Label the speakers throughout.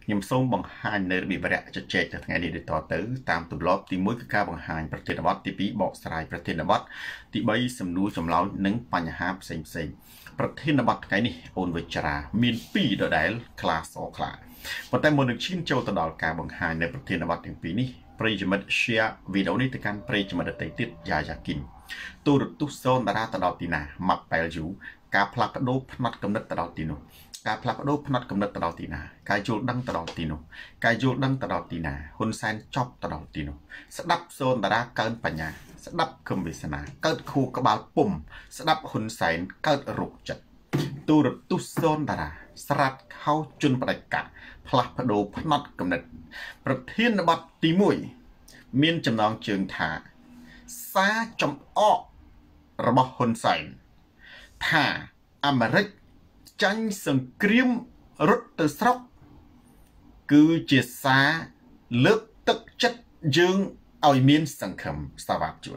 Speaker 1: ខ្ញុំសូមបង្ហាញនៅរបៀបរយៈជជែកទៅថ្ងៃនេះដូចតទៅតាមទម្លាប់ទី1គឺការបង្ហាញប្រធានបទទី2បកស្រាយប្រធានបទទី3សំណួរចម្លើយនិងបញ្ហាផ្សេងប្រធានបទថ្ងៃនេះអូនវិចារាមាន2ដដែលខ្លះសខ្លះប៉ុន្តែមុននឹងឈានចូលទៅដល់ការបង្ហាញនៅប្រធានបទទាំងពីរនេះប្រិយមិត្ត share វីដេអូនេះទៅកាន់ប្រិយមិត្តដទៃទៀតយ៉ាគីនទូរទស្សន៍សូនតារាទៅដល់ទីណាម៉ាប់ប៉ែលយូការផ្លាស់ប្ដូរផ្នត់គំនិតទៅដល់ទីនោះការផ្លាស់ប្ដូរផ្នត់គំនិតទៅដល់ទីណាការយល់ដឹងទៅដល់ទីនោះការយល់ដឹងទៅដល់ទីណាហ៊ុនសែនចប់ទៅដល់ទីនោះស្ដាប់សូនតារាកើនបញ្ញាស្ដាប់គំវាសនាកើតខួរក្បាលពុំស្ដាប់ហ៊ុនសែនកើតរោគចិត្តទូរទស្សន៍សូនតារាស្រាត់ខោជន់បដិកាផ្លាស់ប្ដូរផ្នត់គំនិតប្រធានបទទី1មានចំណងជើងថាសារចំអករបស់ហ៊ុនសែនថាអាមេរិកចាញ់សង្គ្រាមរត់ទៅស្រុកគឺជាសារលើកទឹកចិត្តយើងឲ្យមានសង្ឃឹមសាវ៉ាប់ជួន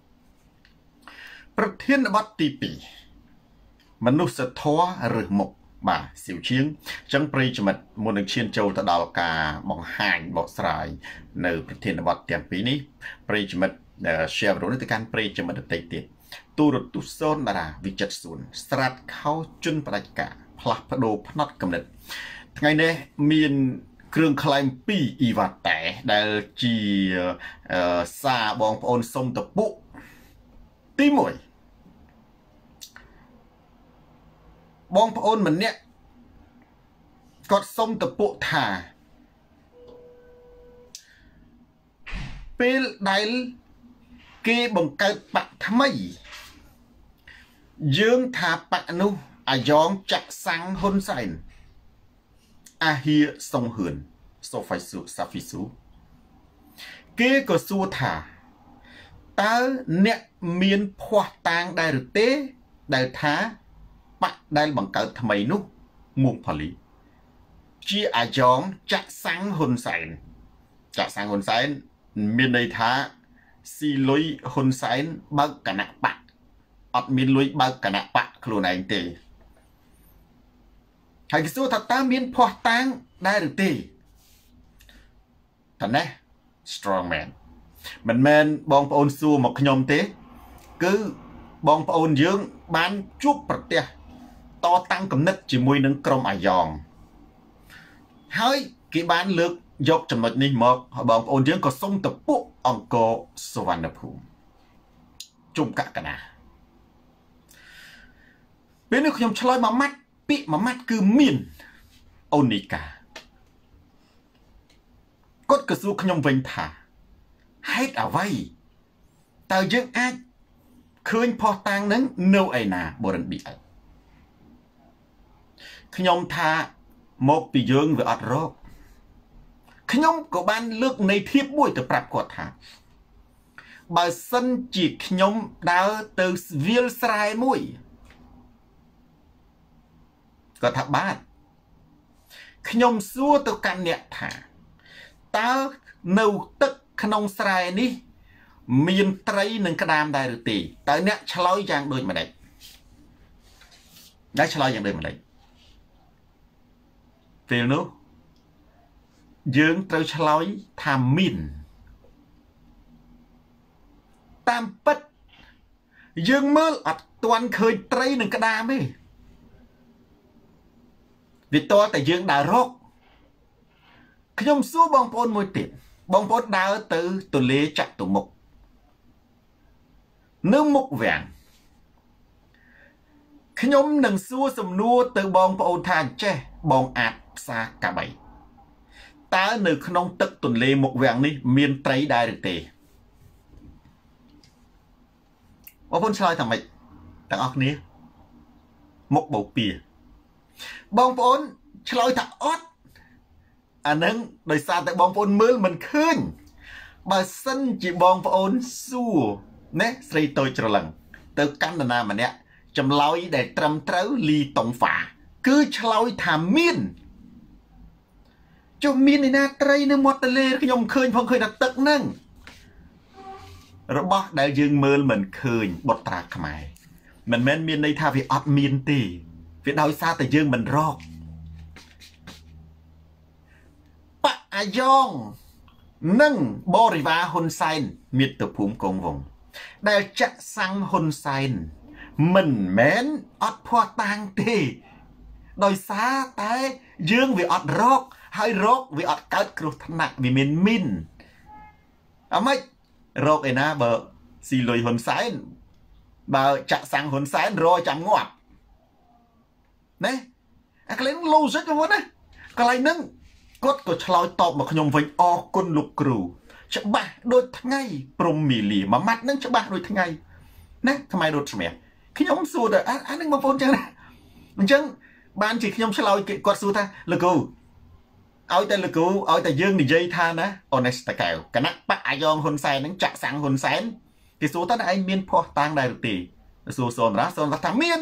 Speaker 1: ប្រធានបទទី2មនុស្សធម៌ឬមុខបាទសៀវជាងចឹងប្រិយមិត្តមុននឹងឈានចូលទៅដល់ការបង្ហាញបកស្រាយនៅប្រធានបទទាំងពីរនេះប្រិយមិត្ត share វីដេអូនេះទៅកាន់ប្រិយមិត្តដទៃទៀតទូរទស្សន៍សូនតារាវិចិត្រសួនស្រាត់ខោជន់បដិកាផ្លាស់ប្ដូរផ្នត់គំនិតថ្ងៃនេះមានគ្រឿងក្លែង2អ៊ីវ៉ាតែដែលជាសារបងប្អូនសុំតពុទី1បងប្អូនម្នាក់គាត់សុំតពុថាពេលដែលគេបង្កើតបកថ្មីយើងថាបកនោះអាយ៉ងចាក់សាំងហ៊ុនសែនអាហៀសុងហឿនសូហ្វៃស៊ូសាហ្វីស៊ូគេក៏សួរថាតើអ្នកមានភ័ស្តុតាងដែរឬទេដែលថាបកដែលបង្កើតថ្មីនោះមួងផលីជាអាយ៉ងចាក់សាំងហ៊ុនសែនចាក់សាំងហ៊ុនសែនមានន័យថាស៊ីលុយហ៊ុនសែនបើកគណៈបកអត់មានលុយបើកគណៈបកខ្លួនឯងទេហើយគេសួរថាតើមានភ័ស្តុតាងដែរឬទេតើណេះ strong man មិនមែនបងប្អូនសួរមកខ្ញុំទេគឺបងប្អូនយើងបានជួបប្រទះតតាំងគំនិតជាមួយនឹងក្រុមអាយ៉ងហើយគេបានលើកយកចំណុចនេះមកបងប្អូនយើងក៏សុំទៅពួកអង្គរសវណ្ណភូមិជុំកកណាពេលនេះខ្ញុំឆ្លើយមួយម៉ាត់ពាក្យមួយម៉ាត់គឺមានអូនីកាគាត់ក៏សួរខ្ញុំវិញថាហេតុអ្វីតើយើងអាចឃើញផុសតាំងនឹងនៅឯណាបរិនប៊ីអិលខ្ញុំថាមកពីយើងវាអត់រកខ្ញុំក៏បានលើកនៃធៀបមួយទៅប្រាប់គាត់ថាបើសិនជាខ្ញុំដើរទៅវាលស្រែមួយគាត់ថាបាទខ្ញុំសួរទៅកាន់អ្នកថាតើនៅទឹកក្នុងស្រែនេះមានត្រីនិងក្តាមដែរឬទេតើអ្នកឆ្លើយយ៉ាងដូចម្ដេចអ្នកឆ្លើយយ៉ាងដូចម្ដេចពេលនោះយើងត្រូវឆ្លើយថាមានតាមពិតយើងមើលអត់ទាន់ឃើញត្រីនិងក្តាមទេវាតតែយើងដើររកខ្ញុំសួរបងប្អូនមួយទៀតបងប្អូនដើរទៅទន្លេចតុមុខនៅមុខវាំងខ្ញុំនឹងសួរសំណួរទៅបងប្អូនថាចេះបងអាចផ្សារកាបីតើនៅក្នុងទឹកទន្លេមុខវាំងនេះមានត្រីដែរឬទេបងប្អូនឆ្លើយថាម៉េចទាំងអស់គ្នាមុខបោពៀបងប្អូនឆ្លើយថាអត់អានឹងដោយសារតែបងប្អូនមើលមិនឃើញបើសិនជាបងប្អូនសួរណែស្រីតូចច្រឡឹងទៅកាន់នរណាម្នាក់ចម្លើយដែលត្រឹមត្រូវលីតុងហ្វាគឺឆ្លើយថាមានចុះមានឯណាត្រីនៅមាត់ទន្លេខ្ញុំឃើញផងឃើញតែទឹកហ្នឹងរបស់ដែលយើងមើលមិនឃើញបុត្រាខ្មែរមិនមែនមានន័យថាវាអត់មានទេវាដោយសារតែយើងមិនរកអាយ៉ងនិងបរិវារហ៊ុនសែនមាតុភូមិកងវងដែលចាក់សាំងហ៊ុនសែនមិនមែនអត់ភ័ស្តុតាងទេដោយសារតែយើងវាអត់រកហើយរកវាអត់កើតគ្រោះថ្នាក់វាមានមីនអម៉េចរកឯណាបើស៊ីលុយហ៊ុនសែនបើចាក់សាំងហ៊ុនសែនរចាំងាប់ណាអាកន្លែង logic ហ្នឹងណាកន្លែងហ្នឹងគាត់ក៏ឆ្លើយតបមកខ្ញុំវិញអរគុណលោកគ្រូច្បាស់ដូចថ្ងៃព្រំមីលីមួយម៉ាត់ហ្នឹងច្បាស់ដូចថ្ងៃណាខ្មែររត់ស្មាខ្ញុំសួរទៅអានឹងបងប្អូនចឹងណាអញ្ចឹងបានជាខ្ញុំឆ្លើយគាត់សួរថាលោកគ្រូឲ្យតែលោកគ្រូឲ្យតែយើងនិយាយថាណា honest តកែវគណៈបកអាយ៉ងហ៊ុនសែនហ្នឹងចាក់សាំងហ៊ុនសែនគេសួរតើឯងមានភ័ស្តុតាងដែរឬទេសួរសូនថាមាន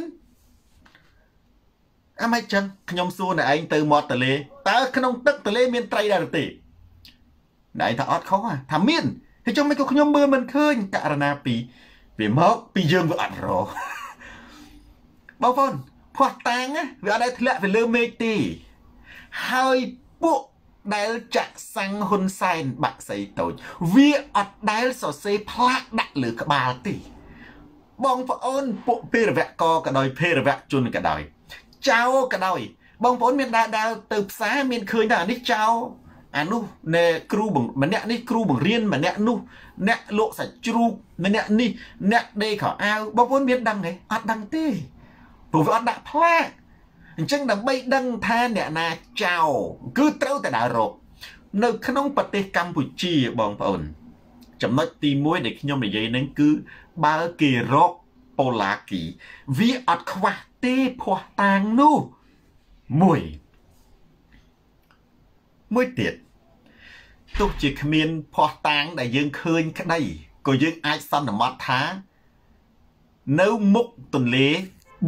Speaker 1: អាម៉េចចឹងខ្ញុំសួរណែឯងទៅមាត់ទន្លេតើក្នុងទឹកទន្លេមានត្រីដែរឬទេណែឯងថាអត់ខុសថាមានហើយចុះមិនក៏ខ្ញុំមើលមិនឃើញករណីពីវាមកពីយើងវាអត់រកបងប្អូនភ័ស្តុតាងវាអត់ដែលធ្លាក់ទៅលើមេឃទេហើយពួកដែលចាក់សាំងហ៊ុនសែនបាក់សីតូចវាអត់ដែលសរសេរផ្លាកដាក់លើក្បាលទេបងប្អូនពួកភេរវកក៏ដោយភេរវជនក៏ដោយចៅក៏ដោយបងប្អូនមានដើរទៅផ្សារមានឃើញថាអានេះចៅអានោះណែគ្រូម្នាក់នេះគ្រូបង្រៀនម្នាក់នោះអ្នកលក់សាច់ជ្រូកម្នាក់នេះអ្នកដេកខោអាវបងប្អូនមានដឹងទេអត់ដឹងទេព្រោះវាអត់ដាក់ផ្លាកអញ្ចឹងដើម្បីដឹងថាអ្នកណាចៅគឺត្រូវតែដើររកនៅក្នុងប្រទេសកម្ពុជាបងប្អូនចំណុចទី1ដែលខ្ញុំនិយាយនឹងគឺបើគេរកប៉ូឡាគីវាអត់ខ្វះទេភ័ស្តុតាងនោះមួយទៀតទោះជាគ្មានភ័ស្តុតាងដែលយើងឃើញក្តីក៏យើងអាចសន្មតថានៅមុខទន្លេ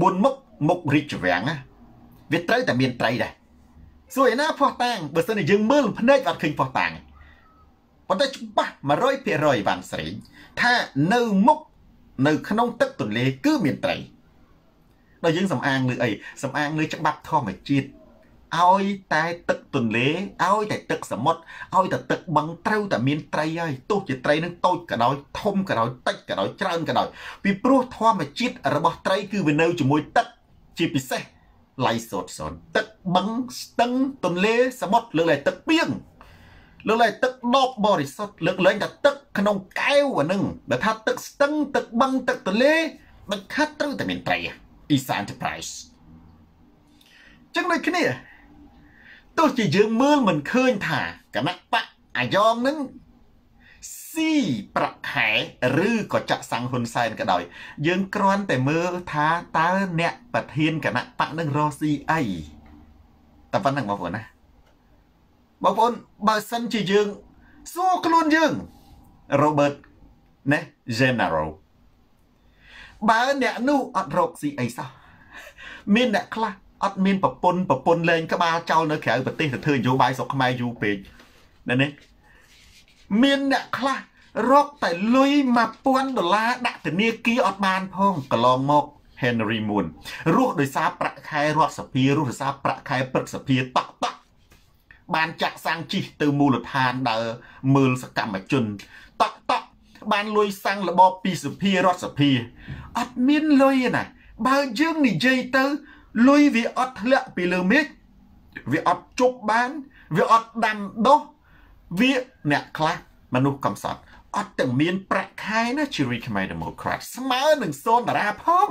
Speaker 1: 4មុខរាជវាំងវាត្រូវតែមានត្រីដែរសួរឯណាភ័ស្តុតាងបើសិនជាយើងមើលភ្នែកអត់ឃើញភ័ស្តុតាងប៉ុន្តែច្បាស់ 100% វ៉ាន់ស្រេងថានៅមុខនៅក្នុងទឹកទន្លេគឺមានត្រីដល់យើងសំអាងលើអីសំអាងលើច្បាប់ធម្មជាតិឲ្យតែទឹកទន្លេឲ្យតែទឹកសមុទ្រឲ្យតែទឹកបឹងត្រូវតែមានត្រីហើយទោះជាត្រីនឹងតូចក៏ដោយធំក៏ដោយតិចក៏ដោយច្រើនក៏ដោយពីព្រោះធម្មជាតិរបស់ត្រីគឺវានៅជាមួយទឹកជាពិសេសឡៃសូតទឹកបឹងស្ទឹងទន្លេសមុទ្រលើកឡើងទឹកពីងលើកឡើងទឹកដបបរិសុទ្ធលើកឡើងតែទឹកក្នុងកែវអានឹងបើថាទឹកស្ទឹងទឹកបឹងទឹកទន្លេមិនខាត់ត្រូវតែមានត្រីEnterprise ចឹងដូចគ្នាទោះជាយើងមើលមិនឃើញថាគណៈបកអាយ៉ងនឹងស៊ីប្រាក់ខែឬក៏ចាក់សាំងហ៊ុនសែនក៏ដោយយើងគ្រាន់តែមើលថាតើអ្នកប្រធានគណៈបកនឹងរកស៊ីអីតែប៉ុណ្្នឹងបងប្អូនណាបងប្អូនបើសិនជាយើងសួរខ្លួនយើង Robert ណា Generalបើអ្នកនោះអត់រកស៊ីអីសោះមានអ្នកខ្លះអត់មានប្រពន្ធលេងក្បាលចោលនៅក្រៅប្រទេសទៅធ្វើនយោបាយស្រុកខ្មែរយូរពេកណានេះមានអ្នកខ្លះរកតែលុយ$1000ដាក់ធនាគារអត់បានផងកន្លងមក Henry Moon រស់ដោយសារប្រាក់ខែរដ្ឋសភារស់ដោយសារប្រាក់ខែព្រឹទ្ធសភាតក់បានចាក់សាំងជីទៅមូលដ្ឋានដើរមើលសកម្មជនតក់បានលុយសាំងរបបពីសភារដ្ឋសភាអត់មានលុយណាបើយើងនិយាយទៅលុយវាអត់ធ្លាក់ពីលើមេឃវាអត់ជប់បានវាអត់ដាំដុះវាអ្នកខ្លះមនុស្សកំសត់អត់ទាំងមានប្រាក់ខែណាជារីខ្មែរ Democrat ស្មើនឹង$0ផង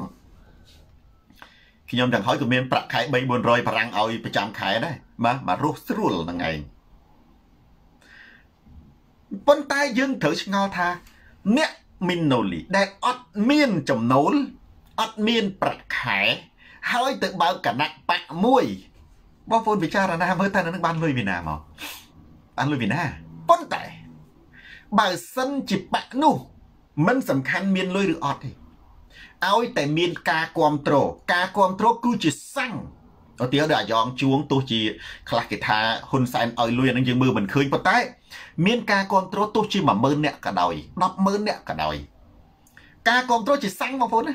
Speaker 1: ខ្ញុំទាំងហើយក៏មានប្រាក់ខែ300-400 ប្រាំងឲ្យប្រចាំខែដែរបាទមករស់ស្រួលនឹងឯងប៉ុន្តែយើងត្រូវឆ្ងល់ថាអ្នកមីណូលីដែលអត់មានចំណូលអត់មានប្រាក់ខែហើយទៅបើកគណៈបកមួយបងប្អូនពិចារណាមើលតើនឹងបានលុយពីណាមកបានលុយពីណាប៉ុន្តែបើសិនជាបកនោះមិនសំខាន់មានលុយឬអត់ទេឲ្យតែមានការគ្រប់គ្រងគឺជាសាំងឧទាហរណ៍ដូចអាយ៉ងជួងទោះជាខ្លះគេថាហ៊ុនសែនឲ្យលុយអានឹងយើងមើលមិនឃើញប៉ុន្តែមានការគ្រប់គ្រងទោះជា10000នាក់ក៏ដោយ100,000នាក់ក៏ដោយការគ្រប់គ្រងជាសាំងបងប្អូនណា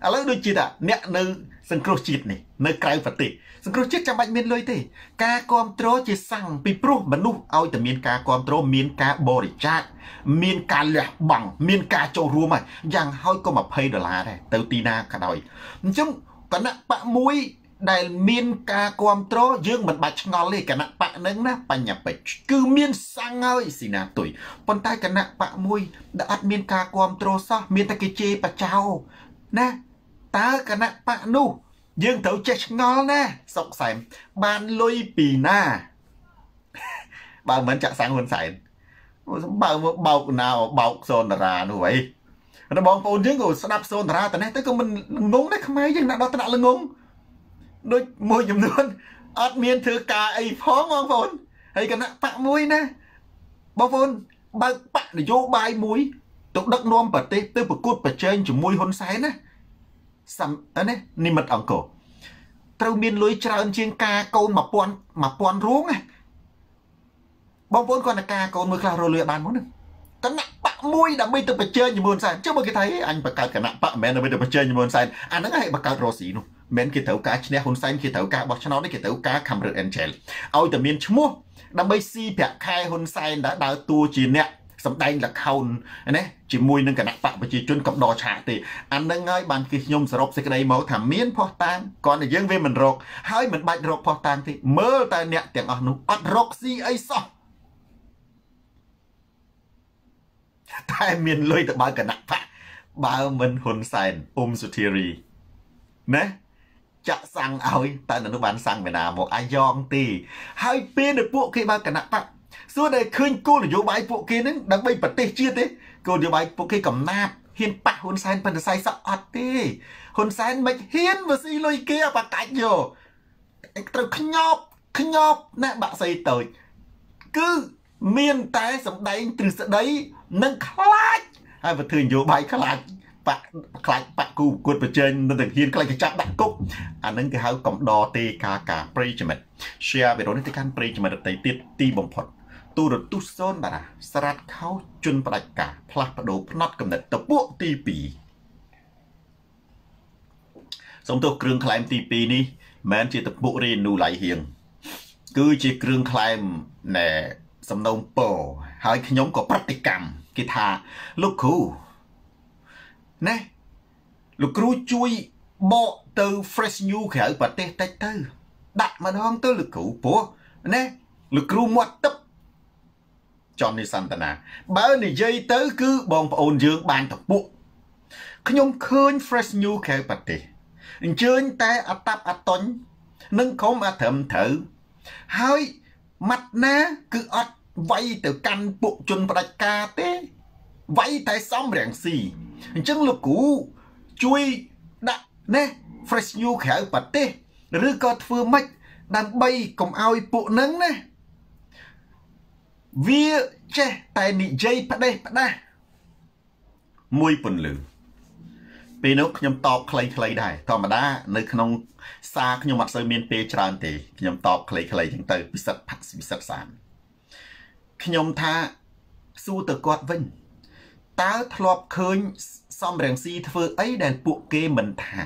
Speaker 1: ឥឡូវដូចជាថាអ្នកនៅសង្គ្រោះជាតិនេះនៅក្រៅប្រទេសសង្គ្រោះជាតិចាំបាច់មានលុយទេការគ្រប់គ្រងជាសាំងពីព្រោះមនុស្សឲ្យតែមានការគ្រប់គ្រងមានការបរិច្ចាគមានការលះបង់មានការចូលរួមហើយយ៉ាងហោចក៏$20ដែរទៅទីណាក៏ដោយអញ្ចឹងគណៈបកមួយដែលមានការគ្រប់គ្រងយើងមិនបាច់ឆ្ងល់ទេគណៈបកនឹងណាបញ្ញាពេជ្រគឺមានសាំងហើយស៊ីណាទុយប៉ុន្តែគណៈបកមួយដែលអត់មានការគ្រប់គ្រងសោះមានតែគេជេរបចោណាតើគណៈបកនោះយើងត្រូវចេះឆ្ងល់ណាសុកសែមបានលុយពីណាបើមិនចាក់សាំងហ៊ុនសែនបើមកបោកណាបោកសូនតារានោះហីតែបងប្អូនយើងក៏ស្ដាប់សូនតារាតែនេះទៅក៏មិនងងដែរខ្មែរយើងណាស់ដល់ថ្នាក់ល្ងងដូចមួយចំនួនអត់មានធ្វើការអីផងបងប្អូនហើយគណៈបកមួយណាបងប្អូនបើកបកនយោបាយមួយទៅដឹកនាំប្រទេសទៅប្រកួតប្រជែងជាមួយហ៊ុនសែនណានេះនិមិត្តអង្គរត្រូវមានលុយច្រើនជាងការកូន1000រួងណាបងប្អូនគាត់តែការកូនមួយខ្លះរលុយបានមកហ្នឹងគណៈបកមួយដើម្បីទៅប្រជែងជាមួយហ៊ុនសែនចុះបើគេថាអញបង្កើតគណៈបកមិនមែនដើម្បីទៅប្រជែងជាមួយហ៊ុនសែនអាហ្នឹងឲ្យបង្កើតរស់ស៊ីនោះមិនគេត្រូវការឈ្នះហ៊ុនសែនគេត្រូវការបោះឆ្នោតនេះគេត្រូវការ Camera Angel ឲ្យតែមានឈ្មោះដើម្បីស៊ីប្រាក់ខែហ៊ុនសែនដើរតួជាអ្នកសម្ដែងលខោនណាជាមួយនឹងគណៈបកប្រជាជនកំដរឆាកទេអានឹងហើយបានគេខ្ញុំសរុបសេចក្តីមកថាមានផុសតាងគ្រាន់តែយើងវាមិនរកហើយមិនបាច់រកផុសតាងទេមើលតែអ្នកទាំងអស់នោះអត់រកស៊ីអីសោះតែមានលុយទៅបើគណៈបកបើមិនហ៊ុនសែនសុធារីណាចាក់សាំងឲ្យតែនៅនោះបានសាំងមេណាមកអាយ៉ងទេហើយពេលដែលពួកគេបើគណៈបកសួរតែឃើញគោលនយោបាយពួកគេនឹងដើម្បីប្រទេសជាតិទេគោលនយោបាយពួកគេកំណាប់ហ៊ានប៉ះហ៊ុនសែនប៉ុន្តែសៃសក់អត់ទេហ៊ុនសែនមិនហ៊ានមកស៊ីលុយគេបកាច់យកត្រូវខ្ញប់ណាបាក់សៃតូចគឺមានតែសម្ដែងទ្រឹស្ដីនិងខ្លាចហើយបើធ្វើនយោបាយខ្លាចខ្លាចបកគូប្រកួតប្រជែងនៅតែហ៊ានខ្លាចគេចាប់ដាក់គុកអានឹងគេហៅកំដរទេការប្រិយមិត្ត share វីដេអូនេះទៅកាន់ប្រិយមិត្តដទៃទៀតទីបំផុតទូរទស្សន៍សូនតារាស្រាត់ខោជន់ផ្ដាច់ការផ្លាស់ប្ដូរផ្នត់កំណត់តពួកទី2សូមទោសគ្រឿងក្លែមទី2នេះមិនជាតពុករេនូឡៃហៀងគឺជាគ្រឿងក្លែមណែសំណូមពរហើយខ្ញុំក៏ប្រតិកម្មគេថាលោកគ្រូណាលោកគ្រូជួយបកទៅ fresh new ក្រៅប្រទេសតិចទៅដាក់ម្ដងទៅលោកគ្រូព្រោះណាលោកគ្រូមាត់ទឹកចននេះសន្តានាបើនិយាយទៅគឺបងប្អូនយើងបានតពុកខ្ញុំឃើញ fresh new ក្រៅប្រទេសអញ្ជើញតែអតាប់អតុញនឹងក្រុមអត្រឹមត្រូវហើយម៉ាត់ណាគឺអត់វាយទៅកាន់ពួកជនផ្ដាច់ការទេវាយតែសំរាំងស៊ីអញ្ចឹងលោកគ្រូជួយដាក់ណា fresh new ក្រៅប្រទេសឬក៏ធ្វើម៉េចដើម្បីកុំឲ្យពួកនឹងណាវាចេះតែនិយាយផ្ដេសផ្ដាស់មួយពន្លឺពេលនោះខ្ញុំតបខ្លីៗដែរធម្មតានៅក្នុងសារខ្ញុំអត់សូវមានពេលច្រើនទេខ្ញុំតបខ្លីៗចឹងទៅពិសិដ្ឋផាក់ពិសិដ្ឋសានខ្ញុំថាសួរទៅគាត់វិញតើធ្លាប់ឃើញសំរងស៊ីធ្វើអីដែលពួកគេមិនថា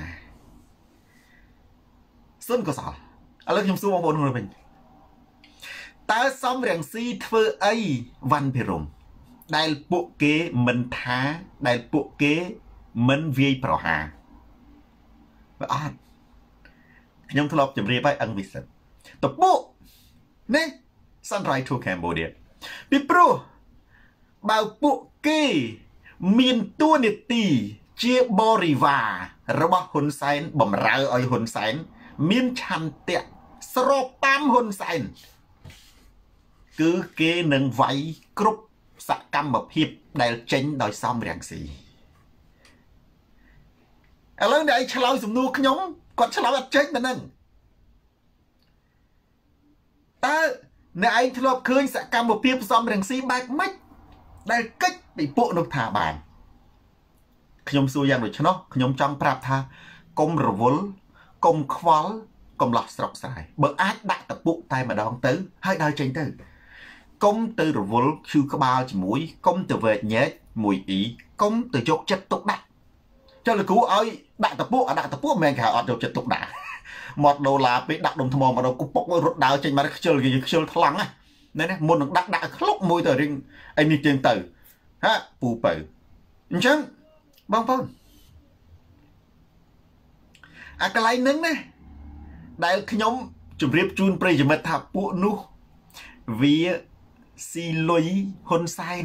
Speaker 1: សុនកសលឥឡូវខ្ញុំសួរបងប្អូនខ្លួនវិញតើសំរងស៊ីធ្វើអីវ៉ាន់ភិរមដែលពួកគេមិនថាដែលពួកគេមិនវាយប្រហារបើអត់ខ្ញុំធ្លាប់ជម្រាបឲ្យអង្គវិសិទ្ធតពួកនេះ Sunrise to Cambodia ពីព្រោះបើពួកគេមានតួនាទីជាបរិវាររបស់ហ៊ុនសែនបំរើឲ្យហ៊ុនសែនមានឆន្ទៈស្របតាមហ៊ុនសែនគឺគេនឹងវាយគ្រប់សកម្មភាពដែលចេញដោយសំរងស៊ីឥឡូវអ្នកឯងឆ្លើយសំណួរខ្ញុំគាត់ឆ្លើយអត់ចេញតែនឹងតើអ្នកឯងធ្លាប់ឃើញសកម្មភាពសំរងស៊ីបែបម៉េចដែលកិច្ចពីពួកនោះថាបានខ្ញុំសួរយ៉ាងដូច្នោះខ្ញុំចង់ប្រាប់ថាកុំរវល់កុំខ្វល់កុំលោះស្រុកស្រែបើអាចដាក់តពុកតែម្ដងទៅហើយដើរចេញទៅកុំទៅរវល់ឈឺក្បាលជាមួយកុំទៅវែកញែកមួយអ៊ីកុំទៅយកចិត្តទុកដាក់ cho là cú ơi đặt tập bộ men cả ở đâu chật tục đã $1 bị đặt đồng thầm mà đâu cú bốc rút đào trên mà chơi thằng á nên này muốn được đặt lúc môi tờ riêng anh đi tiền tử ha phù bự chứ bông phong cái lấy nứng này đại nhóm chụp riệp chun prey chụp mệt thạp bộ nu vì xì lôi hôn sai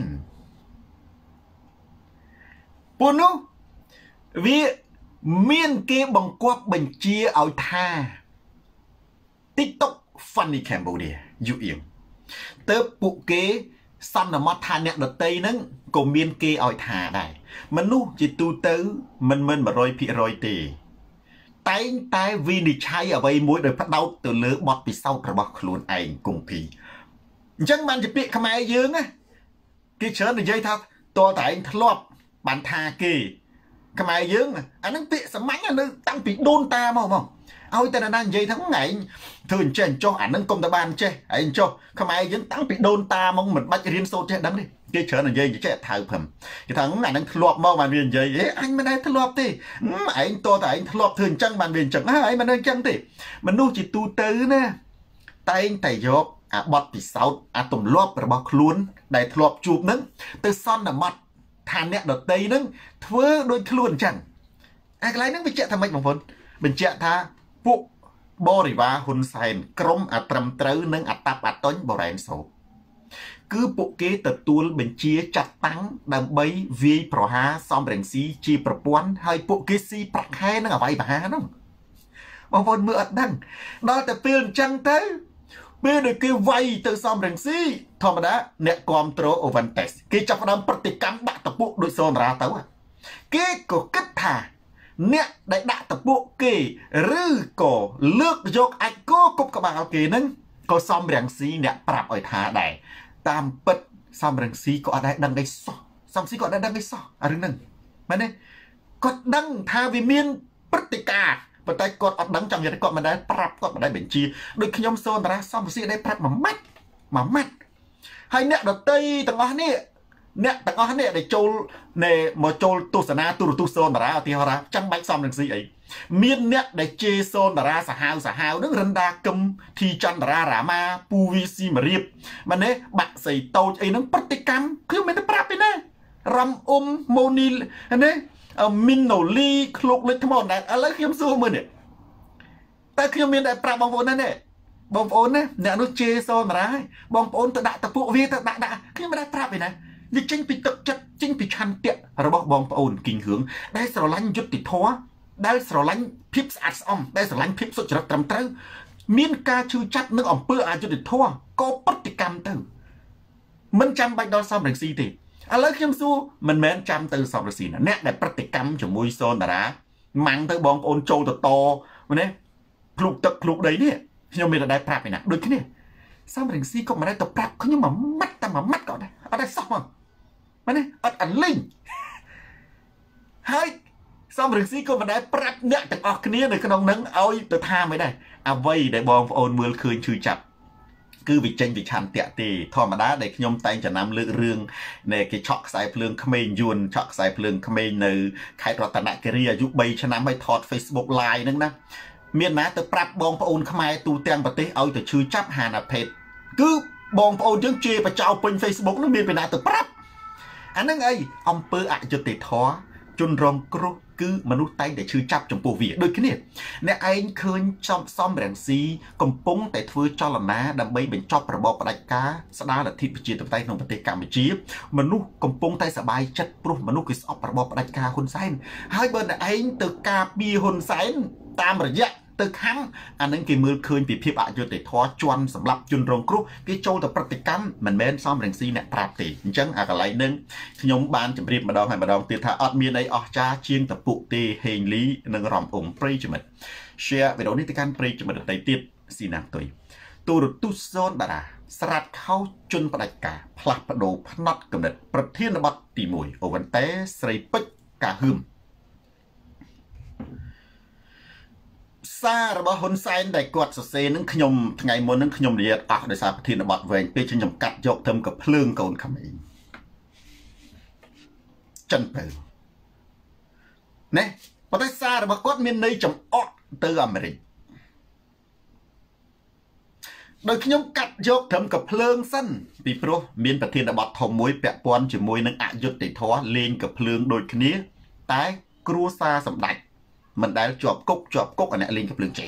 Speaker 1: bộ nu vì miên kia bằng quát bình chia ở tha TikTok funny Cambodia dụ yên tớ bộ kế xong là mất tha nẹt đợt tây nâng cổ miên kia ở tha đây mình nu chỉ tu tứ mình mà rồi tì tay vì đi chai ở đây mũi đời phát đau từ lứa bọt bị sau cả bọt luôn ảnh cùng thì chẳng bạn chỉ biết không ai dương á cái chớn này dây thật to tại anh thật lọt bạn tha kì không ai dương anh đang bị sắm mánh anh tăng bị đôn ta mà không ôi ta đang dây thắng ngày thường trên cho anh đang công ta ban chê anh cho không ai dương tăng bị đôn ta mong mình bắt riêng sâu chết đắng đi cái chớn này dây chỉ chạy thở phẩm cái thằng này đang lọt mau bàn viền dây anh bên đây thật lọt thì anh to tại anh thật lọt thường chăng bàn viền chẳng ai mà đang chăng thì mình nuôi chỉ tu tứ nè tay anh tay dọc bọt bị sáu tùm lọp rồi bọt luôn đại lọp chụp nứng từ son là mặt thàn nẹt đợt tây nứng thưa đôi luôn chẳng cái lấy nứng bị chạy tham mạch bằng vốn mình chạy tha phụ bò rỉ va hôn sài crom trầm trớ nứng tạp toán bảo đại số cứ bộ kế tật tuôn bên chia chặt tăng đằng bấy vi pro ha xong rèn xí chi pro quan hay bộ kế si bạc hai nó ở vậy bà ha nó bằng vốn mưa đằng đó là tiền chăng thế bây giờ kêu vay từ xong rèn xí thầm đã nè control overtest cái chấp đam bật cắm bạc tập bộ đội son ra tấu à cái cổ kết thả nè đại đã tập bộ kì rư cổ lược dọc ai cô cục các bạn ok nâng có xong rèn xí nè bạp ở thả đại tam bật xong rèn xí có ở đây đăng đây so xong xí có ở đây đăng đây so à đừng nâng mà này có đăng tha vì miên bật cả và tay con ở đắng trong nhà con mà đây prap con mà đây bệnh chi đôi khi nhóm son ra xong xí đây prap mà mắt hay nè đợt tây tầng ó nè nè tầng ó nè để trâu nè mà trâu tu sana tu son ra thì họ ra chẳng bách xong rèn xí ấy miên nè để chê son ra xả hào nước rân đa cầm thì chăn ra rả ma puvc mà riệp mà nè bạn xây tàu ấy nó bắt tay cam cứ mấy cái prap này ram moni nè minoli khluộc lên thằng bọn này lấy khiêm xưa mình nè ta khiêm miên đại prap bằng vốn này nè bông ôn nè nè nó chê son ra bông ôn tự đại tập bộ vi tự đại khi mà đại prap vậy này vì chính bị tự chất chính bị chăn tiện rồi bông ôn kinh hướng đây sờ lanh chút thì thoa đây sờ lanh phíp sạch xong đây sờ lanh phíp sụt chật trầm trắng miên ca chư chắc nước ẩm bữa ai chút thì thoa có bất kỳ cam từ mình chăm bạch đó xong rèn xí thì lấy khiêm xu mình mến chăm từ xong rèn xí nè để bất kỳ cam cho mùi son đã mang tới bông ôn trâu to mà nè lục đấy nè nhưng mình là đại prap này nè đôi cái này sao mình si cộng mà đây tập prap có nhưng mà mắt cậu đây ở đây xong mà này ở ảnh linh hai sao mình si cộng mà đây prap nè tập ở cái này này cái nông nắng ôi tôi tha mấy đây vây để bom ôn mưa khơi chui chặt cứ bị tranh bị chăn tẹt thì thò mà đá để nhom tay cho nam lưỡi rương này cái chọc sài phượng khmer yuan chọc sài phượng khmer nơi khai trọt tận đại cái ria giúp bay cho nam bay thọt Facebook live nâng nè miền Nam từ prap bong ôn khmer tu tiền bát tê ao từ chui chắp hà nạp phết cứ bong ôn tiếng chê và chào pin Facebook nó miền Nam từ prap anh nói ấy ông pơ ạ cho tê thó chun rong cru cứ mà nút tay để chui chắp trong bộ việc đôi cái này nè anh khơi trong xóm rèn xí cầm púng tại thưa cho là ná đâm bay bên chóp rồi bọc đại cá sau đó là thịt chia từ tay nông bát tê cam bị chia mà nút cầm púng tay sẽ bay chất pro mà nút cái sọp rồi bọc đại cá hôn sen hai bên là anh từ cà bia hôn sen tam rồi dạ từ khám anh ấy kì mưa khơi bị phép ạ cho để thoa choan sầm lập chun rong cru cái châu tập praktik cam mình bên xóm rèn xí nè prap thì chẳng à cái lấy nâng nhóm ban chấm riệp mà đong tiền thà ở miền ấy ở cha chiên tập phụ tê hình lý nâng ròm ủng pre cho mình share về đó ní can pre cho mình được tiết xin nàng tuổi tôi được tu son bà đà sạt khâu chunประดับกาพลัดประโดพนัดกำเนิดประเทศนบัตตีมวยโอวันเต้ใส่ปิกกาหึมซาระบหุ่นไซน์ได้กดเซนึงขยมไงมนนึงขยมเดียดอักได้สาประเทศนบัตเวงไปจนยมกัดยกเทิมกับเพลิงโกนขมิ้นจันเปล nè có thể xa rồi mà quát miền này chấm ọt từ Americ đôi khi nhóm cắt dốc thấm cặp lương sân vì pro miềnประเทศđã bọt thòng mối bẹ pon chỉ mối nâng ạ dốt để thó lên cặp lương đôi khi ní tái cua xa sầm đạch mình đã chọp cốc ở nè lên cặp lương chỉ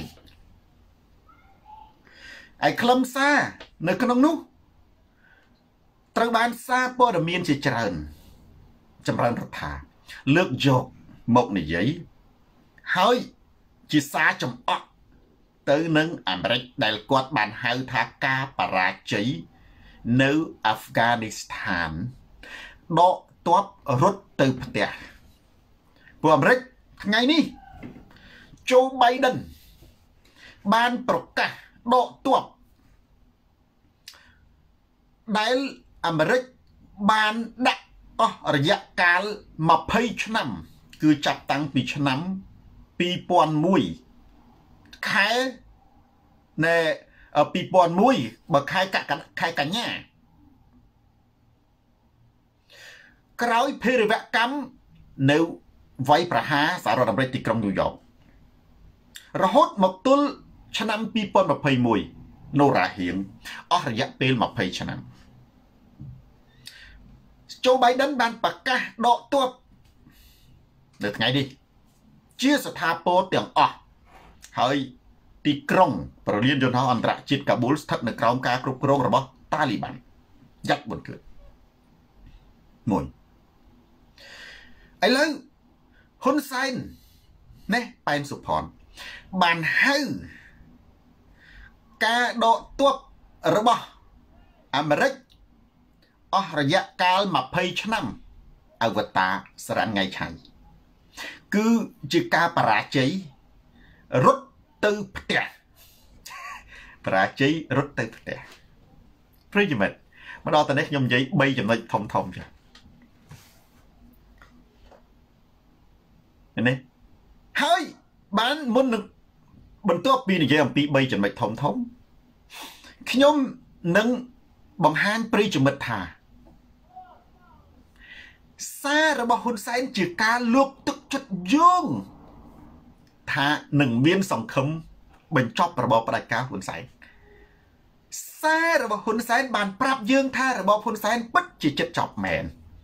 Speaker 1: ai khâm xa nơi con ông nútត្រូវបានសារព័ត៌មានជាច្រើនចម្រើនរដ្ឋាលើកយកមកនិយាយហើយជាសារចំអកទៅនឹងអាមេរិកដែលគាត់បានហៅថាការបរាជ័យនៅអាហ្វហ្គានីស្ថានដកទ័ពរត់ទៅផ្ទះពួកអាមេរិកថ្ងៃនេះโจ Biden បានប្រកាសដកទ័ពដែលអាមេរិកបានដាក់អស់រយៈកាល20ឆ្នាំគឺចាប់តាំងពីឆ្នាំ2001ខែនៃ2001បើខែកញ្ញាក្រោយភេរវកម្មនៅវាយប្រហារសហរដ្ឋអាមេរិកទីក្រុងញូវយ៉ករហូតមកទល់ឆ្នាំ2021នៅរាហៀងអស់រយៈពេល20ឆ្នាំโจ Biden បានប្រកាសដកទ័ពនៅថ្ងៃនេះជាស្ថាពរទាំងអស់ហើយទីក្រុងប្រលានយន្តហោះអន្តរជាតិកាប៊ូលស្ថិតនៅក្រោមការគ្រប់គ្រងរបស់តាលីបានយ៉ាត់បន្ទឿនមួយឥឡូវហ៊ុនសែននេះប៉ែនសុផាន់បានហៅការដកទ័ពរបស់អាមេរិកអស់រយៈកាល20ឆ្នាំអវតារសរថ្ងៃឆៃគឺជាការបរាជ័យរត់ទៅផ្ទះបរាជ័យរត់ទៅផ្ទះព្រឹយមិត្តមកដល់តនេះខ្ញុំនិយាយ3ចំណុចធំចានេះហើយបានមុននឹងបន្ទាប់ពីនិយាយអំពី3ចំណុចធំខ្ញុំនឹងបង្ហាញប្រិយមិត្តថាសាររបស់ហ៊ុនសែនជាការលើកទឹកចិត្តយើងថានឹងមានសង្ឃឹមបញ្ចប់របបផ្ដាច់ការហ៊ុនសែនសាររបស់ហ៊ុនសែនបានប្រាប់យើងថារបបហ៊ុនសែនពិតជាចិត្តចប់មែន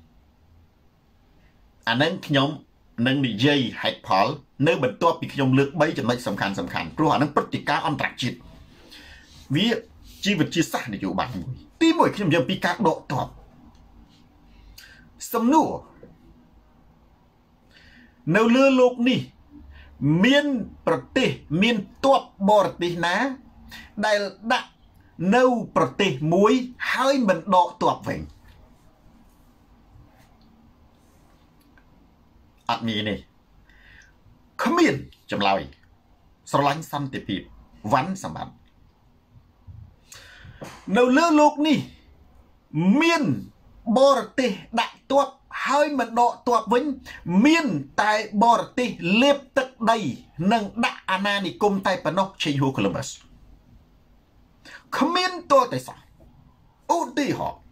Speaker 1: អានឹងខ្ញុំនឹងនិយាយហេតុផលនៅបន្ទាប់ពីខ្ញុំលើក3ចំណុចសំខាន់ព្រោះអានឹងព្រឹត្តិការណ៍អន្តរជាតិវាជីវវិទ្យាសាស្ត្រនយោបាយមួយទី1ខ្ញុំនិយាយពីការដកទ័ពសំណួរនៅលើលោកនេះមានប្រទេសមានទ័ពបរទេសណាដែលដាក់នៅប្រទេសមួយហើយមិនដកទ័ពវិញអត់មានទេគ្មានចម្លើយស្រឡាញ់សន្តិភាពវ៉ាន់សម្បត្តិនៅលើលោកនេះមានបរទេសដាក់ទ័ពហើយមិនដកទ័ពវិញមានតែបរទេសលេបទឹកដីនិងដាក់អាណានិគមតែប៉ុណ្ណោះឈេងហួរ Columbus គ្មានទ័ពតែសោះឧទាហរណ៍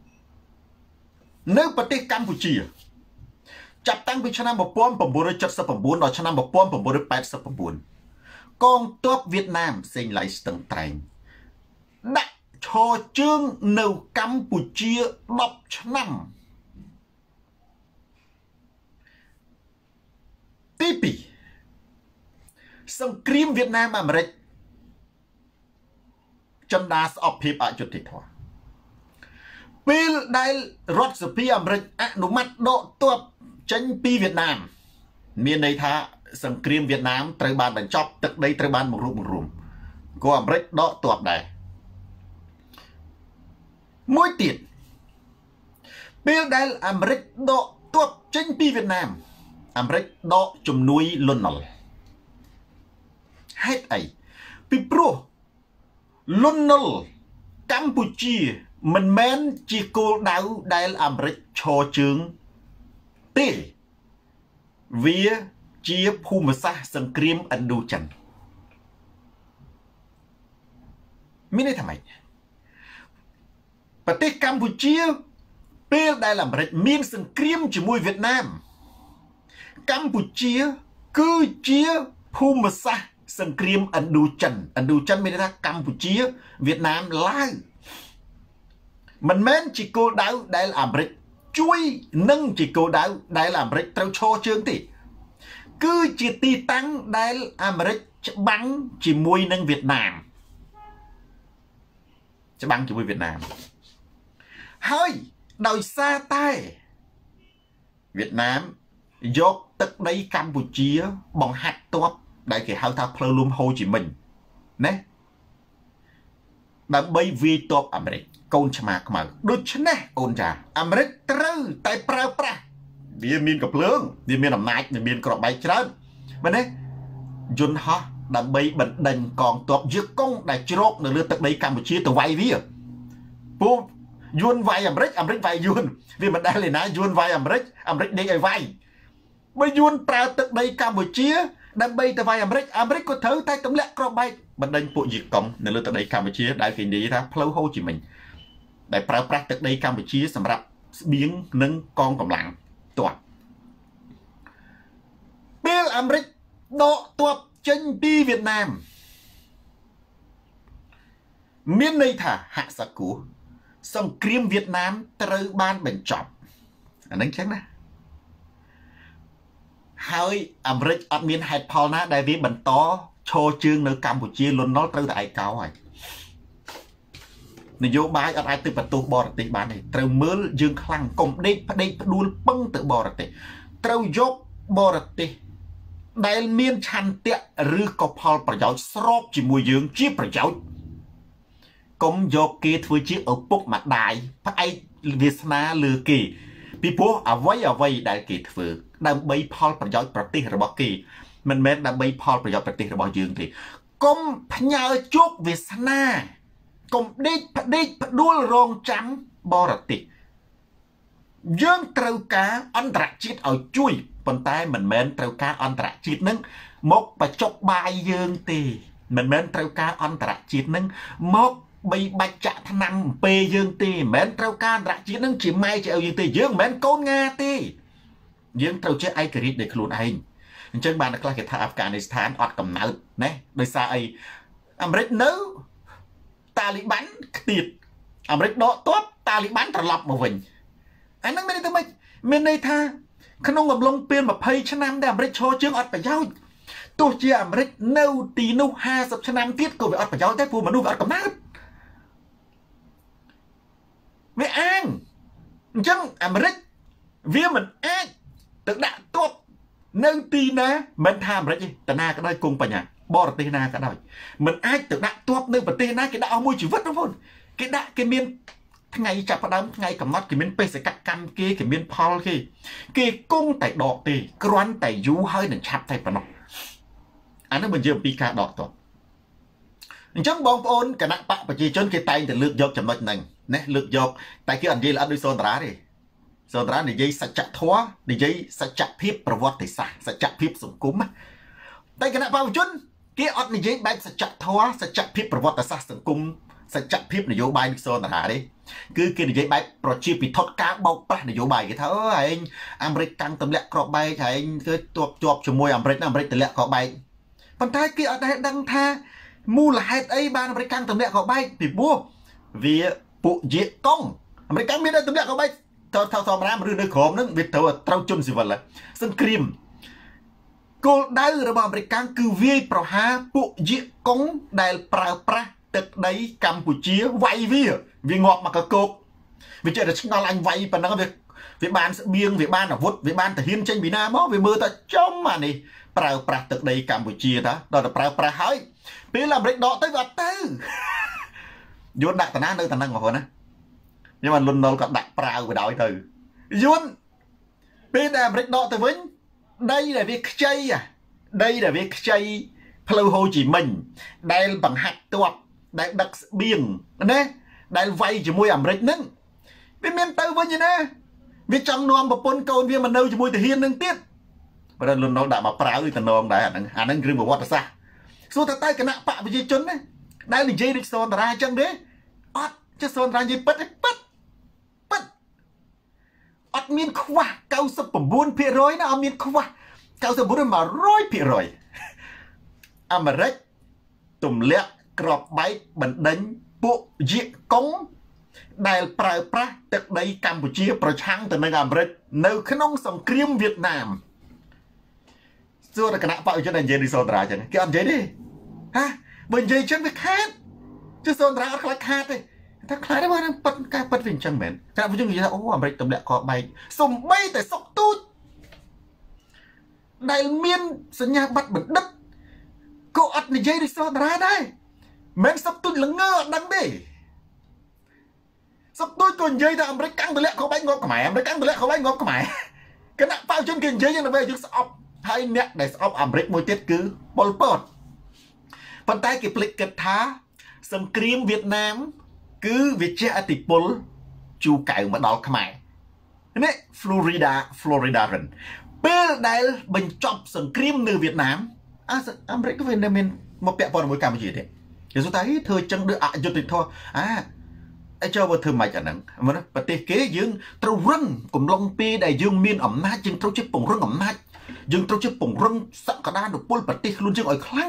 Speaker 1: នៅប្រទេសកម្ពុជាចាប់តាំងពីឆ្នាំ1979ដល់ឆ្នាំ1989កងទ័ពវៀតណាមសេងឡៃស្ទឹងត្រែងដាក់ឈរជើងនៅកម្ពុជា10ឆ្នាំទី2សង្គ្រាមវៀតណាមអាមេរិកចន្ទាស្អប់ភាពអយុត្តិធម៌ពេលដែលរដ្ឋសភាអាមេរិកអនុម័តដកទ័ពចេញពីវៀតណាមមានន័យថាសង្គ្រាមវៀតណាមត្រូវបានបញ្ចប់ទឹកដីត្រូវបានបង្រួបបង្រួមក៏អាមេរិកដកទ័ពដែរមួយទៀតពេលដែលអាមេរិកដកទ័ពចេញពីវៀតណាមអាមេរិកដកជំនួយលន់នល់ហេតុអីពីព្រោះលន់នល់កម្ពុជាមិនមែនជាគោលដៅដែលអាមេរិកឈរជើងទេវាជាភូមិសាស្ត្រសង្គ្រាមឥណ្ឌូចិនមានន័យថាម៉េចប្រទេសកម្ពុជាពេលដែលអាមេរិកមានសង្គ្រាមជាមួយវៀតណាមកម្ពុជាគឺជាភូមិសាស្ត្រសង្គ្រាមឥណ្ឌូចិនមានន័យថាកម្ពុជាវៀតណាមឡាវមិនមែនជាគោលដៅដែលអាមេរិកជួយនឹងជាគោលដៅដែលអាមេរិកត្រូវឈរជើងទេគឺជាទីតាំងដែលអាមេរិកច្បាំងជាមួយនឹងវៀតណាមហើយដោយសារតែវៀតណាមយកទឹកដីកម្ពុជាបង្ហាត់ទ័ពដែលគេហៅថាផ្លូវលំហូជីមិញណាដើម្បីវាយទ័ពអាមេរិកកូនឆ្មាខ្មៅដូច្នេះអូនចាអាមេរិកត្រូវតែប្រើប្រាស់វាមានកំភ្លើងវាមានអំណាចវាមានក្របបែកច្រើនមែនទេយន្តហោះដើម្បីបណ្ដេញកងទ័ពយឺកុងដែលជ្រកនៅលើទឹកដីកម្ពុជាទៅវាយវាពួកយួនវាយអាមេរិកវាយយួនវាមិនដែលឯណាយួនវាយអាមេរិកដេកឲ្យវាយបើយួនប្រើទឹកដីកម្ពុជាដើម្បីទៅវាយអាមេរិកក៏ត្រូវតែទម្លាក់ក្របបែកបណ្ដេញពួកយឺកុងនៅលើទឹកដីកម្ពុជាដែលគេនិយាយថាផ្លូវហូជីមិញដែលប្រើប្រាស់ទឹកដីកម្ពុជាសម្រាប់ស្បៀងនិងកងកម្លាំងទ័ពពេលអាមេរិកដកទ័ពចេញពីវៀតណាមមានន័យថាហាក់សាគូសង្គ្រាមវៀតណាមត្រូវបានបញ្ចប់អានឹងចឹងណាហើយអាមេរិកអត់មានហេតុផលណាដែលវាបន្តឈរជើងនៅកម្ពុជាលន់នល់ត្រូវតែឯកោហើយនយោបាយអត់អាចទៅបន្ទោសបរទេសបានទេត្រូវមើលយើងខ្លាំងកុំដេកផ្ដេកផ្ដួលពឹងទៅបរទេសត្រូវយកបរទេសដែលមានឆន្ទៈឬក៏ផលប្រយោជន៍ស្របជាមួយយើងជាប្រយោជន៍កុំយកគេធ្វើជាឪពុកម្ដាយផ្អែកវាសនាលើគេពីព្រោះអ្វីដែលគេធ្វើដើម្បីផលប្រយោជន៍ប្រទេសរបស់គេមិនមែនដើម្បីផលប្រយោជន៍ប្រទេសរបស់យើងទេកុំផ្ញើជោគវាសនាកុំដេកផ្ដេកផ្ដួលរងចាំបរទេសយើងត្រូវការអន្តរជាតិឲ្យជួយប៉ុន្តែមិនមែនត្រូវការអន្តរជាតិនឹងមកបញ្ចុកបាយយើងទេមិនមែនត្រូវការអន្តរជាតិនឹងមកបីបាច់ចាក់ថ្នាំអំពេយើងទេមិនមែនត្រូវការអន្តរជាតិនឹងជាម៉ែជាឪយើងទេយើងមិនមែនកូនងាទេយើងត្រូវចេះឯករាជ្យដោយខ្លួនឯងអញ្ចឹងបានតែខ្លះគេថាអាហ្វហ្គានីស្ថានអត់កំណើតណាដោយសារអីអាមេរិកនៅតាលីបាន់ខ្ទៀតអាមេរិកដកទ័ពតាលីបាន់ត្រឡប់មកវិញអាហ្នឹងមានន័យថាម៉េចមានន័យថាក្នុងកំឡុងពេល20ឆ្នាំដែលអាមេរិកឈរជើងអត់ប្រយោជន៍ទោះជាអាមេរិកនៅទីនោះ50ឆ្នាំទៀតក៏វាអត់ប្រយោជន៍ដែរព្រោះមនុស្សវាអត់កំណើតវាអាងអញ្ចឹងអាមេរិកវាមិនអាចទៅដាក់ទ័ពនៅទីណាមិនថាអាមេរិកទេតាណាក៏ដោយគង់បញ្ញាបរទេសណាក៏ដោយមិនអាចទៅដាក់ទ័ពនៅប្រទេសណាគេដាក់អស់មួយជីវិតបងប្អូនគេដាក់គេមានថ្ងៃចាប់ផ្ដើមថ្ងៃកំណត់គេមានបេសកកម្មគេមានផលគេគង់តែដកទេគ្រាន់តែយូរហើយនឹងឆាប់តែប៉ុណ្ណោះអានេះមិននិយាយអំពីការដកទ័ពអញ្ចឹងបងប្អូនគណៈបកប្រជាជនគេតែងតែលើកយកចំណុចហ្នឹងណាលើកយកតែគេអត់និយាយល្អដូចសូនតារាទេសនតារានិយាយសច្ចធម៌និយាយសច្ចភាពប្រវត្តិសាស្ត្រសច្ចភាពសង្គមតែគណៈបព្វជិជនគេអត់និយាយបែបសច្ចធម៌សច្ចភាពប្រវត្តិសាស្ត្រសង្គមសច្ចភាពនយោបាយដូចសូនតារាទេគឺគេនិយាយបែបប្រជាពិធការបោកប្រាស់នយោបាយគេថាអើឯងអាមេរិកកាំងទម្លាក់ក្របបែកឯងគឺជាប់ជាមួយអាមេរិកទម្លាក់ក្របបែកប៉ុន្តែគេអត់ដែលដឹងថាមូលហេតុអីបានអាមេរិកកាំងទម្លាក់ក្របបែកពីព្រោះវាពួកយេកុងអាមេរិកកាំងមានតែទម្លាក់ក្របបែកទៅធម្មតាឬនៅក្រោមហ្នឹងវាត្រូវជន់ស៊ីវិលសង្គ្រាមគោលដៅរបស់អាមេរិកកាំងគឺវាយប្រហារពួកយេកុងដែលប្រើប្រាស់ទឹកដីកម្ពុជាវាយវាងាប់មកកកោកវាចេះតែឆ្ងល់អញវាយប៉ុណ្ណឹងវាបានស្បៀងវាបានអាវុធវាបានទាហានចេញពីណាមកវាមើលតែចំអានេះប្រើប្រាស់ទឹកដីកម្ពុជាតាដល់តែប្រើប្រាស់ហើយពេលអាមេរិកដកទៅវាអត់ទៅយួនដាក់តាណានៅតាហ្នឹងបងប្អូនណាខ្ញុំបានលន់នល់ក៏ដាក់ប្រាវបដ ாய் ទៅយួនពេលដែលអាមេរិកដកទៅវិញដីដែលវាខ្ចីផ្លូវហូជីមិញដែលបង្ហាត់ទ័ពដែលដឹកស្បៀងណាដែលវាយជាមួយអាមេរិកហ្នឹងវាមានទៅវិញទេណាវាចង់នាំប្រពន្ធកូនវាមកនៅជាមួយទាហាននឹងទៀតបើលន់នល់ដាក់មកប្រាវទៅនងដែរអាហ្នឹងគ្រឿងប្រវត្តិសាស្ត្រសួរតែគណៈបកប្រជាជនណាដែលនិយាយដូចសូនតារាអញ្ចឹងទេអត់ចេះសូនតារានិយាយពិតអត់មានខ្វះ 99% ណាអត់មានខ្វះ 99mà rối bị rồi Americ tùm lẹ cọp bái bẩn đánh bộ diện cống đại pra tức đây Campuchia pro chang từ nơi Americ nơi khăn ông sòng kriêm Việt Nam xưa là cái nạ bạo cho nên dây đi sâu ra chứ cái ăn dây đi ha bên dây chân việc khác chứ sâu ra khác khác điถ้าคล้ายได้ว่านั่นปัดการปัดวิ่งจังเหม็นขณะผู้ชมอยู่ที่โอ้อเมริกตำแหน่งคอใบส่งใบแต่สกตูดได้เมียนสัญญาบัตรเหมือนดับก็อัดในใจดิสอดราได้แม่งสกตูดหลังเงือกดังดิสกตูดก่อนใจแต่อเมริกันตำแหน่งคอใบงอกกระหม่อเมริกันตำแหน่งคอใบงอกกระหม่ขณะเป้าจนกินใจยังไงยังสอบไทยเนี่ยได้สอบอเมริกมวยเจ็ดคือบอลเปิดปันใต้กิปลิกเกิดท้าสงครามเวียดนามcứ việc che ati pol chu cài mà đào khmai này Florida rừng bên đây bình chọn sừng krim từ Việt Nam America có Việt Nam mình một bẹ bòn một cam gì đấy thì chúng ta thấy thời chân được cho tuyệt thôi ai cho vào thường mày cả nắng mà nó và tê kế dương trâu răng cùng long pi đại dương miên ẩm nát dương trâu chiếc bồng răng ẩm nát dương trâu chiếc bồng răng sẵn cả đa được pol bật tê luôn dương ở khăng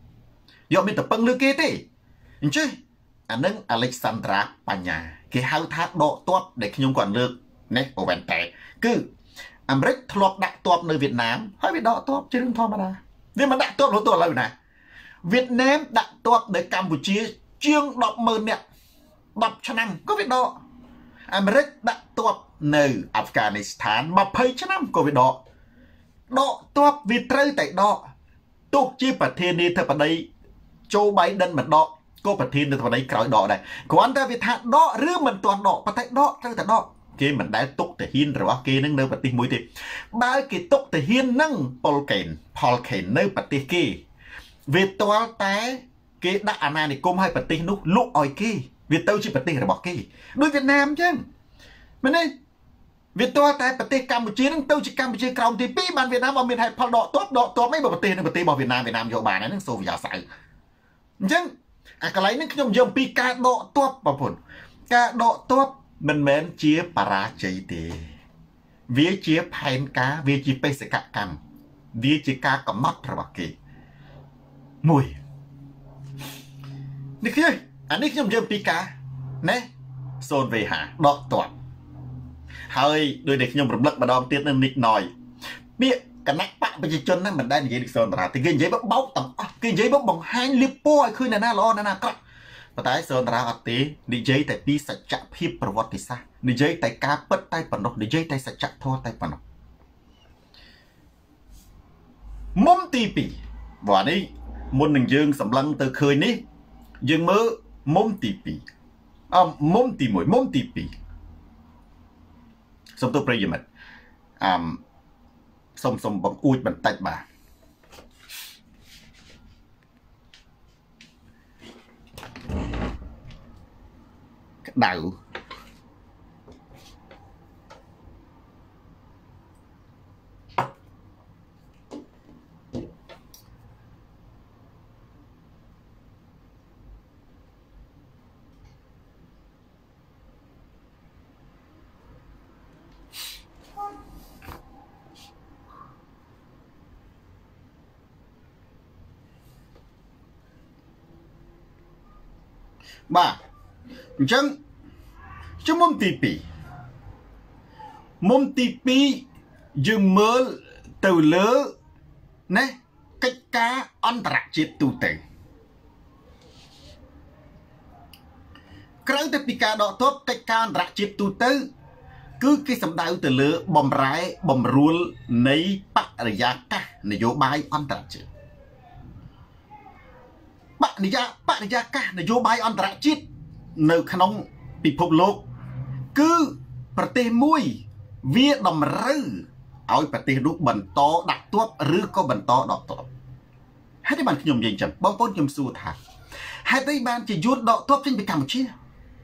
Speaker 1: do mình tập băng lư kê tê chứอันนั้นอเล็กซานดราปัญญาคือเขาท้าโดดตัวเด็กขยมก่อนเลิกเนี่ยโอเวนแต่คืออเมริกทลบดักตัวในเวียดนามให้ไปโดดตัวจะเรื่องธรรมดาเนี่ยมันดักตัวรู้ตัวเราอยู่นะเวียดนามดักตัวในกัมพูชีเชียงดอกมือเนี่ยดับชนะก็เวียดโดอเมริกดักตัวในอัฟกานิสถานมาเพย์ชนะก็เวียดโดตัววิตรีแต่โดตุกจีประเทศนี้เธอประเดี๋ยวโจไบเดนมันโดก็ประเทศในตอนนี้กล่าวดอกได้ก่อนแต่วิธีดอกหรือมันตัวดอกประเทศดอกตั้งแต่ดอกเกมันได้ตกแต่หินหรือว่าเกนั่งในประเทศมวยติบางเกตกแต่หินนั่งพอลเคนในประเทศเกวิตัวแต่เกดักอาณานิคมให้ประเทศนุลุกอ้อยเกวิตัวชีประเทศระบอกเกด้วยเวียดนามจังมันนี่วิตัวแต่ประเทศกัมพูชีนั่งตัวชีกัมพูชีกล่าวที่ปีบันเวียดนามบอกมีไทยพอดอกตัวไม่บอกประเทศในประเทศบอกเวียดนามโยบายนั่งโซฟยาใส่จังอะไรนั่นขยมยมปีกาโดตัวปะปุ่นกาโดตัวมันเหมือนเจี๊ยบปราใจเตเวียเจี๊ยบแผ่นกาเวียจีไปสกัดกันเวียจีกากับมัดระบักเกมวยนี่คืออันนี้ขยมยมปีกาเนี่ยโซนเวหาโดตัวเฮ้ยโดยเด็กขยมรำลึกมาดอมเตี้ยนั่นนิดหน่อยเบี้ยกันนักปะไปจนนั่นมันได้ในยี่ดิโซนตราแต่กินยี่บ๊อบต่ำกินยี่บ๊อบบังฮันลิปโป้ขึ้นในหน้าล้อนั่นนะครับแต่โซนตราอัตติดิเจแต่ปีสัจจะพิบประวัติศาสตร์ดิเจแต่กาเปิดใต้ปนกดิเจแต่สัจจะทอใต้ปนกมุมตีปีวันนี้มุนหนึ่งยืงสำลังเตอเคยนี้ยืงมือมุมตีปีมุมตีมวยมุมตีปีสมตัวประโยชน์สมบังอุยบันตัดบ่าดาวบ่าจังมุมตีปียืมเมื่อตัวเลือเนี่ยกิจการอันตรายจิตตูเตะครั้งแต่ปีการดอกทบกิจการอันตรายจิตตูเตะคือกิจสำได้ตัวเลือบอมร้ายบอมรูลในปัจจัยกะนโยบายอันตรายจิตปัจจัยกะนโยบายอันตรายจิตในขนมปิภพโลกคือประเทศมวยเวียดนามรือเอาประเทศลูกบันโตดักตัวหรือก็บันโตดอกตัวให้ที่บ้านขยมยิงจังบางคนยมสู้ถากให้ที่บ้านจะยุดดอกตัวจริงไปกัมพูชี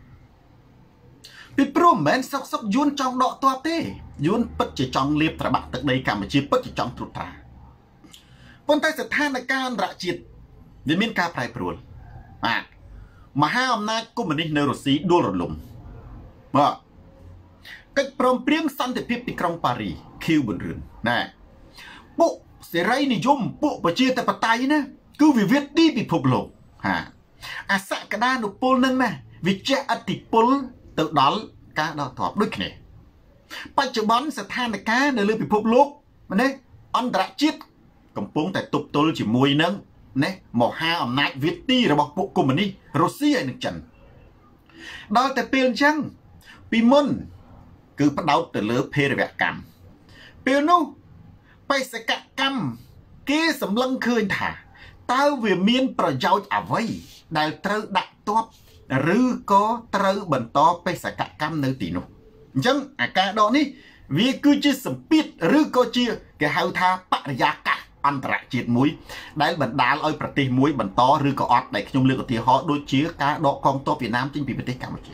Speaker 1: ปิดโปรแมนซอกยุนจองดอกตัวเต้ยุนปัจจะจองเลียบตระบักตึกในกัมพูชีปัจจะจองตรุตราปนใต้สถานการณ์ระจิตวิมินกาไพรปรวนมหาอำนาจกุมนิเนรุสีดูรลุมว่ากิจพรมเปรี้ยงสันติพิบในกรุงปารีสคิวบนเรือนนะปุ๊សេរីនិយមពួកប្រជាធិបតេយ្យណាគឺវាវិតទីពិភពលោកអសក្តានុពលនឹងណាវាជះឥទ្ធិពលទៅដល់ការដកទ័ពដូចគ្នាបច្ចុប្បន្នស្ថានភាពនៅលើពិភពលោកណាអន្តរជាតិកំពុងតែទប់ទល់ជាមួយនឹងណាមហាអំណាចវិទីរបស់ពួកកុម្មុយនីសរុស្ស៊ីហើយនិងចិនដល់តែពេលអញ្ចឹងពីមុនគឺផ្ដោតទៅលើភេរវកម្មពេលនោះបេសកកម្មគេសម្លឹងឃើញថាតើវាមានប្រយោជន៍អ្វីដែលត្រូវដាក់ទ័ពឬក៏ត្រូវបន្តបេសកកម្មនៅទីនោះអញ្ចឹងអាការដកនេះវាគឺជាសម្ពាធឬក៏ជាគេហៅថាបរិយាកាសអន្តរជាតិមួយដែលបណ្ដាលឲ្យប្រទេសមួយបន្តឬក៏អត់ដែលខ្ញុំលើកឧទាហរណ៍ដូចជាការដកកងទ័ពវៀតណាមចេញពីប្រទេសកម្ពុជា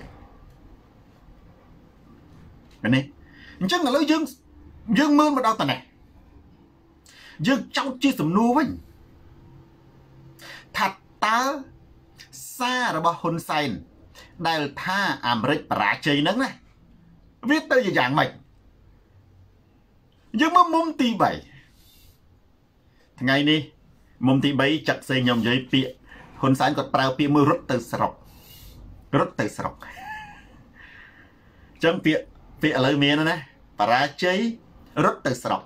Speaker 1: នេះអញ្ចឹងឥឡូវយើងមើលមកដល់តនេះយើងចោទជាសំណួរវិញថាតើសាររបស់ហ៊ុនសែនដែលថាអាមេរិកបរាជ័យហ្នឹងណាវាទៅជាយ៉ាងម៉េចយើងមើលមុំទី3ថ្ងៃនេះមុំទី3ចាក់សេខ្ញុំនិយាយពាក្យហ៊ុនសែនគាត់ប្រើពាក្យមួយរត់ទៅស្រុករត់ទៅស្រុកអញ្ចឹងពាក្យឥឡូវមានណាបរាជ័យរត់ទៅស្រុក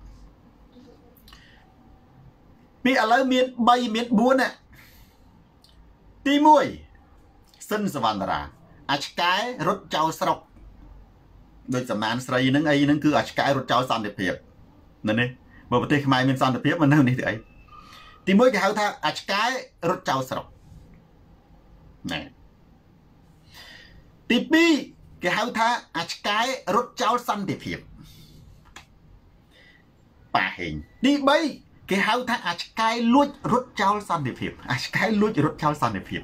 Speaker 1: ពាក្យឥឡូវមាន3មាន4ណាទី1សិនសវណ្ណរាអាឆ្កែរត់ចោលស្រុកដូចសំណានស្រីហ្នឹងអីហ្នឹងគឺអាឆ្កែរត់ចោលសន្តិភាពនៅនេះបើប្រទេសខ្មែរមានសន្តិភាពមិននៅនេះទេអីទី1គេហៅថាអាឆ្កែរត់ចោលស្រុកណែទី2គេហៅថាអាឆ្កែរត់ចោលសន្តិភាពប៉ាហេងទី3គេហៅថាអាឆ្កែលួចរត់ចោលសន្តិភាពអាឆ្កែលួចរត់ចោលសន្តិភាព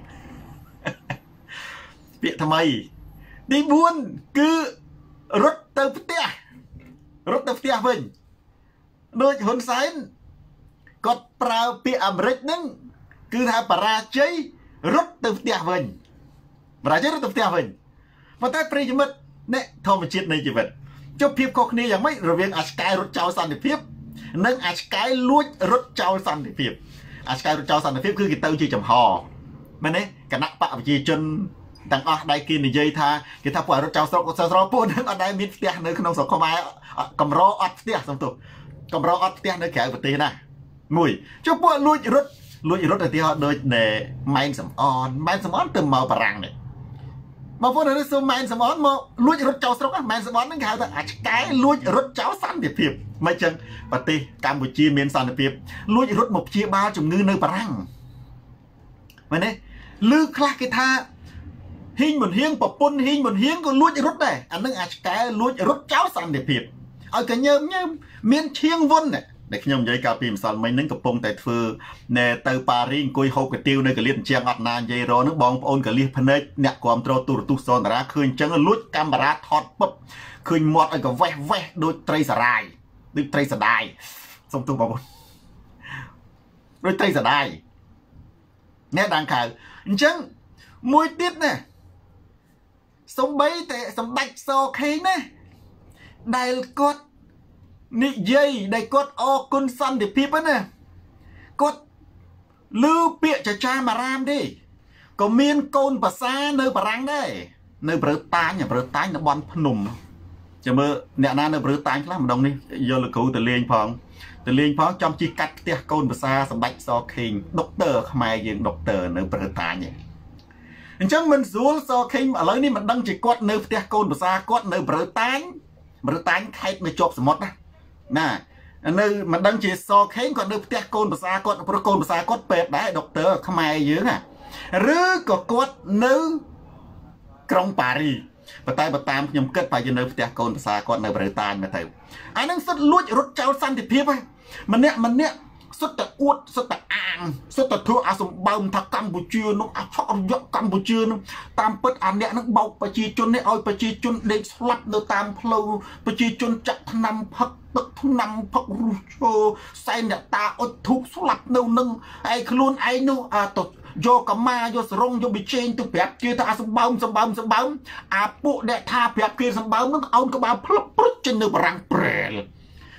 Speaker 1: ពាក្យថ្មីទី4គឺរត់ទៅផ្ទះវិញដូចហ៊ុនសែនគាត់ប្រើពាក្យអាមេរិកហ្នឹងគឺថាបរាជ័យរត់ទៅផ្ទះវិញបរាជ័យរត់ទៅផ្ទះវិញប៉ុន្តែប្រិយមិត្តអ្នកធម្មជាតិនៃជីវិតចុះភាពខុសគ្នាយ៉ាងម៉េចរវាងអាឆ្កែរត់ចោលសន្តិភាពនិងអាឆ្កែលួចរត់ចោលសន្តិភាពអាឆ្កែរត់ចោលសន្តិភាពគឺគេទៅជាចំហមែនទេគណៈបកប្រជាជនទាំងអស់ដែលគេនិយាយថាគេថាពួករត់ចោលស្រុកពួកនឹងអត់ដែលមានផ្ទះនៅក្នុងស្រុកខ្មែរកម្រអត់ផ្ទះសំទោសកម្រអត់ផ្ទះនៅក្រៅប្រទេសណាមួយចុះពួកលួចរត់ឧទាហរណ៍ដូចម៉ែនសំអនទៅមកបារាំងនេះមកពួកនេះសូមម៉ែនសំអនមកលួចរត់ចោលស្រុកម៉ែនសំអនហ្នឹងគេហៅថាអាឆ្កែលួចរត់ចោលសន្តិភាពមិនចឹងប្រទេសកម្ពុជាមានសន្តិភាពលួចរត់មកព្យាបាលជំងឺនៅបារាំងមែនទេឮខ្លះគេថាហ៊ីងមុនហៀងប្រពន្ធហ៊ីងមុនហៀងក៏លួចរត់ដែរអានឹងអាឆ្កែលួចរត់ចោលសន្តិភាពឲ្យកញើមមានឈៀងវុនដែលខ្ញុំនិយាយកាលពីម្សិលមិញហ្នឹងកំពុងតែធ្វើទៅប៉ារីអង្គុយហូបកាទៀវនៅកលៀតអញ្ចឹងអត់ណានិយាយរហ្នឹងបងប្អូនកលៀសភ្នែកអ្នកគ្រប់គ្រងទូរទស្សន៍សនតារាឃើញអញ្ចឹងលួចកាមេរ៉ាថតពឹបឃើញមាត់ឲ្យកវេះដូចត្រីសារាយដូចត្រីសដាយសុំទោសបងប្អូនដូចត្រីសដាយអ្នកដាងខៅអញ្ចឹងមួយទៀតណាសំបីតែសម្ដេចសខេងណាដែលគាត់និយាយដែលគាត់អរគុណសន្តិភាពណាគាត់ឮពាក្យចចាមអារាមទេក៏មានកូនភាសានៅបារាំងដែរនៅព្រឺតាញនៅបន់ភ្នំចាំមើលអ្នកណានៅព្រឺតាញខ្លះម្ដងនេះយកលោកគ្រូទៅលេងផងចំជិះកាត់ផ្ទះកូនភាសាសម្ដេចសខេងដុកទ័រខ្មែរយើងដុកទ័រនៅព្រឺតាញអញ្ចឹងមិនស្រួលសខេងឥឡូវនេះមិនដឹងជាគាត់នៅផ្ទះកូនភាសាគាត់នៅព្រឺតាញខេត្តនៅជាប់សមុទ្រណានៅមិនដឹងជាសខេងគាត់នៅផ្ទះកូនភាសាគាត់ព្រោះកូនភាសាគាត់ពេទ្យដែរដុកទ័រខ្មែរយើងណាឬក៏គាត់នៅក្រុងប៉ារីប៉ុន្តែបើតាមខ្ញុំគិតប្រហែលជានៅផ្ទះកូនភាសាគាត់នៅព្រៃតាញមកទៅអានឹងសុទ្ធលួចរត់ចោលសន្តិភាពហ្នឹងម្នាក់សុទ្ធតែអួតសុទ្ធតែអាងសុទ្ធតែធ្វើអាសម្បើមថាកម្ពុជានោះអឆរយៈកម្ពុជានោះតាមពិតអាអ្នកនឹងបោកប្រជាជននេះឲ្យប្រជាជនដេកស្លាប់នៅតាមផ្លូវប្រជាជនចាក់ថ្នាំផឹកទឹកថ្នាំផឹករុសឈើសែនអ្នកតាអុជធូបស្លាប់នៅនឹងឯខ្លួនឯងនោះទៅយកកម្មាយកសរងយកបិជែងទៅប្រាប់គេថាអាសម្បើមអាពួកអ្នកថាប្រាប់គេសម្បើមនឹងអោនក្បាលផ្លឹបព្រុចចេញនៅបារាំងប្រែល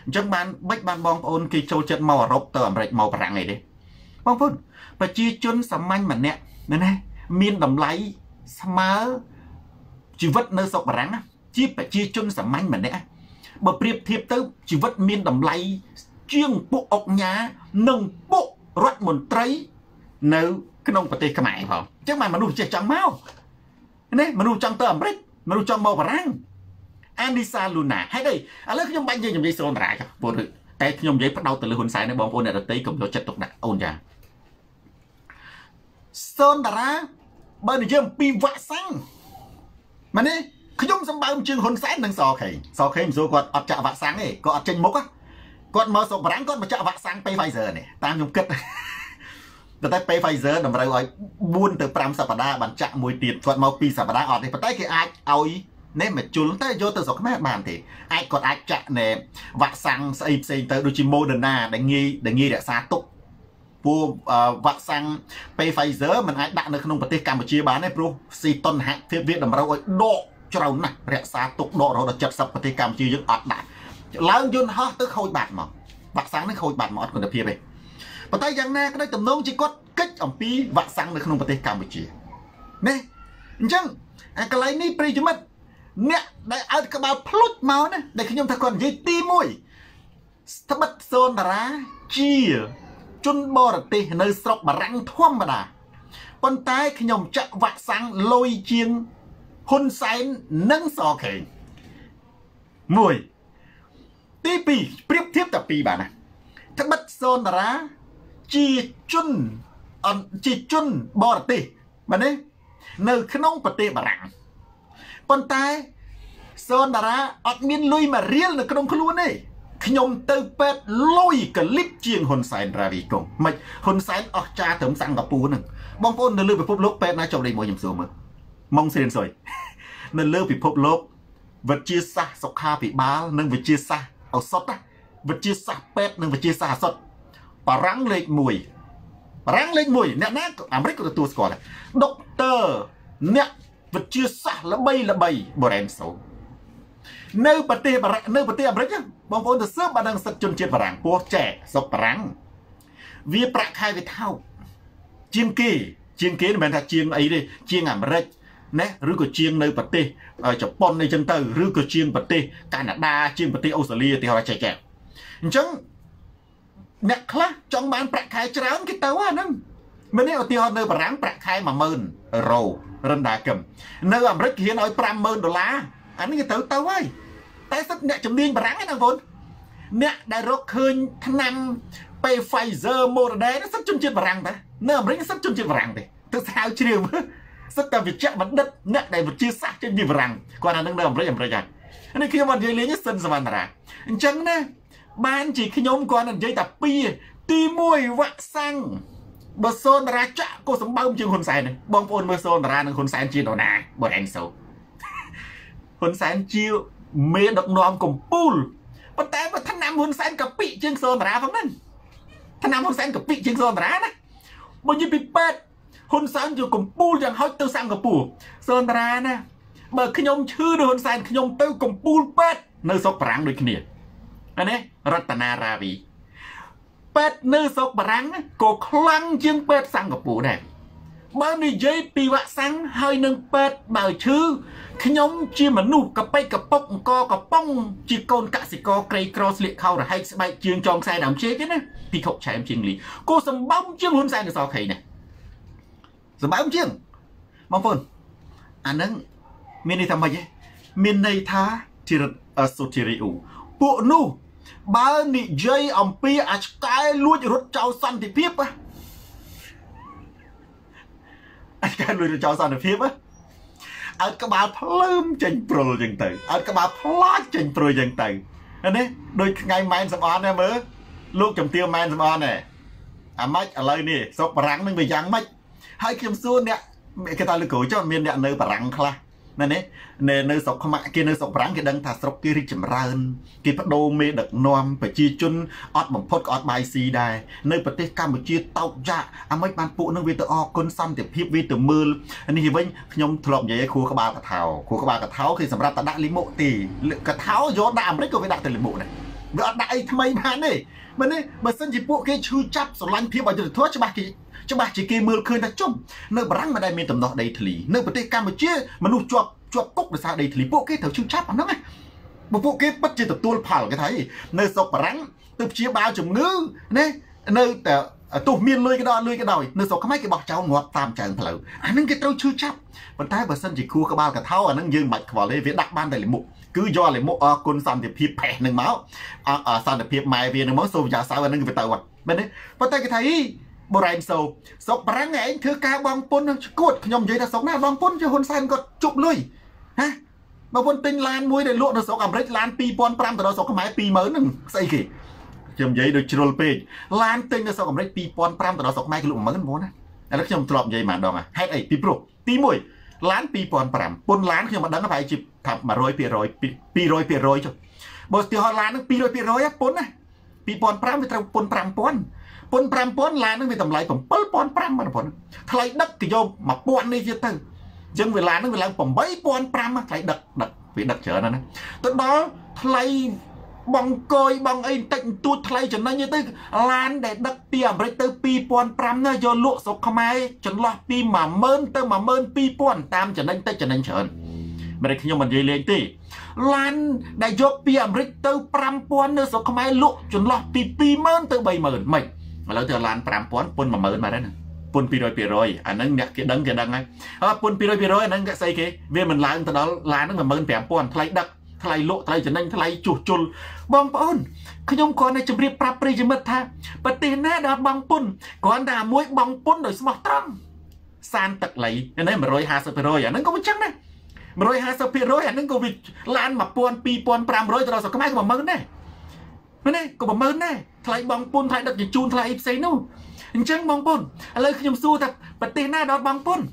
Speaker 1: chẳng ban bong ôn khi châu chân màu rộp tờ ẩm rạch màu bạc này đi bong phun và chia chun sắm manh mà nè này miên đầm lấy má chỉ vất nơi sọc bạc chia phải chia chun sắm manh mà nè bờ priệp thiệp tới chỉ vất miên đầm lấy chiêng bộ ốc nhà nâng bộ rót một trái nếu cái nông bát tê cái mày phải chứ mà nuôi chơi trắng máu này mà nuôi trắng tơ ẩm rạch mà nuôi trắng màu bạc Anissa Luna ហើយđây ឥឡូវខ្ញុំបាញ់និយាយសូនតារាចុះបងតែខ្ញុំនិយាយផ្ដោតទៅលើហ៊ុនសែនបងប្អូនអ្នកដទៃកុំយកចិត្តទុកដាក់អូនចាសូនតារាបើនិយាយអំពីវ៉ាក់សាំងមែនទេខ្ញុំសម្បើមជើងហ៊ុនសែននិងសខេងមិនស្រួលគាត់អត់ចាក់វ៉ាក់សាំងទេគាត់អត់ចេញមុខគាត់មកសុកបារាំងគាត់មកចាក់វ៉ាក់សាំងពេល Pfizer នេះតាមខ្ញុំគិតតែពេល Pfizer តម្រូវឲ្យ4ទៅ5សប្តាហ៍បានចាក់មួយទៀតគាត់មក2សប្តាហ៍អត់ទេប៉ុន្តែគេអាចឲ្យនេះមកជុលតែយកទៅស្រុកខ្មែរបានទេអាចគាត់អាចចាក់ណែវ៉ាក់សាំងស្អីផ្សេងទៅដូចជា Moderna ដែលងាយរក្សាទុកព្រោះវ៉ាក់សាំងពេល Pfizer มันអាចដាក់នៅក្នុងប្រទេសកម្ពុជាបានទេព្រោះស៊ីតុនហភាពវាតម្រូវឲ្យដកច្រើនណាស់រក្សាទុកដករហូតដល់70ប្រទេសកម្ពុជាយើងអត់ដាក់ឡើងយន្តហោះទៅខូចបាត់មកវ៉ាក់សាំងនេះខូចបាត់មកអត់គុណភាពទេប៉ុន្តែយ៉ាងណាក៏ដោយទំនងជាគាត់កិច្ចអំពីវ៉ាក់សាំងនៅក្នុងប្រទេសកម្ពុជានេះអញ្ចឹងអាកន្លែងនេះប្រិយមិត្តអ្នកដែលឲ្យក្បាលភ្លុចមកណាដែលខ្ញុំថាគាត់និយាយទី1ស្បិតសូនតារាជាជនបរទេសនៅស្រុកបារាំងធម្មតាប៉ុន្តែខ្ញុំចាក់វ៉ាក់សាំងលុយជាងហ៊ុនសែននិងសខេង1ទី2ប្រៀបធៀបតែ2បាទណាត្បិតសូនតារាជាជនបរទេសបាទនេះនៅក្នុងប្រទេសបារាំងប៉ុន្តែសូនតារាអត់មានលុយមួយរៀលនៅក្នុងខ្លួនទេខ្ញុំទៅពេទ្យលុយកលិបជាងហ៊ុនសែនរាវីកុងមិនហ៊ុនសែនអស់ចាត្រឹមសិង្ហបុរីហ្នឹងបងប្អូននៅលើពិភពលោកពេទ្យណាចុះលេខ1ខ្ញុំសួរមើលម៉ុងស្រៀនសុយនៅលើពិភពលោកវិទ្យាសាស្ត្រសុខាភិបាលនិងវិទ្យាសាស្ត្រឱសថវិទ្យាសាស្ត្រពេទ្យនិងវិទ្យាសាស្ត្រឱសថបារាំងលេខ1អ្នកណាអាមេរិកក៏ទទួលស្គាល់ដែរដុកទ័រអ្នកវិទ្យាសាស្ត្រល្បីបូរ៉ែនសូនៅប្រទេសអាមេរិកបងប្អូនទៅស៊ើបបានដឹងសិទ្ធិជនជាតិបារាំងពោះចែស្រុកបារាំងវាប្រាក់ខែវាថោកជាងគេមិនមែនថាជាងអីទេជាងអាមេរិកណាឬក៏ជាងនៅប្រទេសជប៉ុនអីចឹងទៅឬក៏ជាងប្រទេសកាណាដាជាងប្រទេសអូស្ត្រាលីទីហោចែកអញ្ចឹងអ្នកខ្លះចង់បានប្រាក់ខែច្រើនគេទៅអាហ្នឹងមែនទេឧទាហរណ៍នៅបារាំងប្រាក់ខែ $10,000 រណ្ដាគឹមនៅអាមេរិកគេហ៊ានឲ្យ $50,000 អានេះគេទៅហើយតែសិតអ្នកជំនាញបារាំងហ្នឹងបងអ្នកដែលរកឃើញថ្នាំពេល Pfizer Moderna សិតជនជាតិបារាំងតានៅអាមេរិកសិតជនជាតិបារាំងទេទៅស្រាវជ្រាវសិតតែវិជ្ជបណ្ឌិតអ្នកដែលវិទ្យាសាស្ត្រជនជាតិបារាំងគាត់អានឹងនៅអាមេរិកហើយនេះខ្ញុំអត់និយាយលេងសិនសមន្តរាអញ្ចឹងណាបានជាខ្ញុំគាត់និយាយតែ2ទី1វ៉ាក់សាំងបើសូនតារាចាក់ក៏សម្បើមជាងហ៊ុនសែនបងប្អូនមើលសូនតារានិងហ៊ុនសែនជានរណាបើអែនសូហ៊ុនសែនជាមេដឹកនាំកម្ពុជាប៉ុន្តែបើថ្នាំហ៊ុនសែនកពិជាងសូនតារាផងហ្នឹងថ្នាំហ៊ុនសែនកពិជាងសូនតារាណាបើនិយាយពីពេទ្យហ៊ុនសែនជាកម្ពុជាយ៉ាងហោចទៅសិង្ហបុរីសូនតារាណាបើខ្ញុំឈឺដោយហ៊ុនសែនខ្ញុំទៅកម្ពុជាពេទ្យនៅស្រុកបារាំងដូចគ្នាអានេះរតនារាវីពេទ្យនៅស្រុកបារាំងក៏ខ្លាំងជាងពេទ្យសិង្ហបុរីដែរបើនិយាយពីវ៉ាក់សាំងហើយនឹងពេទ្យបើឈឺខ្ញុំជាមនុស្សកប៉ិកកប៉ុកអង្គកប៉ុងជាកូនកសិករក្រីក្រស្លៀកខោរហែកស្បែកជើងចងខ្សែដើមជែកទេណាពីខុកឆែមជាងលីក៏សម្បំជាងហ៊ុនសែនទៅសខេណាសម្បំជាងបងប្អូនអានឹងមានន័យថាម៉េចទេមានន័យថាជាសុធារីអ៊ូពួកនោះបើនិយាយអំពីអាឆ្កែលួចរត់ចោលសន្តិភាពអាឆ្កែលួចរត់ចោលសន្តិភាពអត់ក្បាលភ្លើមចេញព្រុលចឹងទៅអត់ក្បាលផ្លាច់ចេញព្រុលចឹងទៅនេះដូចថ្ងៃម៉ែនសំអនណាមើលលោកជំទាវម៉ែនសំអនណាអាម៉េចឥឡូវនេះស្រុកបារាំងនឹងវាយ៉ាងម៉េចហើយខ្ញុំសួរអ្នកគេថាលោកគ្រូចុះមានអ្នកនៅបារាំងខ្លះណានេះនៅស្រុកខ្មាក់គេនៅស្រុកបារាំងគេដឹងថាស្រុកគេរីកចម្រើនគេបដូរមេដឹកនាំប្រជាជនអត់បំផុតក៏អត់បាយស៊ីដែរនៅប្រទេសកម្ពុជាតោកយ៉ាអាម៉េចបានពួកនឹងវាទៅអរគុណសន្តិភាពវាទៅមើលនេះវិញខ្ញុំធ្លាប់និយាយឲ្យគ្រូក្បាលកថោគឺសម្រាប់តែដាក់លីមុខទីកថោយកដាក់អាមេរិកក៏វាដាក់ទៅលីមុខដែរវាអត់ដាក់អីថ្មីបានទេមែនទេបើសិនជាពួកគេឈឺចាប់ស្រឡាញ់ភាពអយុត្តិធម៌ច្បាស់ជាគេមើលឃើញថាជុំនៅបារាំងមិនដែលមានដំណោះដីធ្លីនៅប្រទេសកម្ពុជាមនុស្សជាប់គុកដោយសារដីធ្លីពួកគេត្រូវឈឺចាប់អាហ្នឹងណាបើពួកគេពិតជាទទួលផលគេថានៅស្រុកបារាំងទៅព្យាបាលជំងឺណានៅតែទោះមានលុយក៏ដោយនៅស្រុកខ្មែរគេបោះចោលងាប់តាមចើងផ្លូវអាហ្នឹងគេត្រូវឈឺចាប់ប៉ុន្តែបើសិនជាខួរក្បាលកថោអាហ្នឹងយើងមិនបាច់ខ្វល់ទេវាដាក់បានតែលិមុខគឺយកលិមុខអរគុណសន្តិភាពផេះនឹងមកសន្តិភាពម៉ែវានឹងមកសូវយ៉ាសៅអាហ្នឹងវាទៅអត់មែនទេប៉ុន្តែគេថាបរ៉ែនសូស្រុកបារាំងឯងធ្វើការបងពុនឈួតខ្ញុំនិយាយថាស្រុកណាបងពុនជាហ៊ុនសែនគាត់ជប់លុយហ៎បងពុនទិញឡានមួយដែលលក់នៅស្រុកអាមេរិកឡាន2500ទៅដល់ស្រុកខ្មែរ20000ហ្នឹងស្អីគេខ្ញុំនិយាយដូចជ្រុលពេកឡានទិញនៅស្រុកអាមេរិក2500ទៅដល់ស្រុកខ្មែរគេលក់10000ហ្មងណាឥឡូវខ្ញុំធ្លាប់និយាយម្ដងហេតុអីពីព្រោះទី1ឡាន2500ពុនឡានខ្ញុំមិនដឹងថាប្រហែលជាថា100% 200% ចុះបើស្ទើរឡានហ្នឹង200% ពុនណា2500វាត្រូវពុន5000ពុន5000ឡានហ្នឹងវាតម្លៃ7500មកពុនថ្លៃដឹកគេយក1000នេះទៀតទៅអញ្ចឹងវាឡានហ្នឹងវាឡើង8500ថ្លៃដឹកវាដឹកច្រើនណាស់ទៅដល់ថ្លៃបងកយបងអីតិចតួចថ្លៃចំណេញទៅឡានដែលដឹកពីអាមេរិកទៅ2500ណាយកលក់ស្រុកខ្មែរចន្លោះពី10000ទៅ12000តាមចំណេញតិចចំណេញច្រើនមិនได้ខ្ញុំមិននិយាយលេងទេឡានដែលយកពីអាមេរិកទៅ5000នៅស្រុកខ្មែរលក់ចន្លោះពី20000ទៅ30000មិនឥឡូវទៅឡាន5000ពុន10000មកដែរណាពុន200%អាហ្នឹងអ្នកគេដឹងហើយពុន200%អាហ្នឹងគេស្អីគេវាមិនឡើងទៅដល់ឡានហ្នឹង15000ថ្លៃដឹកថ្លៃលក់ថ្លៃចំណេញថ្លៃជួសជុលបងប្អូនខ្ញុំគ្រាន់តែជម្រាបប្រាប់ប្រិយមិត្តថាប្រទេសណាដែលបងពុនគ្រាន់តែមួយបងពុនដោយស្មោះត្រង់សានទឹកលៃនេះ150%អាហ្នឹងក៏មិនចឹងដែរ150%អាហ្នឹងក៏វាឡាន1000 2500ទៅដល់ស្រុកខ្មែរក៏10000ដែរមែនទេក៏10000ដែរថ្លៃបងពុនថ្លៃដឹកជញ្ជូនថ្លៃអីផ្សេងនោះអញ្ចឹងបងពុនឥឡូវខ្ញុំសួរថាប្រទេសណាដល់បងពុន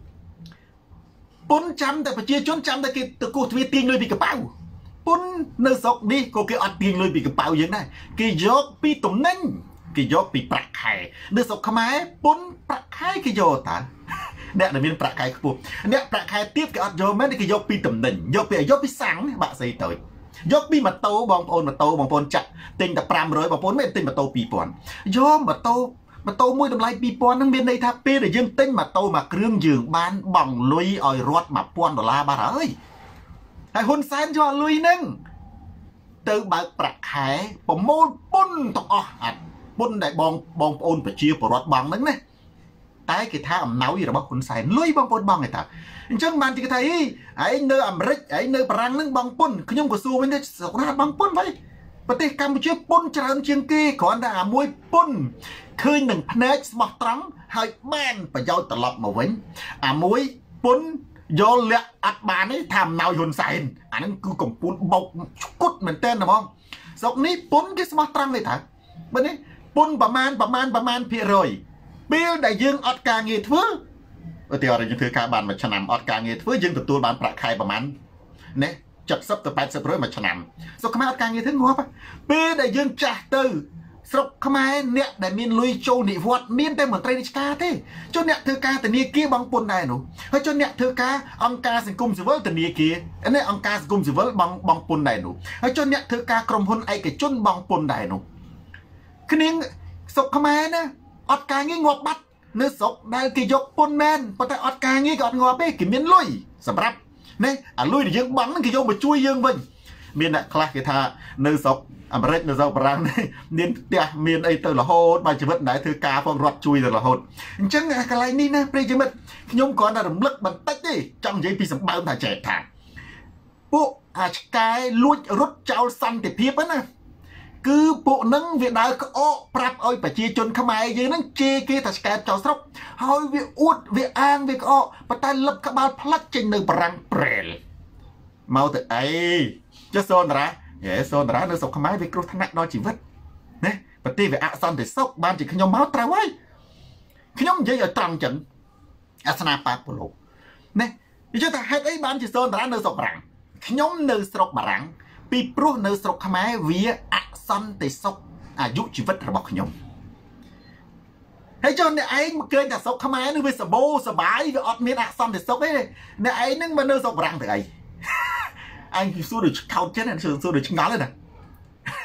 Speaker 1: ចាំតែប្រជាជនចាំតែគេទៅគោះទ្វារទាញលុយពីកប៉ៅពុននៅស្រុកនេះក៏គេអត់ទាញលុយពីកប៉ៅយើងដែរគេយកពីតំណែងគេយកពីប្រាក់ខែនៅស្រុកខ្មែរពុនប្រាក់ខែគេយកតាអ្នកដែលមានប្រាក់ខែខ្ពស់អ្នកប្រាក់ខែទាបគេអត់យកមែនគេយកពីតំណែងយកពីសាំងបាក់ស្អីទៅយកពីម៉ូតូបងប្អូនចាក់ទិញតែ500បងប្អូនមិនទិញម៉ូតូ2000យកម៉ូតូមួយតម្លៃ2000ហ្នឹងមានន័យថាពេលដែលយើងទិញម៉ូតូមួយគ្រឿងយើងបានបង់លុយឲ្យរត់$1000បាត់ហើយហ៊ុនសែនយកលុយហ្នឹងទៅបើកប្រាក់ខែប្រមូលពុនទាំងអស់អាពុនដែលបងប្អូនប្រជាពលរដ្ឋបង់ហ្នឹងណាតែគេថាអំណោយរបស់ហ៊ុនសែនលុយបងប្អូនបង់ឯតាអញ្ចឹងបានគេថាឯងនៅអាមេរិកឯងនៅបារាំងហ្នឹងបង់ពុនខ្ញុំក៏សួរវិញថាស្រុកណាបង់ពុនវិញប្រទេសកម្ពុជាពុនច្រើនជាងគេគ្រាន់តែអាមួយពុនឃើញនឹងភ្នែកស្មោះត្រង់ហើយបានប្រយោជន៍ត្រឡប់មកវិញអាមួយពុនយកលាក់អត់បានទេថាអំណោយហ៊ុនសែនអាហ្នឹងគឺកំពូលបោកឈុតមែនតើហ្មងស្រុកនេះពុនគេស្មោះត្រង់ទេថាបើនេះពុនប្រមាណភាគរយពេលដែលយើងអត់ការងារធ្វើឧទាហរណ៍យើងធ្វើការបានមួយឆ្នាំអត់ការងារធ្វើយើងទទួលបានប្រាក់ខែប្រមាណណា70ទៅ80%មួយឆ្នាំស្រុកខ្មែរអត់ការងារធ្វើងាប់ពេលដែលយើងចាស់ទៅស្រុកខ្មែរអ្នកដែលមានលុយចូលនិវត្តន៍មានតែមន្ត្រីរាជការទេចុះអ្នកធ្វើការធនាគារបង់ពុនដែរនោះហើយចុះអ្នកធ្វើការអង្គការសង្គមស៊ីវិលធនាគារនេះអង្គការសង្គមស៊ីវិលបង់ពុនដែរនោះហើយចុះអ្នកធ្វើការក្រុមហ៊ុនឯកជនបង់ពុនដែរនោះគ្នាស្រុកខ្មែរណាអត់ការងារងាប់បាត់នៅស្រុកដែលគេយកពុនមែនប៉ុន្តែអត់ការងារក៏អត់ងាប់ទេគេមានលុយសម្រាប់នេះអាលុយដែលយើងបង់ហ្នឹងគេយកមកជួយយើងវិញមានអ្នកខ្លះគេថានៅស្រុកអាមេរិកនៅស្រុកបារាំងនេះមានផ្ទះមានអីទៅរហូតបើជីវិតមិនដែលធ្វើការផងរត់ជួយទៅរហូតអញ្ចឹងកន្លែងនេះណាប្រិយមិត្តខ្ញុំគ្រាន់តែរំលឹកបន្តិចទេចង់និយាយពីសម្បើមថាចែកថាពួកអាឆ្កែលួចរត់ចោលសន្តិភាពណាគឺពួកនឹងវាដើរក្អកប្រាប់ឲ្យប្រជាជនខ្មែរយើងហ្នឹងជេរគេថាឆ្កែចោលស្រុកហើយវាអួតវាអាងវាក្អកប៉ុន្តែលឹបក្បាលផ្លាច់ចេញនៅបារាំងប្រែលមកទៅអីចុះសូនតារាសូនតារានៅស្រុកខ្មែរវាគ្រោះថ្នាក់ដល់ជីវិតណាប្រទេសវាអសន្តិសុខបានជាខ្ញុំមកត្រូវហើយខ្ញុំនិយាយឲ្យត្រង់ចឹងអាសនាប៉ាប៉ូឡូណានិយាយថាហេតុអីបានជាសូនតារានៅស្រុកបារាំងខ្ញុំនៅស្រុកបារាំងពីព្រោះនៅស្រុកខ្មែរវាអសន្តិសុខអាយុជីវិតរបស់ខ្ញុំហើយចុះអ្នកឯងមកឃើញថាស្រុកខ្មែរនឹងវាសបោសបាយវាអត់មានអសន្តិសុខទេអ្នកឯងនឹងមកនៅស្រុកបារាំងទៅអីអញគឺសួរដូចខោតចឹងសួរដូចឆ្ងល់ទេណា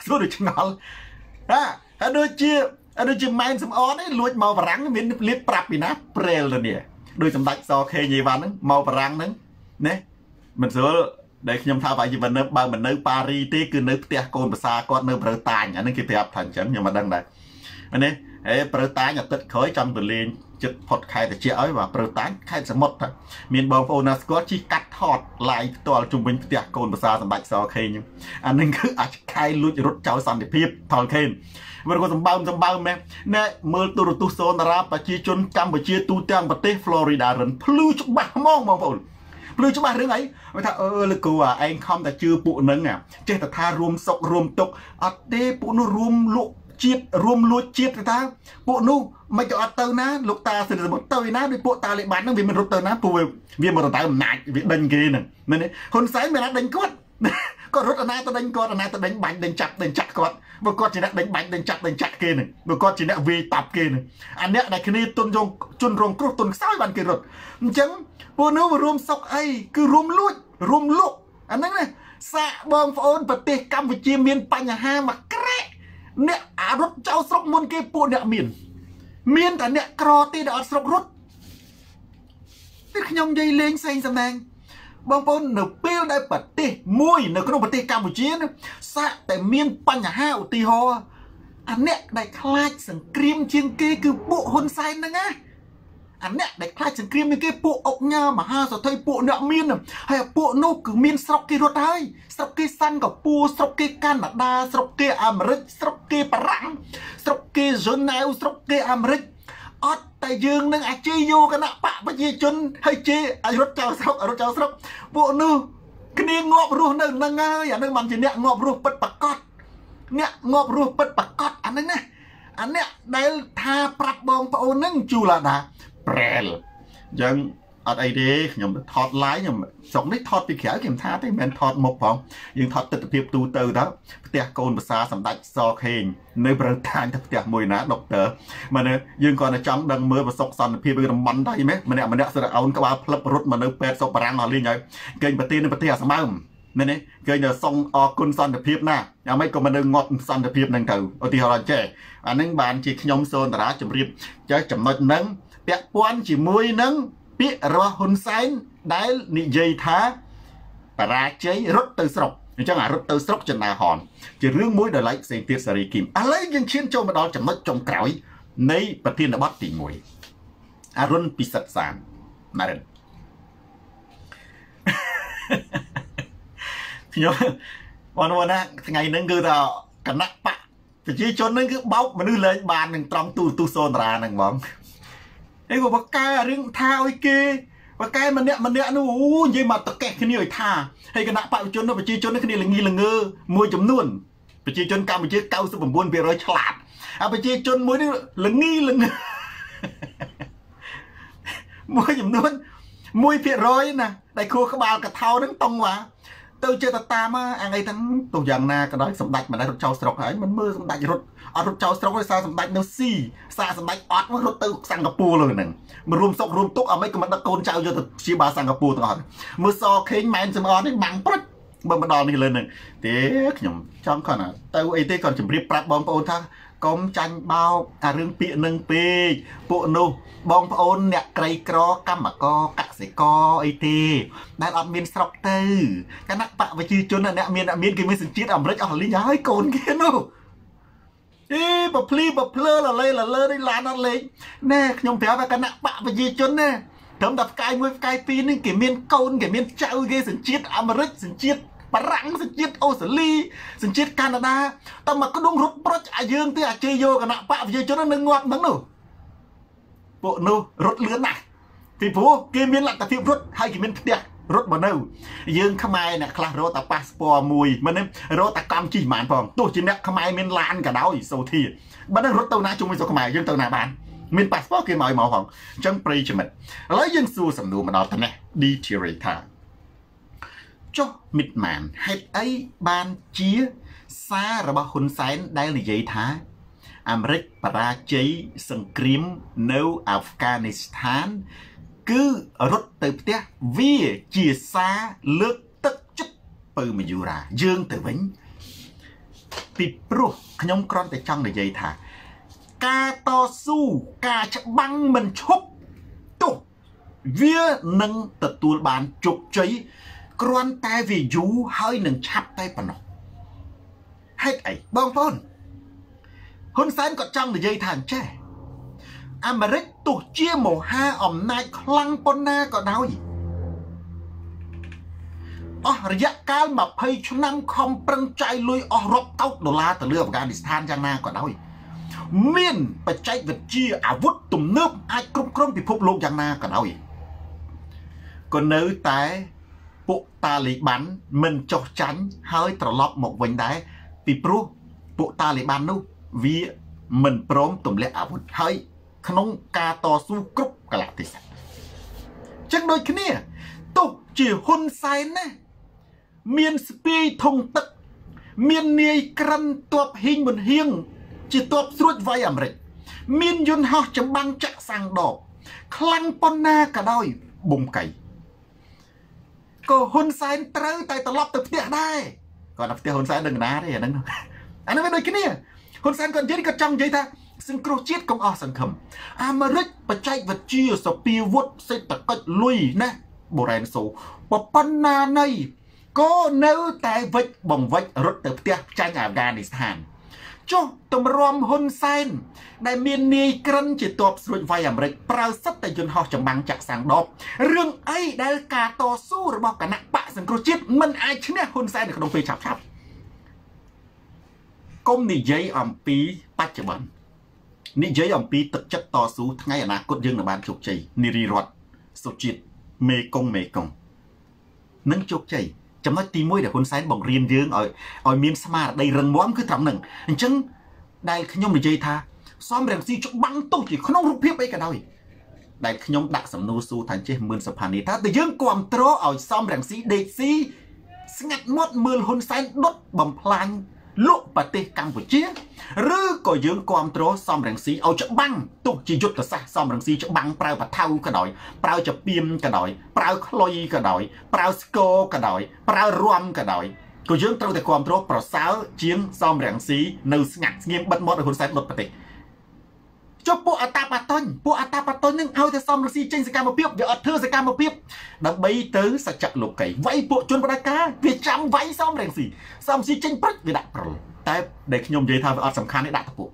Speaker 1: số được chừng ngọn đôi chừng mai sầm on ấy lùi màu và rắn miếng liếp prap bị nát prel rồi nè đôi sầm đạch so khe gì vào nứng màu và rắn nứng nè mình sửa để nhầm thao vậy gì mình nơi ba mình nơi Paris tí cứ nơi tia cồn và xa con nơi bờ tàn nhá nên kia đẹp thành chấn nhưng mà đằng này anh ấy bờ tàn nhà tết khởi trong Berlin liên chụp phật khai để chia ấy và bờ tàn khai sẽ một thôi miền bờ Fona Scott chỉ cắt thọt lại toàn trung bình tia cồn và xa sầm đạch so khe nhưng anh ấy cứ khai lùi rút cháu sẵn để phép thằng khe vừa có sầm bao mẹ nè mưa tu son ra và chia chôn Campuchia tu trang bờ tây Florida rừng plu chụp bạc mong phồn lưu cho bạn đứng ấy người ta lực cô à anh không ta chưa bộ nâng à chơi ta tha rùm sọc rùm tục ở đây bộ nó rùm lụa chiết người ta bộ nu mày cho tơ ná lục ta sẽ một tơi ná đi bộ ta lại bán nó vì mình rút tơ ná phù vì một tay nạt việc đánh kia nè nên hôm sáng mình đã đánh cốt có rút ở na ta đánh cốt ở na ta đánh bánh đánh chặt cốt và con chỉ đã đánh bánh đánh chặt kia này và con chỉ đã vì tập kia này anh nhớ này khi đi tuân rong cốt tuân sáu bàn kia rồi chẳng bộ nếu mà rùm sọc ấy cứ rùm lụt anh nói này xạ bong phôn vật tê Campuchia miền Pành ha mà kẽ nè rút cháu sọc môn kia bộ nè miền cả nè cro tê đã sọc rút tiếc nhông dây lên xanh xăm nàng bong phôn nửa pil đây vật tê môi nửa cái vật tê Campuchia xạ tại miền Pành ha ở tì ho anh nè đại khai sừng cream chiên kia cứ bộ hôn xanh nữa nghe anh nè để khai chân cream như cái bộ ốc nha mà ha rồi thấy bộ nợ miên hay là bộ nô cứ miên sọc kia rồi đấy sọc kia xanh cả pu sọc kia Canada sọc kia Americ sọc kia Paran sọc kia Geneva sọc kia Americ ở tại dương nâng chơi vô cái nạ bạ bây giờ chân hay chơi rút chào sọc bộ nô cái này ngọt ruột nâng ơi à nâng mình chỉ nè ngọt ruột bật bạc cọt nè ngọt ruột bật bạc cọt anh ấy nè anh nè đây tha prap bong bộ nâng chu là đã Prel dân ở đây đi nhầm thọt lái nhầm sống đấy thọt bị khéo kiểm tra thế men thọt một phòng nhưng thọt tự tiệp tu từ đó tiệc côn và xa sầm đạch so hình nơi bờ than thật tiệc mùi ná độc tờ mà nè nhưng còn ở trong đằng mưa và sọc sần phía bên đồng bắn đây mấy mà nè sẽ là áo các bạn flip rút mà nơi pet sọc barang ở liên nhảy kênh bờ tiên bờ tiệc sầm mâm nên đấy kênh là song ở côn sần được phiếp na nhà mấy còn mà nơi ngọt sần được phiếp năng từ ở thì họ là trẻ anh ấy bàn chỉ nhom sơn đã chấm riệp chơi chấm nói nắng bẹt quan chỉ môi nâng biết rồi hôn sáng đáy nị dây thá và ra cháy rút từ sọc chẳng hạn rút từ sọc chân là hòn chỉ rương mũi đời lấy xây tiết sari kim lấy những chiến châu mà đó chẳng mất trong cõi nấy bật tiên đã bắt tỉ mũi run pisat sàn mà đừng thì nhớ bọn á ngày nâng cứ tao cả nắp bạ thì chỉ cho nâng cứ bóc mà đưa lên bàn nâng trong tu son ra nâng bóng cái của bác cái riêng thao ấy kia và cái mà nè nó gì mà tất cả cái này thà hay cái nạp bạo chôn nó phải chi chôn nó cái này là nghi là ngơ môi chấm luôn phải chi chôn cao mà chi cao số bẩm buôn về rồi chặt phải chi chôn môi là nghi là ngơ môi chấm luôn môi phía rồi nè đại khu các bạn cả thao đứng tông mà tôi chơi ta mà anh ấy thắng tù giang na cái đó sầm đạch mà đã rút trâu sọc ấy mình mơ sầm đạch rút trâu sọc ấy sao sầm đạch nó xì sao sầm đạch ót nó rút từ Singapore rồi nè mà rùm sọc rùm túc ở mấy cái mặt đất côn trâu cho từ chi ba Singapore tao mưa so khinh men sầm ót ấy bằng bứt mà đòn đi lên nè thế nhom trong con à tôi ấy thế còn chấm riệp prap bom ôn thang công tranh bao rừng pịa nâng pê bộ nô bong ôn nè cây cỏ cam mà co cạ sẽ co ấy tê đại ở miền sọc tư cái nắp bạ và chi chôn là nè miền cái miền sinh chiết ẩm rất ở lý nhái cồn kia nô ê bập lơ là lơ đi là nó lên nè nhung theo và cái nắp bạ và chi chôn nè thấm đập cài mũi cài pin nên cái miền cồn cái miền trâu kia sinh chiết ẩm rất sinh chiết Parang sinh chiết Australia sinh chiết Canada tao mà có đúng rút bớt dương thì chơi vô cái nắp bạ và chi chôn nó nâng ngọt nắng nô bộ nô rút lươn này thì phố kia miền lạnh ta phiêu rút hai cái miền tiệt rút vào đâu dương không ai nè khla rô ta passport mùi mà nên rô ta cam chỉ màn phòng tôi chỉ nè không ai miền lan cả đáo sâu thì bắt đầu rút tàu na chung với số không ai dương tàu na bán miền passport kia màu phòng chân pre cho mình lấy dương xu sầm nụ mà đó thế này đi chơi thà cho mịt màn hay ấy ban chia xa rồi bao hôn sáng đây là vậy thà Americ para cháy sân krim nấu Afghanistan cứ rút từ tiếc vì chia xa lướt tất chất từ mà dù ra dương từ vĩnh ពីព្រោះខ្ញុំគ្រាន់តែចង់និយាយថាការតស៊ូការច្បាំងមិនឈប់ទោះវានឹងទទួលបានជោគជ័យគ្រាន់តែវាយូរហើយនឹងឆាប់តែប៉ុណ្ណោះហេតុអីបងប្អូនហ៊ុនសែនក៏ចង់និយាយថាអញ្ចេះអាមេរិកទោះជាមហាអំណាចខ្លាំងប៉ុណ្ណាក៏ដោយអស់រយៈកាល20ឆ្នាំខំប្រឹងចាយលុយអស់រាប់តោកដុល្លារទៅលើអាហ្វហ្គានីស្ថានយ៉ាងណាក៏ដោយមានបច្ចេកវិទ្យាអាវុធទំនើបអាចគ្រប់គ្រងពិភពលោកយ៉ាងណាក៏ដោយក៏នៅតែពួកតាលីបាន់មិនចុះចាញ់ហើយត្រឡប់មកវិញដែរពីព្រោះពួកតាលីបាន់នោះវាមិនព្រមទម្លាក់អាវុធហើយក្នុងការតស៊ូគ្រប់កលៈទេសៈចឹងដូចគ្នាទោះជាហ៊ុនសែនណាមានស្ពាយធុងទឹកមាននាយក្រិនទ័ពហ៊ីងមុនហៀងជាទ័ពស្រួចវាយអាមេរិកមានយន្តហោះចម្បាំងចាក់សាំងដបខ្លាំងប៉ុណ្ណាក៏ដោយបំកៃក៏ហ៊ុនសែនត្រូវតែត្រឡប់ទៅផ្ទះដែរគាត់ទៅផ្ទះហ៊ុនសែនដឹងណាទេអាហ្នឹងវាដូចគ្នាហ៊ុនសែនគាត់និយាយគាត់ចង់និយាយថាសង្គ្រោះជាតិកុំអស់សង្ឃឹមអាមេរិកបច្ចេកវិទ្យាសពាវុធសេដ្ឋកិច្ចលុយណាបូរ៉ែនសូប៉ុណ្ណានៃក៏នៅតែវិច្ចបង្វិច្ចរត់ទៅផ្ទះចាញ់អាហ្វហ្គានីស្ថានចុះតម្រាំហ៊ុនសែនដែលមាននាយក្រិនជាទ័ពស្រួចវាយអាមេរិកប្រើសិទ្ធតែយន្តហោះចម្បាំងចាក់សាំងដបរឿងអីដែលការតស៊ូរបស់គណៈបកសង្គ្រោះជាតិមិនអាចឈ្នះហ៊ុនសែននៅក្នុងពេលឆាប់កុំនិយាយអំពីបច្ចុប្បន្ននិយាយអំពីទឹកចិត្តតស៊ូថ្ងៃអនាគតយើងនឹងបានជោគជ័យនារីរដ្ឋសុជាតិមេកុងនឹងជោគជ័យចំណុចទី1ដែលហ៊ុនសែនបង្រៀនយើងឲ្យមានស្មារតីរឹងមាំគឺត្រង់ហ្នឹងអញ្ចឹងដែលខ្ញុំនិយាយថាសំរងស៊ីច្បាំងទោះជាក្នុងរូបភាពអីក៏ដោយដែលខ្ញុំដាក់សំណួរសួរថាចេះមឿនសុផានីថាតែយើងគ្រប់គ្រងឲ្យសំរងស៊ីដេកស៊ីស្ងាត់មាត់មើលហ៊ុនសែនដុតបំផ្លាញលក់ប្រទេសកម្ពុជាឬក៏យើងគ្រប់គ្រងសំរងស៊ីឲ្យច្បាំងទោះជាយុទ្ធសាស្ត្រសំរងស៊ីច្បាំងប្រើបថៅក៏ដោយប្រើចពៀមក៏ដោយប្រើខ្លុយក៏ដោយប្រើស្គរក៏ដោយប្រើរំក៏ដោយក៏យើងត្រូវតែគ្រប់គ្រងប្រសើរជាងសំរងស៊ីនៅស្ងាត់ស្ងៀមបិទមាត់ឲ្យហ៊ុនសែនដុតប្រទេសចុះពួកអតាបតញ្ញនឹងឲ្យតែសំរងស៊ីចេញសកម្មភាពវាអត់ធ្វើសកម្មភាពដើម្បីទៅសច្ចៈលោកីវាយពួកជនបដិការវាចាំវាយសំរងស៊ីចេញព្រិចវាដាក់ប្រលតែដែលខ្ញុំនិយាយថាវាអត់សំខាន់ទេដាក់ទៅពួក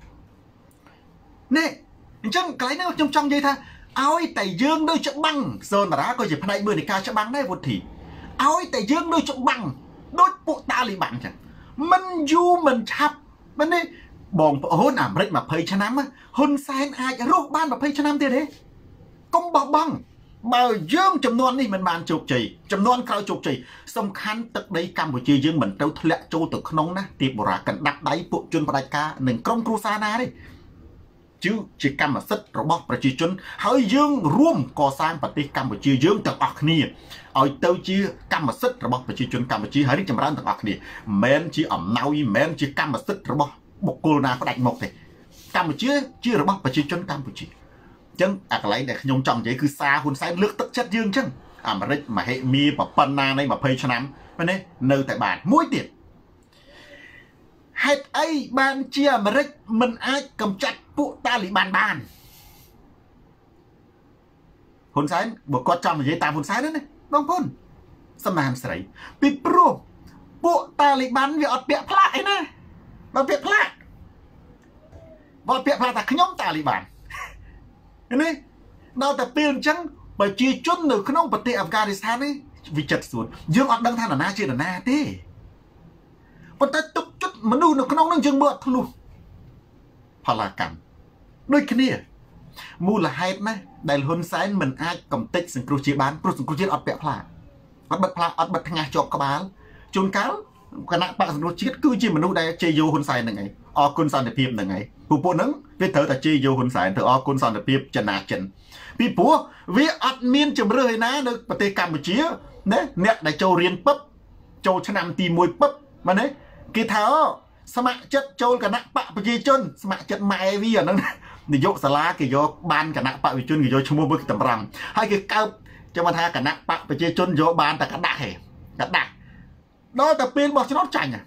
Speaker 1: នេះអញ្ចឹងកន្លែងនេះខ្ញុំចង់និយាយថាឲ្យតែយើងដូចច្បាំងសូនតារាក៏ជាផ្នែកមួយនៃការច្បាំងដែរវុធីឲ្យតែយើងដូចច្បាំងដូចពួកតាលីបាន់អញ្ចឹងមិនយូរមិនឆាប់មិនទេបងប្អូនអាមេរិក20ឆ្នាំហ៊ុនសែនអាចរស់បាន20ឆ្នាំទៀតទេកុំបោះបង់បើយើងចំនួននេះមិនបានជោគជ័យចំនួនក្រោយជោគជ័យសំខាន់ទឹកដីកម្ពុជាយើងមិនទៅធ្លាក់ចូលទៅក្នុងណាទីបូរ៉ាកណ្ដាប់ដៃពួកជនផ្ដាច់ការនិងក្រុមគ្រួសារណាទេជាកម្មសិទ្ធិរបស់ប្រជាជនហើយយើងរួមកសាងប្រទេសកម្ពុជាយើងទាំងអស់គ្នាឲ្យទៅជាកម្មសិទ្ធិរបស់ប្រជាជនកម្ពុជាហើយរីកចម្រើនទាំងអស់គ្នាមិនជាអំណោយមិនជាកម្មសិទ្ធិរបស់បុគ្គលណាផ្ដាច់មុខទេកម្ពុជាជារបស់ប្រជាជនកម្ពុជាអញ្ចឹងអាកន្លែងដែលខ្ញុំចង់និយាយគឺសារហ៊ុនសែនលើកទឹកចិត្តយើងអញ្ចឹងអាមេរិកមហិមាប៉ុណ្ណានៃ20ឆ្នាំមែនទេនៅតែបានមួយទៀតហេតុអីបានជាអាមេរិកមិនអាចកម្ចាត់ពួកតាលីបាន់បានហ៊ុនសែនបើគាត់ចង់និយាយតាមហ៊ុនសែនណាបងប្អូនសំណានស្រីពីព្រោះពួកតាលីបាន់វាអត់ពាក់ផ្លាកអីណាបើពាក់ផ្លាកថាខ្ញុំតាលីបាន់នេះដល់តែពេលអញ្ចឹងប្រជាជននៅក្នុងប្រទេសអាហ្វហ្គានីស្ថាននេះវិចិត្រសួនយើងអត់ដឹងថានរណាជានរណាទេប៉ុន្តែទុកចិត្តមនុស្សនៅក្នុងនឹងយើងមើលអត់ធ្លុះផលកម្មដូចគ្នាមូលហេតុណាដែលហ៊ុនសែនមិនអាចកំទេចសង្គ្រោះជាតិបានព្រោះសង្គ្រោះជាតិអត់ពាក់ផ្លាកអត់បិទផ្លាកអត់បិទថ្ងាសជាប់ក្បាលជួនកាលគណៈបកសង្គ្រោះជាតិគឺជាមនុស្សដែលជេរយកហ៊ុនសែនហ្នឹងឯងអរគុណសន្តិភាពហ្នឹងឯងពួកហ្នឹងវាត្រូវតែជេរយកហ៊ុនសែនទៅអរគុណសន្តិភាពចិនណាចិនពីព្រោះវាអត់មានជំរឿនឯណានៅប្រទេសកម្ពុជាណាអ្នកដែលចូលរៀនពឹបចូលឆ្នាំទី1ពឹបមែនទេគេថាស្ម័គ្រចិត្តចូលគណៈបកប្រជាជនស្ម័គ្រចិត្តម៉ែវាអាហ្នឹងនាយកសាលាគេយកបានគណៈបកប្រជាជនគេយកឈ្មោះមួយតម្រង់ហើយគេកើបចាំថាគណៈបកប្រជាជនយកបានតែกระดาษហេกระดาษដល់តែពេលបោះឆ្នោតចាញ់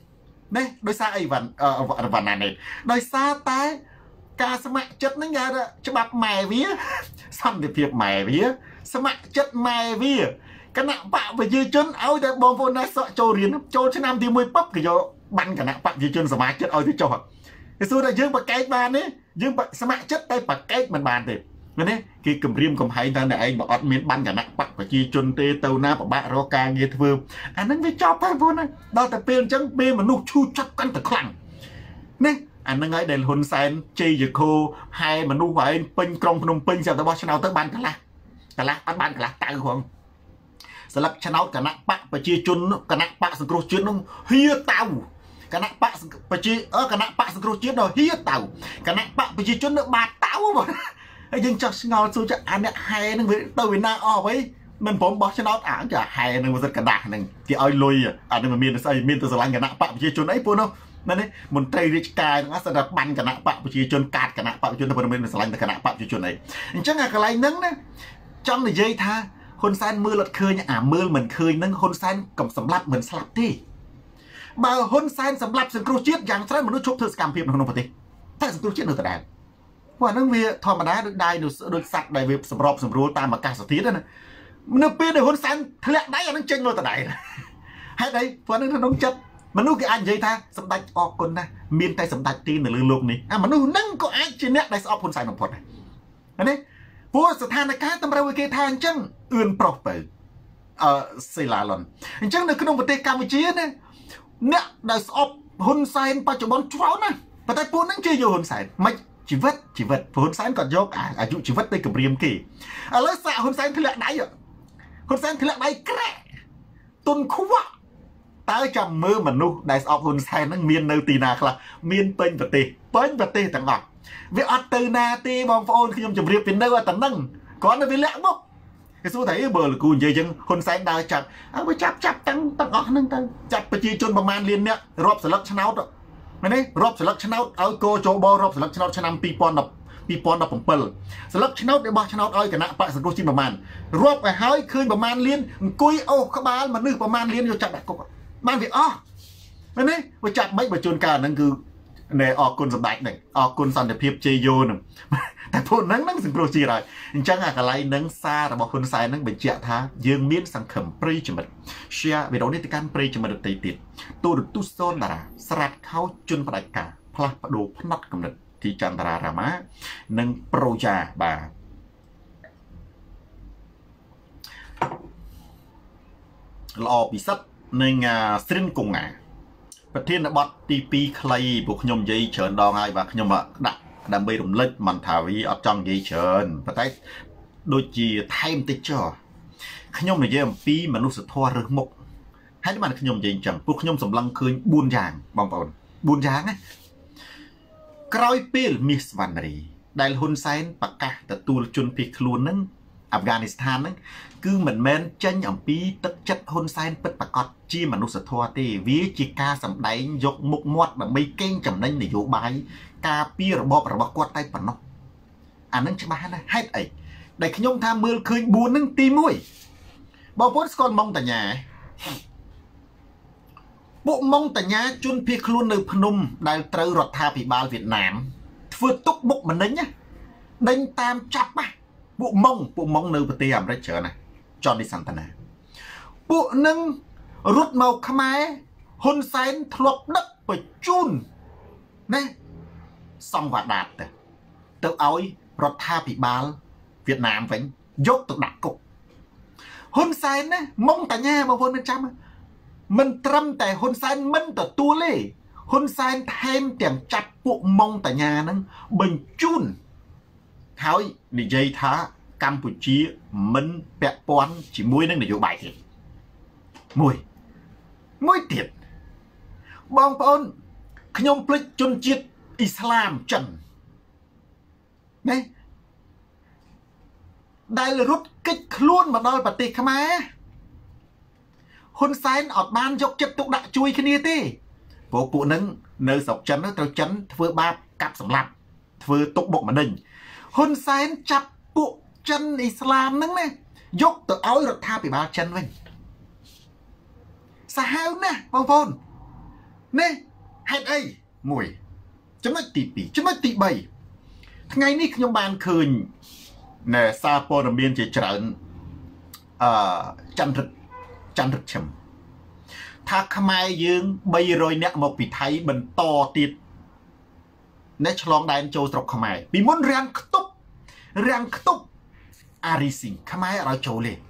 Speaker 1: នេះដោយសារអីវ៉ាន់ណានេះដោយសារតែការស្ម័គ្រចិត្តហ្នឹងគេច្បាប់ម៉ែវាសន្តិភាពម៉ែវាស្ម័គ្រចិត្តម៉ែវាគណៈបកប្រជាជនឲ្យតែបងប្អូនណាសក់ចូលរៀនចូលឆ្នាំទី1ពឹបក៏យកបានគណៈបកប្រជាជនសមាជិកឲ្យទៅចុះគេសួរថាយើងបកកែកបានទេយើងស្ម័គ្រចិត្តតែបកកែកមិនបានទេណាគេគម្រាមកំហែងថាអ្នកឯងបើអត់មានបានគណៈបកប្រជាជនទេទៅណាពិបាករកការងារធ្វើអាហ្នឹងវាចប់ហើយបងប្អូនដល់តែពេលអញ្ចឹងពេលមនុស្សឈូចាប់កាន់តែខ្លាំងនេះអាហ្នឹងហើយដែលហ៊ុនសែនជ័យយខោហែមនុស្សឯងពេញក្រុងភ្នំពេញស្រាប់តែបោះឆ្នោតទៅបានកន្លះអត់បានកន្លះតៅហងស្លឹកឆ្នោតគណៈបកប្រជាជនគណៈបកសង្គ្រោះជាតិនោះហៀតៅគណៈបកសង្គ្រោះជាតិនោះហៀតៅគណៈបកប្រជាជននៅបាតតៅបងហើយយើងចោះឆ្ងល់សួរចាអាអ្នកហែនឹងវាទៅវិណាអស់ហើយមិនព្រមបោះឆ្នោតអាចាហែនឹងមិនសិតកណ្ដាស់ហ្នឹងគេឲ្យលុយអានឹងមានស្អីមានទៅស្រឡាញ់គណៈបកប្រជាជនអីពូនោះនេះមន្ត្រីរាជការហ្នឹងស្រាប់តែបាញ់គណៈបកប្រជាជនកាត់គណៈបកប្រជាជនទៅមិនស្រឡាញ់ទៅគណៈបកប្រជាជនអីអញ្ចឹងអាកន្លែងហ្នឹងណាចង់និយាយថាហ៊ុនសែនមើលអត់ឃើញអាមើលមិនឃើញហ្នឹងហ៊ុនសែនកំសម្លាប់មិនស្លាប់ទេបើហ៊ុនសែនសម្លាប់សង្គ្រោះជាតិយ៉ាងច្រើនមនុស្សជប់ធ្វើសកម្មភាពនៅក្នុងប្រទេសតែសង្គ្រោះជាតិនៅដដែលព្រោះហ្នឹងវាធម្មតាដូចដៃដូចសัตว์ដែលវាសម្របសម្រួលតាមអាកាសធាតុណានៅពេលដែលហ៊ុនសែនធ្លាក់ដៃអានឹងចេញនៅដដែលហេតុអីព្រោះហ្នឹងក្នុងចិត្តមនុស្សគេអាចនិយាយថាសម្ដេចអរគុណណាស់មានតែសម្ដេចទីនៅលើលោកនេះអាមនុស្សហ្នឹងក៏អាចជាអ្នកដែលស្អប់ហ៊ុនសែនបំផុតដែរណាព្រោះស្ថានភាពតម្រូវឲ្យគេថាអញ្ចឹងអឿនប្រុសទៅសេឡាឡុនអញ្ចឹងនៅក្នុងប្រទេសកម្ពុជាណាអ្នកដែលស្អប់ហ៊ុនសែនបច្ចុប្បន្នច្រើនណាស់ប៉ុន្តែពួកហ្នឹងជាយកហ៊ុនសែនមិនជីវិតហ៊ុនសែនក៏យកអាយុជីវិតទៅគម្រាមគេឥឡូវសាក់ហ៊ុនសែនធ្លាក់ដៃហ៊ុនសែនធ្លាក់ដៃក្រែទុនខ្វក់តើចាំមើលមនុស្សដែលស្អប់ហ៊ុនសែនហ្នឹងមាននៅទីណាខ្លះមានពេញប្រទេសទាំងអស់វាអត់ទៅណាទេបងប្អូនខ្ញុំជម្រាបពីនៅតែហ្នឹងគ្រាន់តែវាលាក់មកគេសួរថាបើលោកគ្រូនិយាយចឹងហ៊ុនសែនដើរចាប់វាចាប់ទាំងអស់ហ្នឹងទៅចាប់ប្រជាជនប្រមាណលានអ្នករាប់ស្លឹកឆ្នោតនេះរាប់ស្លឹកឆ្នោតឲ្យកោជបរាប់ស្លឹកឆ្នោតឆ្នាំ2017ស្លឹកឆ្នោតរបស់ឆ្នោតឲ្យគណៈបកសង្គ្រោះជាតិប្រមាណរាប់ឲ្យហើយឃើញប្រមាណលានអង្គុយអូសក្បាលមនុស្សប្រមាណលានយកចាប់ដាក់គុកបានវាអស់នេះវាចាប់មិនបើជួនកាលហ្នឹងគឺណែអរគុណសម្ដេចហ្នឹងអរគុណសន្តិភាពជ័យយោហ្នឹងតែពួកហ្នឹងសង្គ្រោះជាតិហើយអញ្ចឹងអាកន្លែងហ្នឹងសាររបស់ហ៊ុនសែនហ្នឹងបញ្ជាក់ថាយើងមានសង្ឃឹមប្រិយមិត្ត share វីដេអូនេះទៅកាន់ប្រិយមិត្តដទៃទៀតទូរទស្សន៍សូនតារាស្រាត់ខោជន់ផ្ដាច់ការផ្លាស់ប្ដូរផ្នត់កំណត់ទីចន្ទរារាមានិងប្រូយ៉ាបាទល្អពិសិដ្ឋនិងស្រិនកុងណាប្រធានបទទី2ខ្លីពួកខ្ញុំនិយាយច្រើនដងហើយបាទខ្ញុំដាក់ដើម្បីរំលឹកមិនថាវាអត់ចង់និយាយច្រើនប៉ុន្តែដូចជាថែមតិចចុះខ្ញុំនិយាយអំពីមនុស្សធម៌រើសមុខហើយបានខ្ញុំនិយាយអញ្ចឹងពួកខ្ញុំសម្លឹងឃើញ4យ៉ាងបងប្អូន4យ៉ាងណាក្រោយពេលមាសវណ្ណរីដែលហ៊ុនសែនប្រកាសទទួលជនភៀសខ្លួននឹងអាហ្វហ្គានីស្ថានហ្នឹងគឺមិនមែនចេញអំពីទឹកចិត្តហ៊ុនសែនពិតប្រាកដជាមនុស្សធម៌ទេវាជាការសម្ដែងយកមុខមាត់ដើម្បីកេងចំណេញនយោបាយការពីរបបរបស់គាត់តែប៉ុណ្ណោះអានឹងច្បាស់ណាស់ហេតុអីដែលខ្ញុំថាមើលឃើញ4ហ្នឹងទី1បងប្អូនស្គាល់ម៉ុងតាញាពួកម៉ុងតាញាជនភៀសខ្លួននៅភ្នំដែលត្រូវរដ្ឋាភិបាលវៀតណាមធ្វើទុកបុកម្នេញណាដេញតាមចាប់ណាពួកម៉ុងនៅប្រទេសអាមេរិកច្រើនណាចននីសន្តានាពួកនឹងរត់មកខ្មែរហ៊ុនសែនធ្លាប់ដឹកបញ្ជូនណាសង្វាដាតទៅឲ្យរដ្ឋាភិបាលវៀតណាមវិញយកទៅដាក់គុកហ៊ុនសែនណាម៉ុងតាញាបងប្អូនមិនចាំមិនត្រឹមតែហ៊ុនសែនមិនទទួលទេហ៊ុនសែនថែមទាំងចាប់ពួកម៉ុងតាញាហ្នឹងបញ្ជូនហើយនិយាយថាកម្ពុជាមិនពាក់ព័ន្ធជាមួយនឹងនយោបាយទៀតមួយទៀតបងប្អូនខ្ញុំភ្លេចជនជាតិអ៊ីស្លាមចិនណាដែលរត់គេចខ្លួនមកដល់ប្រទេសខ្មែរហ៊ុនសែនអត់បានយកចិត្តទុកដាក់ជួយគ្នាទេព្រោះពួកនឹងនៅស្រុកចិនត្រូវចិនធ្វើបាបកាប់សម្លាប់ធ្វើទុកបុកម្នេញហ៊ុនសែនចាប់ពួកចិនអ៊ីស្លាមហ្នឹងណាយកទៅឲ្យរដ្ឋាភិបាលចិនវិញសាហាវណាស់បងប្អូននេះ hết ấy mùi chấm nói tỉ bì chấm nói tỉ bầy ngày ní nhóm bạn khơi nè xa po đầm biên chỉ trở chăn rực chấm thà khmai dương bay rồi nè một bị thấy bần to tiệt nè chlong đai châu sọc khmai bị muốn rang khúc arisin khmai ở châu lên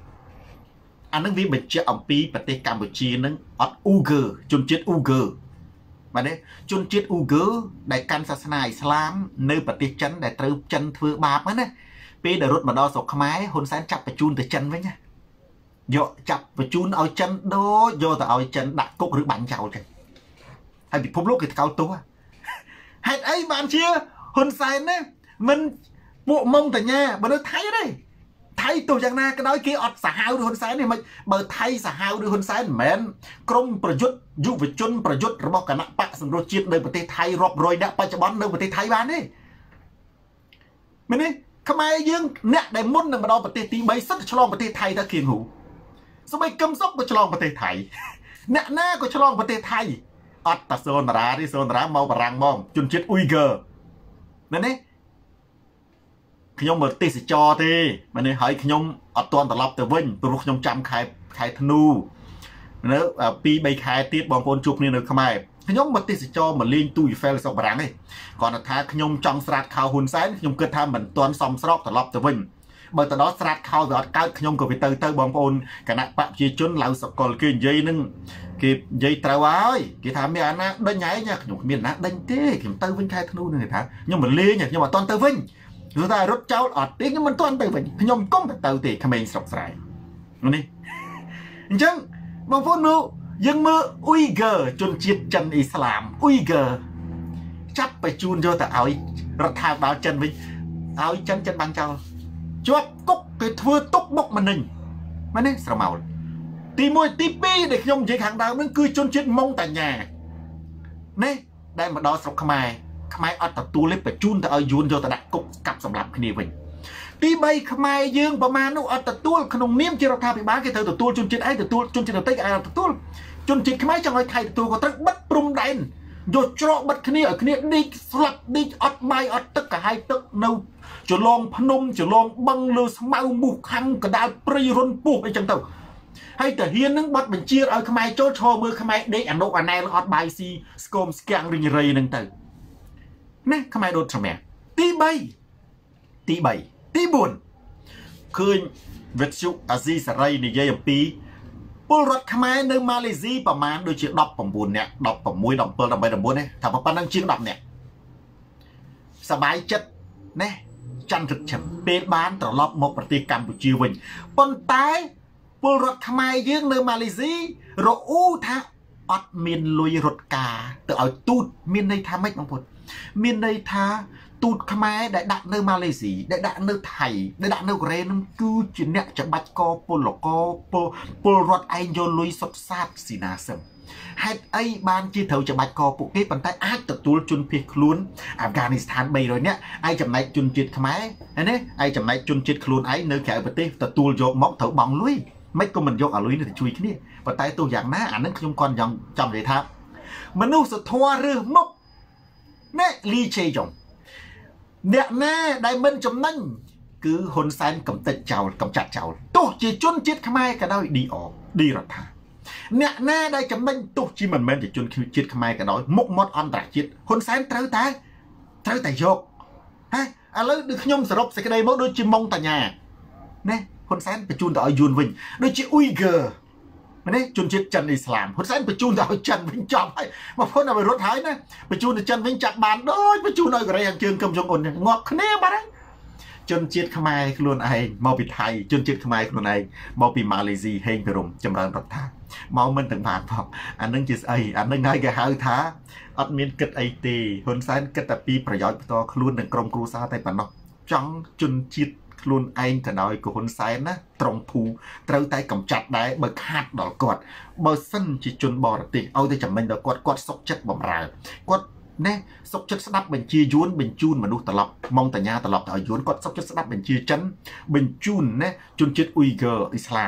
Speaker 1: anh nói vì bệnh chết ông piประเทศกัมพูชีนั้นอดอูเกอร์จนเจ็ดอูเกอร์มาเนี่ยจนเจ็ดอูเกอร์ได้การศาสนาอิสลามในประเทศจันได้ตรึกจันถือบาปมั้ยเนี่ยปีเดรถมาดอสกขมายคนแสนจับไปจูนแต่จันไว้เนี่ยโยจับไปจูนเอาจันโดโยแต่เอาจันดักกุกหรือบังเจ้ากันให้ติดพบโลกกิจเก่าตัวให้ไอ้บ้านเชียคนแสนเนี่ยมันปวดมงแต่เนี่ยมันไทยเลยไทยตัวอย่างน่าก็ได้กี่อดสหาวด้วยคนแสนเนี่ยมันเบอร์ไทยสหาวด้วยคนแสนเหมือนกรมประยุทธ์ยุวชนประยุทธ์ระบบคณะปะสำรวจจิตในประเทศไทยรอบรอยเนี่ยปัจจุบันในประเทศไทยบ้านนี่มันนี่ทำไมยังเนี่ยได้มุ่นในมาดอประเทศตีใบสักฉลองประเทศไทยตะเคียงหูสมัยกำซอกก็ฉลองประเทศไทยเนี่ยหน้าก็ฉลองประเทศไทยอดตะโซนราที่โซนราเมาบรังมองจุนจิตอุยเกอร์นั่นนี่ขยมเปิดตีสิจอตีมันนี่ให้ขยมอัดตอนตลบแต่วิ่งตัวขยมจำขายธนูเนื้อปีใบขายตีบองโอนจุกนี่เนื้อขมายขยมเปิดตีสิจอเหมือนลิงตู้อยู่เฟลสองบรังนี่ก่อนท้าขยมจังสลัดข่าวหุ่นไซน์ขยมเกิดทำเหมือนตอนซอมสลบตลบแต่วิ่งเมื่อตอนนั้นสลัดข่าวแบบการขยมกับไปเตอร์บองโอนขณะปะจีจุนเหล่าสกอลกินยัยนึงกิยัยตราไว้กิทำไม่อันนะเดินใหญ่เนี่ยขยมมีนะเดินเต้ขยมเตอร์วิ่งขายธนูนี่ท้ายังเหมือนลิงเนี่ยยังเหมือนตอนเตอร์วิ่งrồi ta rút cháu ọt tiếng nhưng mình toàn từ vậy nhom công phải từ thì không mình sọc sàiนี่จังบางคนนู้ยังมืออุยเกอร์จนจิตจันอิสลามอุยเกอร์จับไปจูนโจแต่เอารัฐบาลจันไปเอาจันบางเจ้าจวบกุ๊กไปทั่วตุกบกมันหนึ่งมันนี่สระเมาตีมวยตีปีเด็กยมใจขังดาวนั่นคือจนจิตมองแต่หน้านี่ได้มาดอสกขมายขมายอัดตัวเล็บไปจูนแต่เอายูนโจแต่ดักกุ๊กกับสำหรับคดีวิ่งตีใบขมายยืงประมาณนู้อัดตัวขนมเนียมเจรจาไปบ้านแกเธอตัวจนจิตไอ้ตัวจนจิตเตะไอ้ตัวจนจิตขมายจังเลยไทยตัวก็ตั้งบัดปรุงได้โยโจรบัดคดีดิสลับดิอัดใบอัดตึกกับไฮตึกนูจะลองพนมจะลองบังลือสมาบุกคังกระดาษปรีรนปูไอ้จังเต่าให้แต่เฮียนนึงบัดเป็นเชียร์เอาขมายโจโชมือขมายเด็กอันโนอันแนลอัดใบซีสโคมสแกงริงเรย์นั่งเต่านี่ขมายโดนทำไมตีใบตีบุญคืนเวชุอาซีสไรในยัยปีปุรถขมายในมาเลเซียประมาณโดยเฉพาะดอกผมบุญเนี่ยดอกผมมวยดอกเปิลดอกใบดอกบุญเนี่ยถ้าพอปนังเชียงดอกเนี่ยสบายจัดเนี่ยจันทร์ฉ่ำเป็นบ้านตลอดหมกปฏิกรรมบุจีวิญปนตายปุรถขมายยืงในมาเลเซียรอู้ท่าอดมินลุยรถกาแต่เอาตูดมินในท่าไม่บางผลมินในท่าตูดขมายได้ดักในมาเลเซียได้ดักในไทยได้ดักในเรนกูจีเนี่ยจะบัดกอปุลกอปุรถไอโยลุยสดซาดสีนาเซมให้ไอ้บ้านจีเถาจะบัดกอปุกนี้ปันใต้อาจจะตูจุนเพียคลุ้นอัฟกานิสถานไปเลยเนี่ยไอ้จำนายจุนจิตขมายอันนี้ไอ้จำนายจุนจิตคลุ้นไอ้เนื้อแข็งประเทศแต่ตูโยกม็อกเถาบังลุยไม่ก็มันโยกลุยนี่ช่วยแค่นี้ปันใต้ตัวอย่างน่าอันนั้นขยมก่อนยังจำเลยครับมนุษย์สะท้อนเรื่องมกเนี่ยลีเชยงเนี่ยแน่ได้มันจำนั่งคือคนแสนกำจัดเจ้ากำจัดเจ้าตัวจีจุนจิตขมายก็ได้ดีออกดีรัฐาเนี่ยแน่ได้จำนั่งตัวจีมันจะจุนจิตขมายก็ได้มุกมดอันตรจิตคนแสนเท่าแต่โยกฮะอะไรดูขยมสรุปสักใดมั้งโดยจีมองแต่หน้าเนี่ยคนแสนไปจูนต่ออายุนวิญโดยจีอุยเกอร์มันนี่จุนจิตจันอิสลามคนแสนไปจูนต่อจันวิญจอมให้มาพ้นเอาไปรถหายนะไปจูนต่อจันวิญจักบานโดยไปจูนเอาอะไรอย่างเชิงกำจงอุ่นงอกเน่บ้างจนจิตขมายคลุนไอมาปีไทยจนจิตขมายคลุนไอมาปีมาเลเซียเฮงไปรมจำรันรัฐามามันต่างผ่านพออันนั้นจิตไออันนั้นไงแกหาท้าอัดมีนกิดไอตีคนแสนกิดแต่ปีประโยชน์ต่อคลุนหนึ่งกรมครูซาไต้ปนนอกจังจนจิตคลุนไอแต่น้อยกับคนแสนนะตรงภูเต้าไตกำจัดได้เบอร์ขาดดอกกอดเบอร์สั้นจิตจนบอดติเอาแต่จำเป็นดอกกอดสกจัดบ่มรายกอดเนี่ยสกจัดสนับเป็นชีย้วนเป็นจูนมนุษย์ตลอดมองแต่ยาตลอดแต่ย้วนกอดสกจัดสนับเป็นชีจันเป็นจูนเนี่ยจุนจิตอุยเกอร์อิสลาม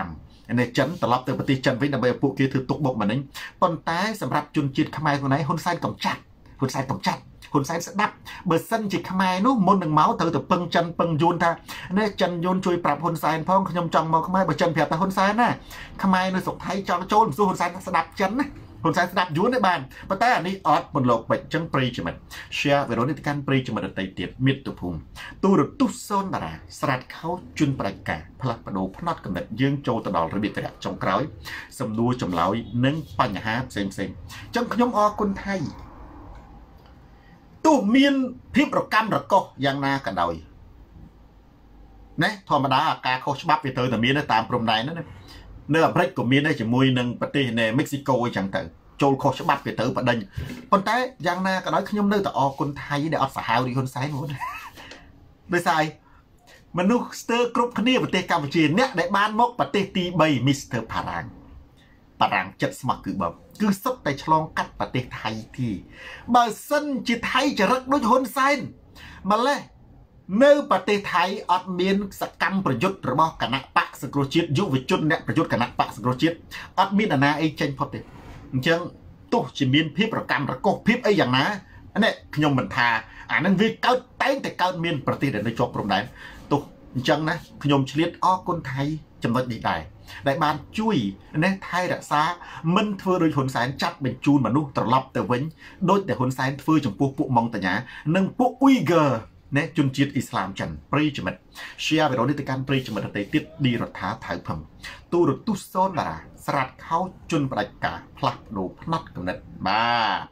Speaker 1: ในจันตลอดแต่ปฏิจันไว้ในใบปุกกี้ถือตุกบกมันนี้ปนท้ายสำหรับจุนจิตขมายคนไหนคนไซน์กำจัดคนไซน์กำจัดคนไซน์สดับเบอร์สันจิตขมายนู้มนหนึ่งเมาส์เธอแต่เปิงจันเปิงยูนท่าเนี่ยจันยูนช่วยปรับคนไซน์พ้องขยมจังมองขมายเบอร์จันเพียบแต่คนไซน์น่ะขมายในสุขไทยจองโจนสู้คนไซน์สดับจันนะคนไซน์สดับยูนในบ้านปะแต่อันนี้ออดบนโลกไปจังปรีจิมันเชียร์เวโรนิติการปรีจิมันไตเตียดมิตรตุภูมิตูรุตุโซนดาราสลัดเขาจุนปลายกาพลักประโดพนอดกำเนิดยื่งโจตดอลระเบียบระจงกร้อยสมดูจำเล้านึ่งปัญหาเซ็งจังขยมออกคนไทยตู้มีนพิบระกำระก็ยังนากระดอยนะธรรมดาการเขาฉบับไปเตอแต่มีนตามปรมใดนั่นนะเนื้อพริกก็มีได้จะมวยหนึ่งประเทศในเม็กซิโกจังเตอโจลเขาฉบับไปเตอประเด็นคนไทยยังนากระดอยขยมเนื้อแต่ออกคนไทยเดี๋ยวอดสาวดีคนไซน์หมดโดยสายมนุษย์สเตอร์กรุ๊ปคนนี้ประเทศกัมพูชีเนี่ยในบ้านมกประเทศตีใบมิสเตอร์พารังจัดสมัครคือแบบคือสักแต่ฉลองกัดประเทศไทยที่บาสันจิตไทยจะรักด้วยคนไซน์มาเลยเนื้อประเทศไทยอดเมียนสกรรมประยุทธ์ระบอบคณะปะสกรจิตยุวิจุนเนี่ยประยุทธ์คณะปะสกรจิตอดมีนนาไอเจนพอดีจังตู้จิมีนพิประกรรมระกบพิบไออย่างนะอันนี้ขยมบรรทานั้นวิเก้าเต้นแต่เก้าเมียนประเทศเดินในจบปรมได้ตู้จังนะขยมเฉลี่ยออกคนไทยจำนวนดีได้đại ban chui nên thay đã xa mình thưa đôi hồn sáng chặt bên chun mà nu tập lọc từ vĩnh đôi để hồn sáng thưa trong bộ mong tại nhà nâng bộ Uyghur nè chun chiết Islam chẳng pri cho mình share về đó đi từ can pri cho mình để tiếp đi rồi thả thải phẩm tu được tu son là sạt khao chun và đại cả plak đồ plak cầm nét ba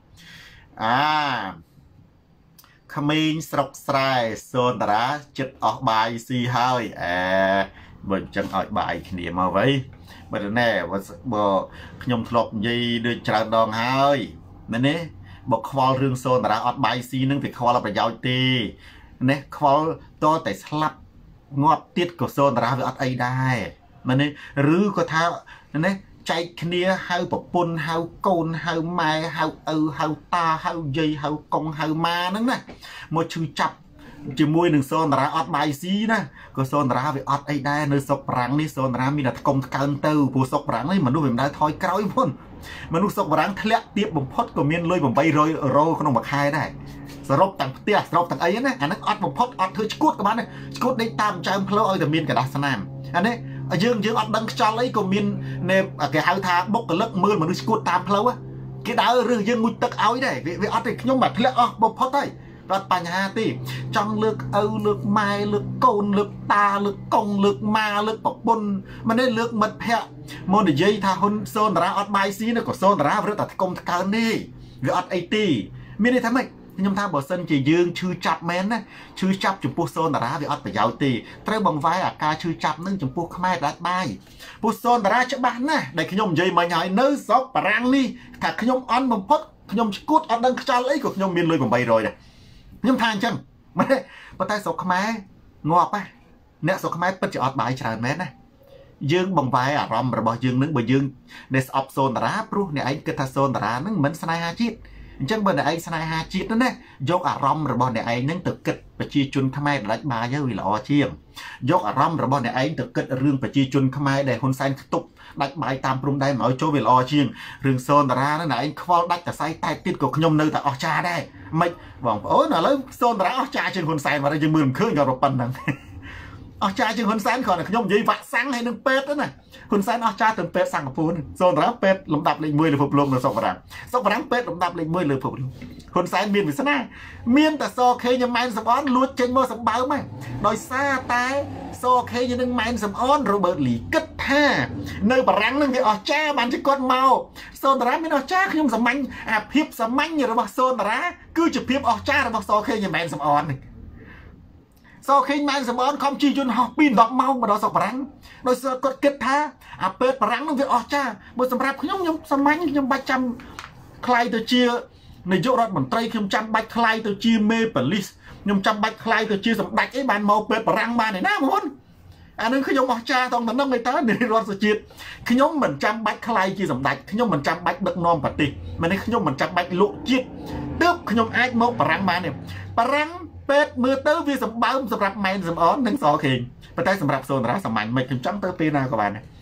Speaker 1: ขมิ้นสกสายโซนตระจุดออกใบสีเฮยบนจังออกใบขณีมาไว้บนแน่ว่าบ่ขยมทลบยีด้วยจานดองเฮยนั่นนี่บอกควอลเรื่องโซนตระออกใบสีนึงไปควอลประยาวตีนี่ควอลตัวแต่สลับงอดติดกับโซนตระไปออกไอได้นั่นนี่หรือก็ท้านั่นนี่ใจขณีเฮาปปุ่นเฮาโกนเฮาไม้เฮาเฮาตาเฮาเยยเฮากงเฮามานั่นนะมาชื่อจับจะมวยหนึ่งโซนราออดใบซีนะก็โซนราไปออดไอได้ในศกปรังนี่โซนรามีแต่กงเกินเต้าผู้ศกปรังนี่มันดูเป็นได้ทอยกร้อยพ่นมันดูศกปรังทะเลเตียบบ่มพดก็มีเลยบ่มใบโรขนมบักไฮได้สรบต่างเตี้ยสรบต่างไอ้นะอันนั้นออดบ่มพดออดเธอสกุดกับมันเลยสกุดได้ตามใจมันเพลอแต่มีนกับดัชนามอันนี้dươngอดดังจอเลยก็มีเนี่ยแกหาทางบกกระเลิกมือมันดูสกุดตามเพลอวะแกดาวเรื่องยังมุดตักเอาได้เวออดได้ขยมแบบทะเลบ่มพดได้รัดปัญหาตีจังเลือกเลือกไม้เลือกโกนเลือกตาเลือกกงเลือกมาเลือกปกบนมันได้เลือกมัดแพะมอนเดียท่าคนโซนราออดใบซีนะก็โซนราเรื่องตัดกงการนี่หรือออดไอตีไม่ได้ทำไมยมท่าบอสันจะยืงชื่อจับแมนนะชื่อจับจุดปูโซนราหรือออดไปยาวตีเตะบังไว้อาการชื่อจับนึ่งจุดปูขมายรัดใบปูโซนราจะบ้านนะในขยมเยยมาใหญ่เนื้อซอกปรังนี่ถ้าขยมอันบังพดขยมกุดออดดังจอเลยก็ขยมมีเลยบังใบรอยเลยยมทางจังไม่ได้ปะไตศกขมายงอปะเนี่ยศกขมายเป็นจะออดใบฉลาดแมนนะยืงบังไว้อะรำระบยืงนึงบ่ยืงในออฟโซนราปรุเนี่ยไอ้กระทาโซนรานึงเหมือนสไนฮาจิตจังเบอร์ในไอ้สไนฮาจิตนั่นแหละยกอารมณ์ระบในไอ้นึงตึกเกิดปจีจุนขมายรัดบาเยอะวิลอเชียงยกอารมณ์ระบในไอ้ตึกเกิดเรื่องปจีจุนขมายได้คนไซน์ตุกดัดใบตามปรุงได้หมอโจวิลอเชียงเรื่องโซนรานั่นไอ้ควอลดัดแต่ไซต์ใต้ติดกับขยมเนื้อแต่ออกชาได้ไม่บอกโอ้ยน่ะแล้วโซนราออกชาเชิงคนไซน์มาได้ยังมือเครื่องกับรถปั่นนั่งออกชาเชิงคนไซน์ก่อนขยมยีฝะสังให้นึงเป็ดนั่นน่ะคนไซน์ออกชาถึงเป็ดสั่งกับพูนโซนราเป็ดลำดับเลยมือเลยผูกลงเลยสองปรังเป็ดลำดับเลยมือเลยผูกคนไซน์มีนวิศนามีนแต่โซเคยังแมนสมอนลุดเจนโมสมเบาไหมโดยซาตายโซเคยังนึงแมนสมอนโรเบิร์ตหลีกัดท่าเนื้อปรังนึงที่ออกชาบันจะกดเมาโซนราไม่ออกชาคือมันสมัยพิบสมัยอย่างระบบโซนราคือจะพิบออกชาระบบโซเคยังแมนสมอนโซเคยังแมนสมอนคอมจีจุนหอบปีนดอกเมามาดอกสปรังโดยกดเกิดท่าเปิดปรังนึงที่ออกชาบนสำหรับขยมสมัยขยมใบจำใครตัวเชียในยุครัฐมนตรีขยมจำใบใครตัวเชียเมเปลิสขยมจำใบใครตัวเชียสำดักไอ้บานเมาเปิดปรังมาในหน้ามันอันนั้นขยมออกชาตรงนั้นไม่ต้านในรัฐสจิตขยมเหมือนจำใบใครเชียสำดักขยมเหมือนจำใบดึกนอมปฏิมันในขยมเหมือนจำใบลุจิตเติบขยมไอ้เมาปรังมาเนี่ยปรังเป็ดมือเตอร์วีสำบัมสำหรับแมนสำอ้อนทั้งสองเข่งไปใต้สำหรับโซนราสมัยไม่ขยมจังเตอร์ปีนากบาล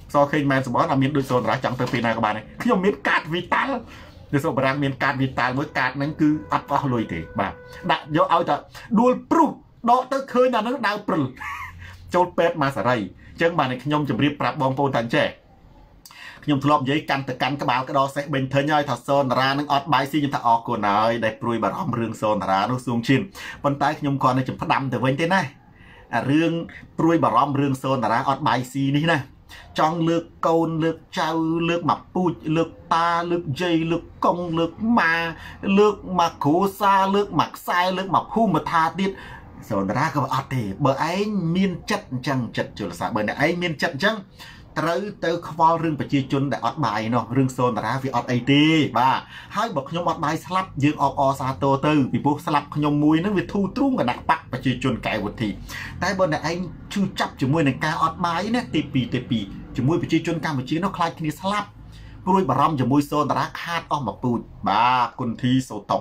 Speaker 1: so khi men sập bón là miền đôi sồn ra chẳng tới pin này các bạn này khi miền cát vital để số bạn miền cát vital mới cátนั้นคืออัดก็ลอยទេបាទដាក់យកឲ្យតែដួលព្រុសដកទៅឃើញតែនឹងដៅព្រិលចូលពេទ្យមកសារីអញ្ចឹងបាទខ្ញុំជម្រាបប្រាប់បងប្អូនថាចេះខ្ញុំធ្លាប់និយាយកាន់ទៅកាន់ក្បាលក្តោសេះបេញធិញហើយថាសូនតារានឹងអត់បាយស៊ីខ្ញុំថាអរគុណហើយដែលព្រួយបារម្ភរឿងសូនតារានោះសួងឈានប៉ុន្តែខ្ញុំគាត់នឹងផ្ដាំទៅវិញទេណារឿងព្រួយបារម្ភរឿងសូនតារាអត់បាយស៊ីនេះណាចង់លើកកូនលើកចៅលើកមកពូជលើកតាលើកយាយលើកកងលើកម៉ាលើកមកគ្រួសារលើកមកខ្សែលើកមកភូមិថាទៀតសូនតារាក៏អត់ទេបើឯងមានចិត្តអញ្ចឹងចិត្តជលសាបើអ្នកឯងមានចិត្តអញ្ចឹងត្រូវទៅខ្វល់រឿងប្រជាជនដែលអត់បាយនោះរឿងសូនតារាវាអត់អីទេបាទហើយបើខ្ញុំអត់បាយស្លាប់យើងអបអសាទរទៅពីព្រោះស្លាប់ខ្ញុំមួយហ្នឹងវាធូរទ្រូងគណៈបកប្រជាជនកែវុធីតែបើអ្នកឯងឈឺចាប់ជាមួយនឹងការអត់បាយណាទី2ជាមួយប្រជាជនកម្ពុជានោះខ្លាចគ្នាស្លាប់ព្រួយបារម្ភជាមួយសូនតារាខាតអស់មកពូជបាទគុណធីសូតុង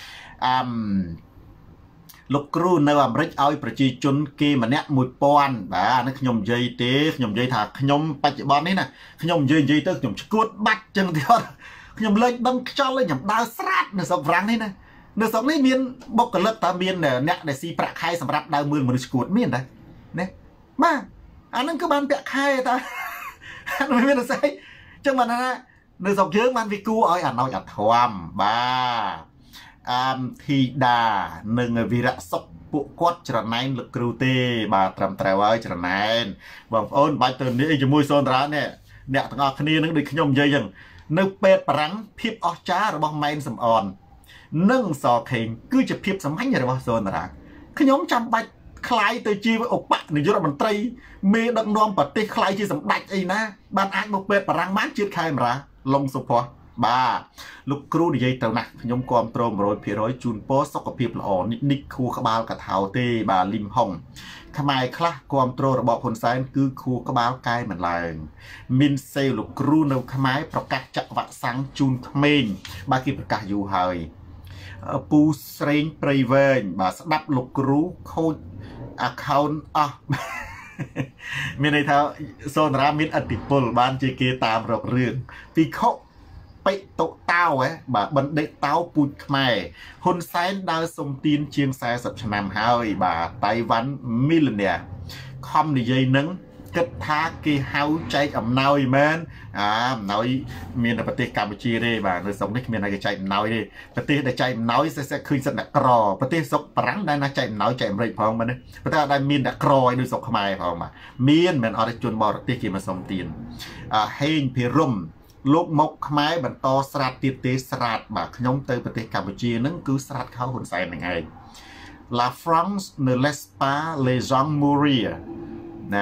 Speaker 1: លោកគ្រូនៅអាមេរិកឲ្យប្រជាជនគេម្នាក់ 1000 បាទនេះខ្ញុំនិយាយទេខ្ញុំនិយាយថាខ្ញុំបច្ចុប្បន្ននេះណាខ្ញុំនិយាយទៅខ្ញុំឈួតបាត់ចឹងទៀតខ្ញុំលេចដឹងខ្យល់ខ្ញុំដើរស្រាត់នៅស្រុកហ្វ្រាំងនេះណានៅស្រុកនេះមានបុគ្គលិកតើមានអ្នកដែលស៊ីប្រាក់ខែសម្រាប់ដើរមើលមនុស្សឈួតមានតែណាបាទអាហ្នឹងគឺបានពាក់ខែតាអានោះមានស្អីចឹងបានណានៅស្រុកយើងបានវាគួរឲ្យអាណោចអាធំបាទធីតានិងវីរៈសុខពួកគាត់ច្រណែនលោកគ្រូទេបាទត្រឹមត្រូវហើយច្រណែនបងប្អូនបាច់ទៅនេះជាមួយសូនតារានេះអ្នកទាំងអស់គ្នានឹងដូចខ្ញុំនិយាយចឹងនៅពេទ្យបារាំងភាពអស្ចារ្យរបស់ម៉ែនសំអននិងសខេងគឺជាភាពសាមញ្ញរបស់សូនតារាខ្ញុំចាំបាច់คล้ายទៅជាឧបនាយករដ្ឋមន្ត្រីមេដឹកនាំប្រទេសคล้ายជាសម្ដេចអីណាបានអាចមកពេទ្យបារាំងបានជាតិខេមរាឡុងសុភ័ក្របាទលោកគ្រូនិយាយទៅណាខ្ញុំគាំទ្រ 100% ជូនពរសុខភាពល្អនិចខួរក្បាលកថៅទេបាទលឹមហុងខ្មែរខ្លះគាំទ្ររបបហ៊ុនសែនគឺខួរក្បាលកែមិនឡើងមានសេលលោកគ្រូនៅខ្មែរប្រកាសចាក់វ៉ាក់សាំងជូនក្មេងបាទគេប្រកាសយូរហើយពូស្រេងព្រៃវែងបាទស្ដាប់លោកគ្រូខូច account អស់មានន័យថាសូនតារាមានអធិពលបានជាគេតាមរករឿងពីខុបិតុតោបាទបណ្ឌិតតោពូជខ្មែរហ៊ុនសែនដើរសុំទានជាង40ឆ្នាំហើយបាទតៃវ៉ាន់មីលីនែខំនិយាយនឹងគិតថាគេហៅចែកអំណោយមែនអំណោយមានតែប្រទេសកម្ពុជាទេបាទនៅស្រុកនេះគ្មានតែគេចែកអំណោយទេប្រទេសដែលចែកអំណោយសិតឃើញសិតអ្នកក្រប្រទេសស្រុកបារាំងដែលណាចែកអំណោយចែកអាមេរិកផងមែនទេប៉ុន្តែអត់ដែលមានអ្នកក្រឲ្យដូចស្រុកខ្មែរផងបាទមានមិនអត់ជនបរទេសគេមកសុំទានហេងភិរមលោកមកខ្មែរបន្តស្រាតទៀតទេស្រាតបាទខ្ញុំទៅប្រទេសកម្ពុជាហ្នឹងគឺស្រាតខោហ៊ុនសែនហ្នឹងឯង La France ne laisse pas les gens mourir ណា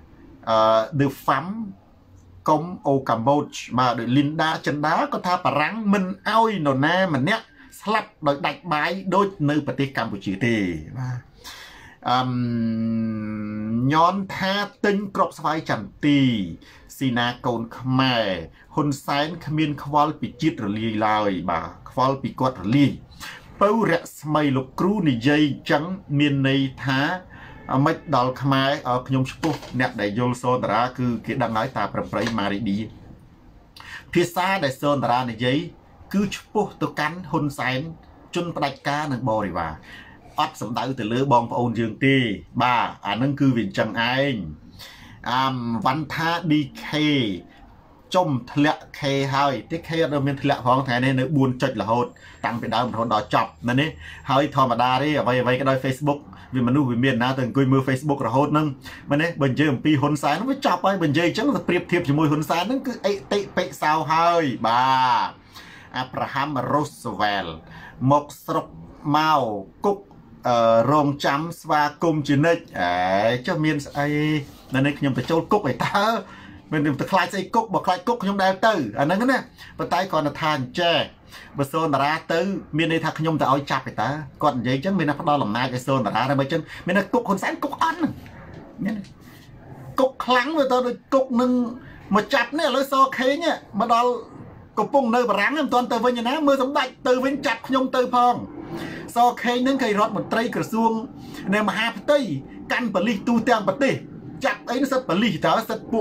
Speaker 1: The Fam កុំអូកាម៉ូចបាទដោយ Linda ចិនដាក៏ថាបារាំងមិនអោយនរណាម្នាក់ស្លាប់ដោយដាច់បាយដូចនៅប្រទេសកម្ពុជាទេបាទញ៉នថាទិញក្របស្វាយចន្ទីស៊ីណាកូនខ្មែរហ៊ុនសែនគ្មានខ្វល់ពីជាតិរលាយឡើយបាទខ្វល់ពីគាត់រលាយពៅរស្មីលោកគ្រូនិយាយចឹងមានន័យថាមិនដល់ខ្មែរខ្ញុំឈ្មោះអ្នកដែលយល់សូនតារាគឺគេដឹងហើយតាប្រប្រៃម៉ារីឌីភាសាដែលសូនតារានិយាយគឺឈ្មោះទៅកាន់ហ៊ុនសែនជនផ្ដាច់ការនិងបរិវារអត់សំដៅទៅលើបងប្អូនយើងទេបាទអានឹងគឺវាអញ្ចឹងឯងវ៉ាន់ថា DK ចុំធ្លាក់ K ហើយទី K អត់មានធ្លាក់ផងថ្ងៃនេះនៅ4ចុចរហូតតាំងពីដើមរហូតដល់ចប់ណានេះហើយធម្មតាទេអ្វីក៏ដោយ Facebook វាមនុស្សវាមានណាទៅអង្គុយមើល Facebook រហូតហ្នឹងមែនទេបើនិយាយអំពីហ៊ុនសែនវាចប់ហើយបើនិយាយអញ្ចឹងទៅប្រៀបធៀបជាមួយហ៊ុនសែនហ្នឹងគឺអេតិបិសោហើយបាទអាប់រ៉ាហាំ រ៉ូសវែលមកស្រុកមកគុករងចាំស្វាគមន៍ជានិច្ចចុះមានស្អីនៅនេះខ្ញុំទៅចូលគុកឯតើមិនទៅខ្លាចស្អីគុកបើខ្លាចគុកខ្ញុំដែលទៅអាហ្នឹងណាប៉ុន្តែគាត់ថាអញ្ចេះបើសូនតារាទៅមានន័យថាខ្ញុំទៅឲ្យចាប់ឯតើគាត់និយាយអញ្ចឹងមានតែផ្ដល់អំណាចឲ្យសូនតារាតែបើអញ្ចឹងមានតែគុកហ៊ុនសែនគុកអន់មានគុកខ្លាំងទៅដូចគុកនឹងមកចាប់នេះឥឡូវសខេងមកដល់កំពុងនៅបារាំងមិនទាន់ទៅវិញណាមើលសម្ដេចទៅវិញចាប់ខ្ញុំទៅផងសខេងនឹងគេរដ្ឋមន្ត្រីក្រសួងនៃមហាផ្ទៃកាន់ប៉ូលីសទូទាំងប្រទេសចាប់អីសិតប៉ូលីសតើសិតពួក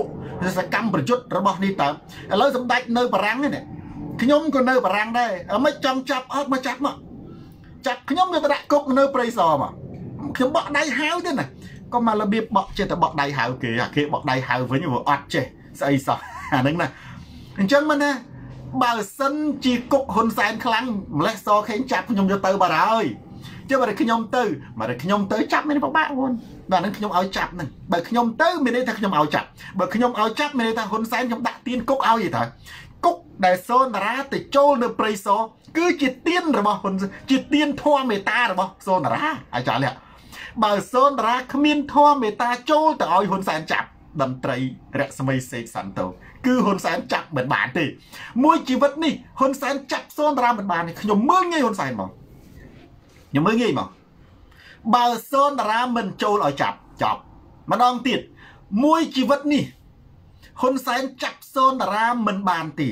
Speaker 1: សកម្មប្រយុទ្ធរបស់នេះតើឥឡូវសម្ដេចនៅបារាំងនេះខ្ញុំក៏នៅបារាំងដែរមិនចង់ចាប់អត់មកចាប់មកចាប់ខ្ញុំយកទៅដាក់គុកនៅព្រៃសរមកខ្ញុំបក់ដៃហៅទេណាក៏មករបៀបបក់ចេះតែបក់ដៃហៅគេបក់ដៃហៅវិញវាអត់ចេះស្អីសោះអាហ្នឹងណាអញ្ចឹងមិនណាបើសិនជាគុកហ៊ុនសែនខ្លាំងម្លេះសខេងចាប់ខ្ញុំយកទៅបាត់ហើយចុះបើខ្ញុំទៅចាប់មានពិបាកហ្នឹងបាទហ្នឹងខ្ញុំឲ្យចាប់ហ្នឹងបើខ្ញុំទៅមានន័យថាខ្ញុំឲ្យចាប់បើខ្ញុំឲ្យចាប់មានន័យថាហ៊ុនសែនខ្ញុំដាក់ទៀនគុកឲ្យទេគុកដែលសូនតារាទៅចូលនៅព្រៃសរគឺជាទៀនរបស់ហ៊ុនជាទៀនធម៌មេត្តារបស់សូនតារាអាចចាស់លះបើសូនតារាគ្មានធម៌មេត្តាចូលទៅឲ្យហ៊ុនសែនចាប់តន្ត្រីរស្មីសេកសន្តោគឺហ៊ុនសែនចាប់មិនបានទេមួយជីវិតនេះហ៊ុនសែនចាប់សូនតារាមិនបានទេខ្ញុំមើលងាយហ៊ុនសែនមកខ្ញុំមើលងាយមកបើសូនតារាមិនចូលឲ្យចាប់ម្ដងទៀតមួយជីវិតនេះហ៊ុនសែនចាប់សូនតារាមិនបានទេ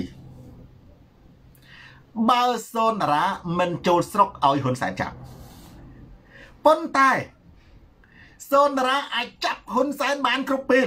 Speaker 1: បើសូនតារាមិនចូលស្រុកឲ្យហ៊ុនសែនចាប់ប៉ុន្តែសូនតារាអាចចាប់ហ៊ុនសែនបានគ្រប់ពេល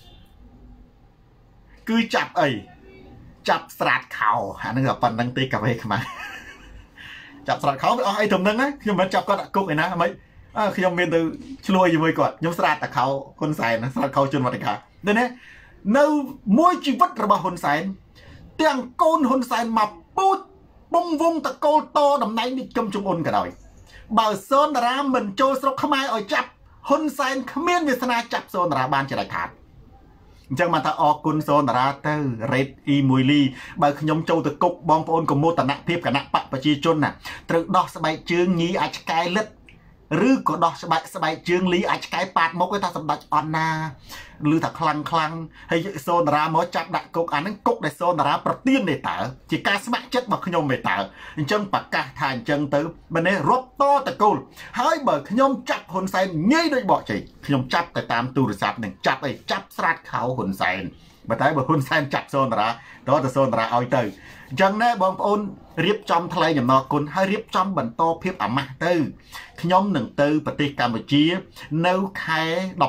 Speaker 1: គឺចាប់អីចាប់ស្រាតខោអាហ្នឹងប៉ុណ្្នឹងទេកាវេខ្មែរចាប់ស្រាតខោវាអស់អីត្រឹមហ្នឹងណាខ្ញុំមិនចាប់គាត់ដាក់គុកឯណាមិនខ្ញុំមានទៅឆ្លោះជាមួយគាត់ខ្ញុំស្រាតតែខោហ៊ុនសែនស្រាតខោជនវត្តកានេះណានៅមួយជីវិតរបស់ហ៊ុនសែនទាំងកូនហ៊ុនសែនមកពូជបំវងតកូលតតំណែងនេះគឹមជំអ៊ុនក៏ដោយបើសូនតារាមិនចូលស្រុកខ្មែរឲ្យចាប់ហ៊ុនសែនគ្មានវាសនាចាប់សូនតារាបានជាដាច់ខាតអញ្ចឹងមកថាអរគុណសូនតារាទៅរ៉េតអ៊ីមួយលីបើខ្ញុំចូលទៅគុកបងប្អូនកុំមោទនភាពគណៈបកប្រជាជនណាត្រូវដោះស្បែកជើងញីអាចឆ្កែលិតឬក៏ដោះស្បែកជើងលីអាចឆ្កែប៉ាតមុខឯថាសម្ដេចអនណាឬថាខ្លាំងហើយសូនតារាមកចាប់ដាក់គុកអាហ្នឹងគុកដែលសូនតារាប្រទៀនទេតើជាការស្ម័គ្រចិត្តរបស់ខ្ញុំទេតើអញ្ចឹងប្រកាសថាអញ្ចឹងទៅបើនេះរាប់តតកូលហើយបើខ្ញុំចាប់ហ៊ុនសែនងាយដូចបកជ័យខ្ញុំចាប់ទៅតាមទូរស័ព្ទនឹងចាប់ស្រាតខោហ៊ុនសែនបើតែបើហ៊ុនសែនចាប់សូនតារាទៅសូនតារាឲ្យទៅអញ្ចឹងណាបងប្អូនរៀបចំថ្លែងអំណរគុណហើយរៀបចំបន្តភាពអាម៉ាស់ទៅខ្ញុំនឹងទៅប្រទេសកម្ពុជានៅខែ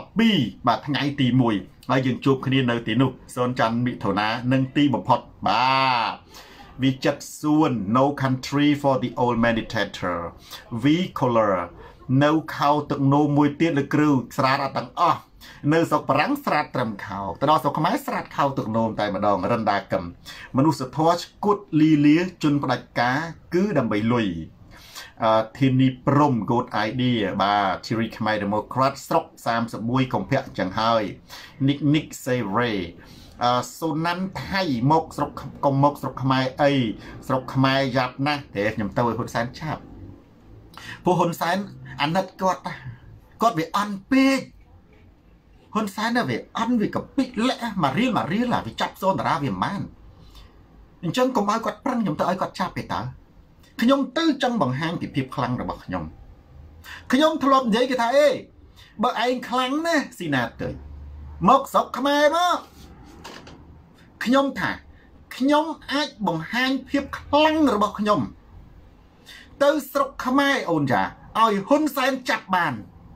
Speaker 1: 12បាទថ្ងៃទី1ហើយយើងជួបគ្នានៅទីនោះសូនច័ន្ទមិថុនានឹងទីបំផុតបាទវិចិត្រសួន No Country for the Old Meditator V Color នៅខោទឹកនោមមួយទៀតលើគ្រូស្រាតអត់ទាំងអស់នៅស្រុកបារាំងស្រាតត្រឹមខោទៅដល់ស្រុកខ្មែរស្រាតខោទឹកនោមតែម្ដងរិនដាកឹមមនុស្សធម៌ឈួតលីលាជនផ្ដាច់ការគឺដើម្បីលុយធានីព្រំ Good Idea បាទ Thierry ខ្មែរ Democrat ស្រុក31កុម្ភៈអញ្ចឹងហើយ Nick Save សូណាន់ថៃមកស្រុកកុំមកស្រុកខ្មែរអីស្រុកខ្មែរយ៉ាប់ណាស់តែខ្ញុំទៅឲ្យហ៊ុនសែនឆាប់ពួកហ៊ុនសែនអាណិតគាត់វាអន់ពេកហ៊ុនសែនវាអន់វាកពិលាក់មករៀលវាចាប់សូនតារាវាមិនបានអញ្ចឹងកុំឲ្យគាត់ប្រឹងខ្ញុំទៅឲ្យគាត់ចាប់ទេតើខ្ញុំទៅចង់បង្ហាញពីភាពខ្លាំងរបស់ខ្ញុំធ្លាប់និយាយគេថាអេបើឯងខ្លាំងណាស់ស៊ីណាទៅមកស្រុកខ្មែរមកខ្ញុំថាខ្ញុំអាចបង្ហាញភាពខ្លាំងរបស់ខ្ញុំទៅស្រុកខ្មែរអូនចាឲ្យហ៊ុនសែនចាប់បាន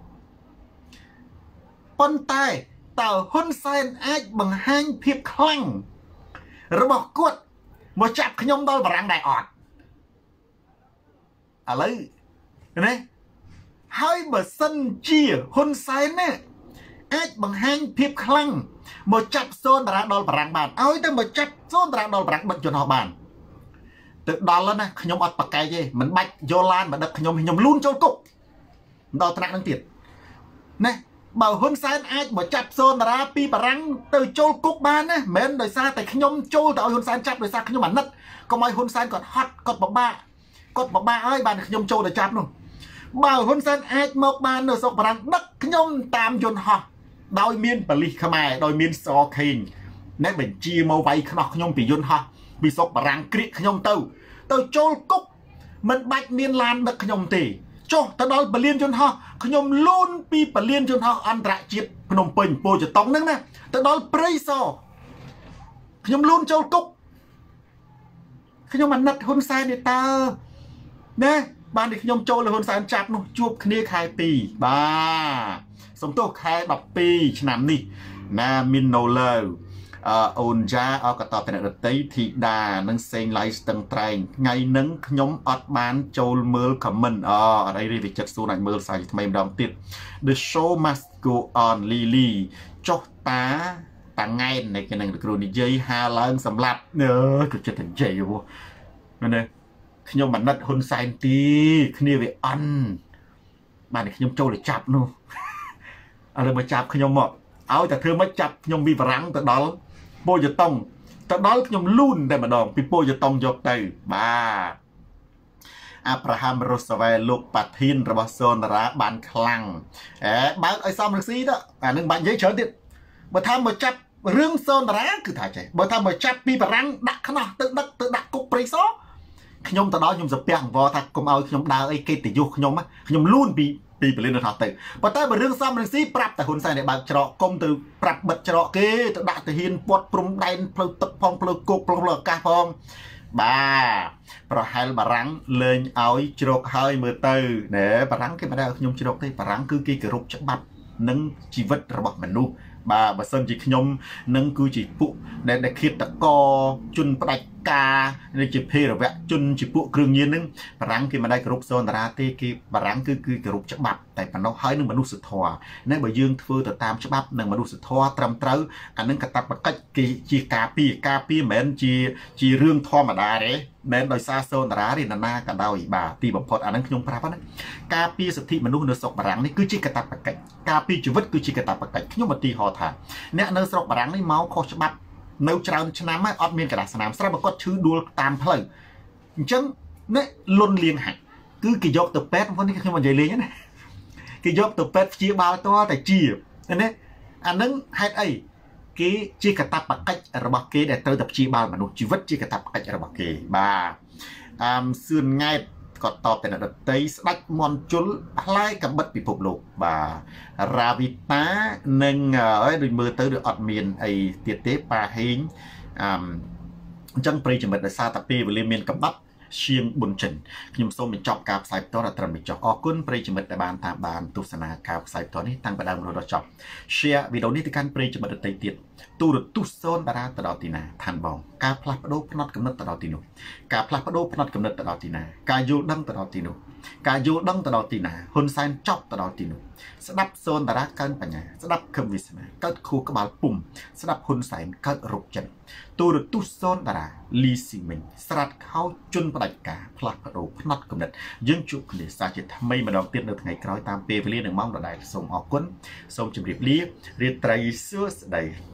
Speaker 1: ប៉ុន្តែតើហ៊ុនសែនអាចបង្ហាញភាពខ្លាំងរបស់គាត់មកចាប់ខ្ញុំដល់បារាំងដែរអត់ឥឡូវណាហើយបើសិនជាហ៊ុនសែនណាអាចបង្ហាញភាពខ្លាំងមកចាប់សូនតារាដល់បារាំងបានឲ្យទៅមកចាប់សូនតារាដល់បារាំងដឹកយន្តហោះបានទៅដល់ណាខ្ញុំអត់ប្រកែកទេមិនបាច់យកឡានមកដឹកខ្ញុំលូនចូលគុកដល់ថ្នាក់នឹងទៀតណាបើហ៊ុនសែនអាចមកចាប់សូនតារាពីបារាំងទៅចូលគុកបានណាមិនដោយសារតែខ្ញុំចូលទៅឲ្យហ៊ុនសែនចាប់ដោយសារខ្ញុំអាណិតកុំឲ្យហ៊ុនសែនគាត់ហត់គាត់ពិបាកហើយបានខ្ញុំចូលទៅចាប់នោះបើហ៊ុនសែនអាចមកបាននៅស្រុកបារាំងដឹកខ្ញុំតាមយន្តហោះដោយមានប៉ូលីសខ្មែរដោយមានសខេងណែបញ្ជាមកវាយខ្នោះខ្ញុំពីយន្តហោះពីស្រុកបារាំងក្រៀកខ្ញុំទៅចូលគុកមិនបាច់មានឡានដឹកខ្ញុំទេចុះទៅដល់ពលានយន្តហោះខ្ញុំលូនពីពលានយន្តហោះអន្តរជាតិភ្នំពេញពោជតុងហ្នឹងណាទៅដល់ព្រៃសរខ្ញុំលូនចូលគុកខ្ញុំអាណិតហ៊ុនសែនទេតើណាបានតែខ្ញុំចូលហ៊ុនសែនចាប់នោះជួបគ្នាខែ2បាទសំទោសខែ12ឆ្នាំនេះណាមាននៅលើអូនយ៉ាអកតបអ្នករតីធីតានឹងសេងឡៃស្ទឹងត្រែងថ្ងៃនឹងខ្ញុំអត់បានចូលមើល comment អត់អីទេវាចិត្តសួរអាចមើលសាយថ្មីម្ដងទៀត The show must go on Lily ចុះតាងែននៃគេនឹងគ្រូនិយាយហាឡើងសម្លាប់ក៏ចិត្តតែនិយាយហ៎មែនទេខ្ញុំអាណិតហ៊ុនសែនទីគ្នាវាអន់បានខ្ញុំចូលទៅចាប់នោះឥឡូវមកចាប់ខ្ញុំមកឲ្យតែធ្វើមកចាប់ខ្ញុំពីបារាំងទៅដល់ប៉ូយតុងទៅដល់ខ្ញុំលូនតែម្ដងពីប៉ូយតុងយកទៅបាទអាប់រ៉ាហាំរ៉ូសវែលលោកប៉ាធីនរបស់សូនតារាបានខ្លាំងបើកឲ្យសំរងស៊ីទៅអានឹងបាច់និយាយច្រើនទៀតបើថាមកចាប់រឿងសូនតារាគឺថាចេះបើថាមកចាប់ពីបារាំងដាក់ខ្នោះទៅដឹកទៅដាក់គុកព្រៃសរខ្ញុំទៅដល់ខ្ញុំសាពះអង្វរថាកុំឲ្យខ្ញុំដើរអីគេទៅយុះខ្ញុំលូនពីបលិនថាទៅប៉ុន្តែបើរឿងសំរងស៊ីប្រាប់តែហ៊ុនសែនឲ្យបើកច្រកគុំទៅប្រាប់បិទច្រកគេទៅដាក់ទាហានពាត់ព្រំដែនផ្លូវទឹកផងផ្លូវគោកផ្លូវអាកាសផងបាទប្រហែលបារាំងលេងឲ្យជ្រកហើយមើលទៅណែបារាំងគេមិនដែលឲ្យខ្ញុំជ្រកទេបារាំងគឺគេគោរពច្បាប់និងជីវិតរបស់មនុស្សបាទបើសិនជាខ្ញុំនឹងគឺជាពួកដែលឃាតកជនផ្ដាច់ការឬជាភេរវៈជនជាពួកគ្រឿងញៀននឹងបារាំងគេមិនដែលគោរពសូនតារាទេគេបារាំងគឺគោរពច្បាប់តែប៉ុណ្ណោះហើយនឹងមនុស្សធម៌ណែបើយើងធ្វើទៅតាមច្បាប់និងមនុស្សធម៌ត្រឹមត្រូវអានឹងកាតព្វកិច្ចគេជាការពារមិនមែនជារឿងធម្មតាទេមិនដោយសារសូនតារាទេណានាក៏ដោយបាទទីបំផុតអានឹងខ្ញុំប្រាប់ណាការពារសិទ្ធិមនុស្សនៅស្រុកបារាំងនេះគឺជាកាតព្វកិច្ចការពារជីវិតគឺជាកាតព្វកិច្ចខ្ញុំឧទាហរណ៍ថាអ្នកនៅស្រុកបារាំងនេះមកខុសច្បាប់នៅច្រើនឆ្នាំហើយអត់មានកដាស់ស្នាមស្រាប់តែគាត់ឈឺដួលតាមផ្លូវអញ្ចឹងនេះលុនលៀងហាច់គឺគេយកទៅពេទ្យបងប្អូននេះខ្ញុំនិយាយលេងណាគេយកទៅពេទ្យព្យាបាលតតែជាណាអានឹងហេតុអីគេជាកាតព្វកិច្ចរបស់គេដែលត្រូវតែព្យាបាលមនុស្សជីវិតជាកាតព្វកិច្ចរបស់គេបាទសឿនង៉ែតក៏តបទៅអ្នកដតីស្ដាច់មន់ជុលផ្លែកបិតពិភពលោកបាទរាវីតានិងដូចមើលទៅដូចអត់មានអីទៀតទេប៉ាហេងអញ្ចឹងប្រិយមិត្តដោយសារតែពេលវេលាមានកំណត់ឈៀងប៊ុនចិនខ្ញុំសូមបញ្ចប់ការផ្សាយផ្ទាល់ដល់ត្រឹមនេះចុះអរគុណប្រិយមិត្តដែលបានតាមដានទស្សនាការផ្សាយផ្ទាល់នេះតាំងពីដើមរហូតដល់ចប់ share វីដេអូនេះទៅកាន់ប្រិយមិត្តដទៃទៀតទូរទស្សន៍សូនតារាទៅដល់ទីណាឋានបងការផ្លាស់ប្ដូរផ្នត់គំនិតទៅដល់ទីនោះការផ្លាស់ប្ដូរផ្នត់គំនិតទៅដល់ទីណាការយល់ដឹងទៅដល់ទីនោះការយល់ដឹងទៅដល់ទីណាហ៊ុនសែនចប់ទៅដល់ទីនោះស្ដាប់សូនតារាកើនបញ្ញាស្ដាប់ខឹមវិស្នាកើតខួរក្បាលពុំស្ដាប់ហ៊ុនសែនកើតរោគចិត្តទូរទស្សន៍សូនតារាលីស៊ីមិញស្រាត់ខោជន់ផ្ដាច់ការផ្លាស់ប្ដូរផ្នត់គំនិតយើងជួបគ្នាសាជាថ្មីម្ដងទៀតនៅថ្ងៃក្រោយតាមពេលវេលានិងម៉ោងដដែលសូមអរគុណសូមជម្រាបលារាត្រីសួស្ដី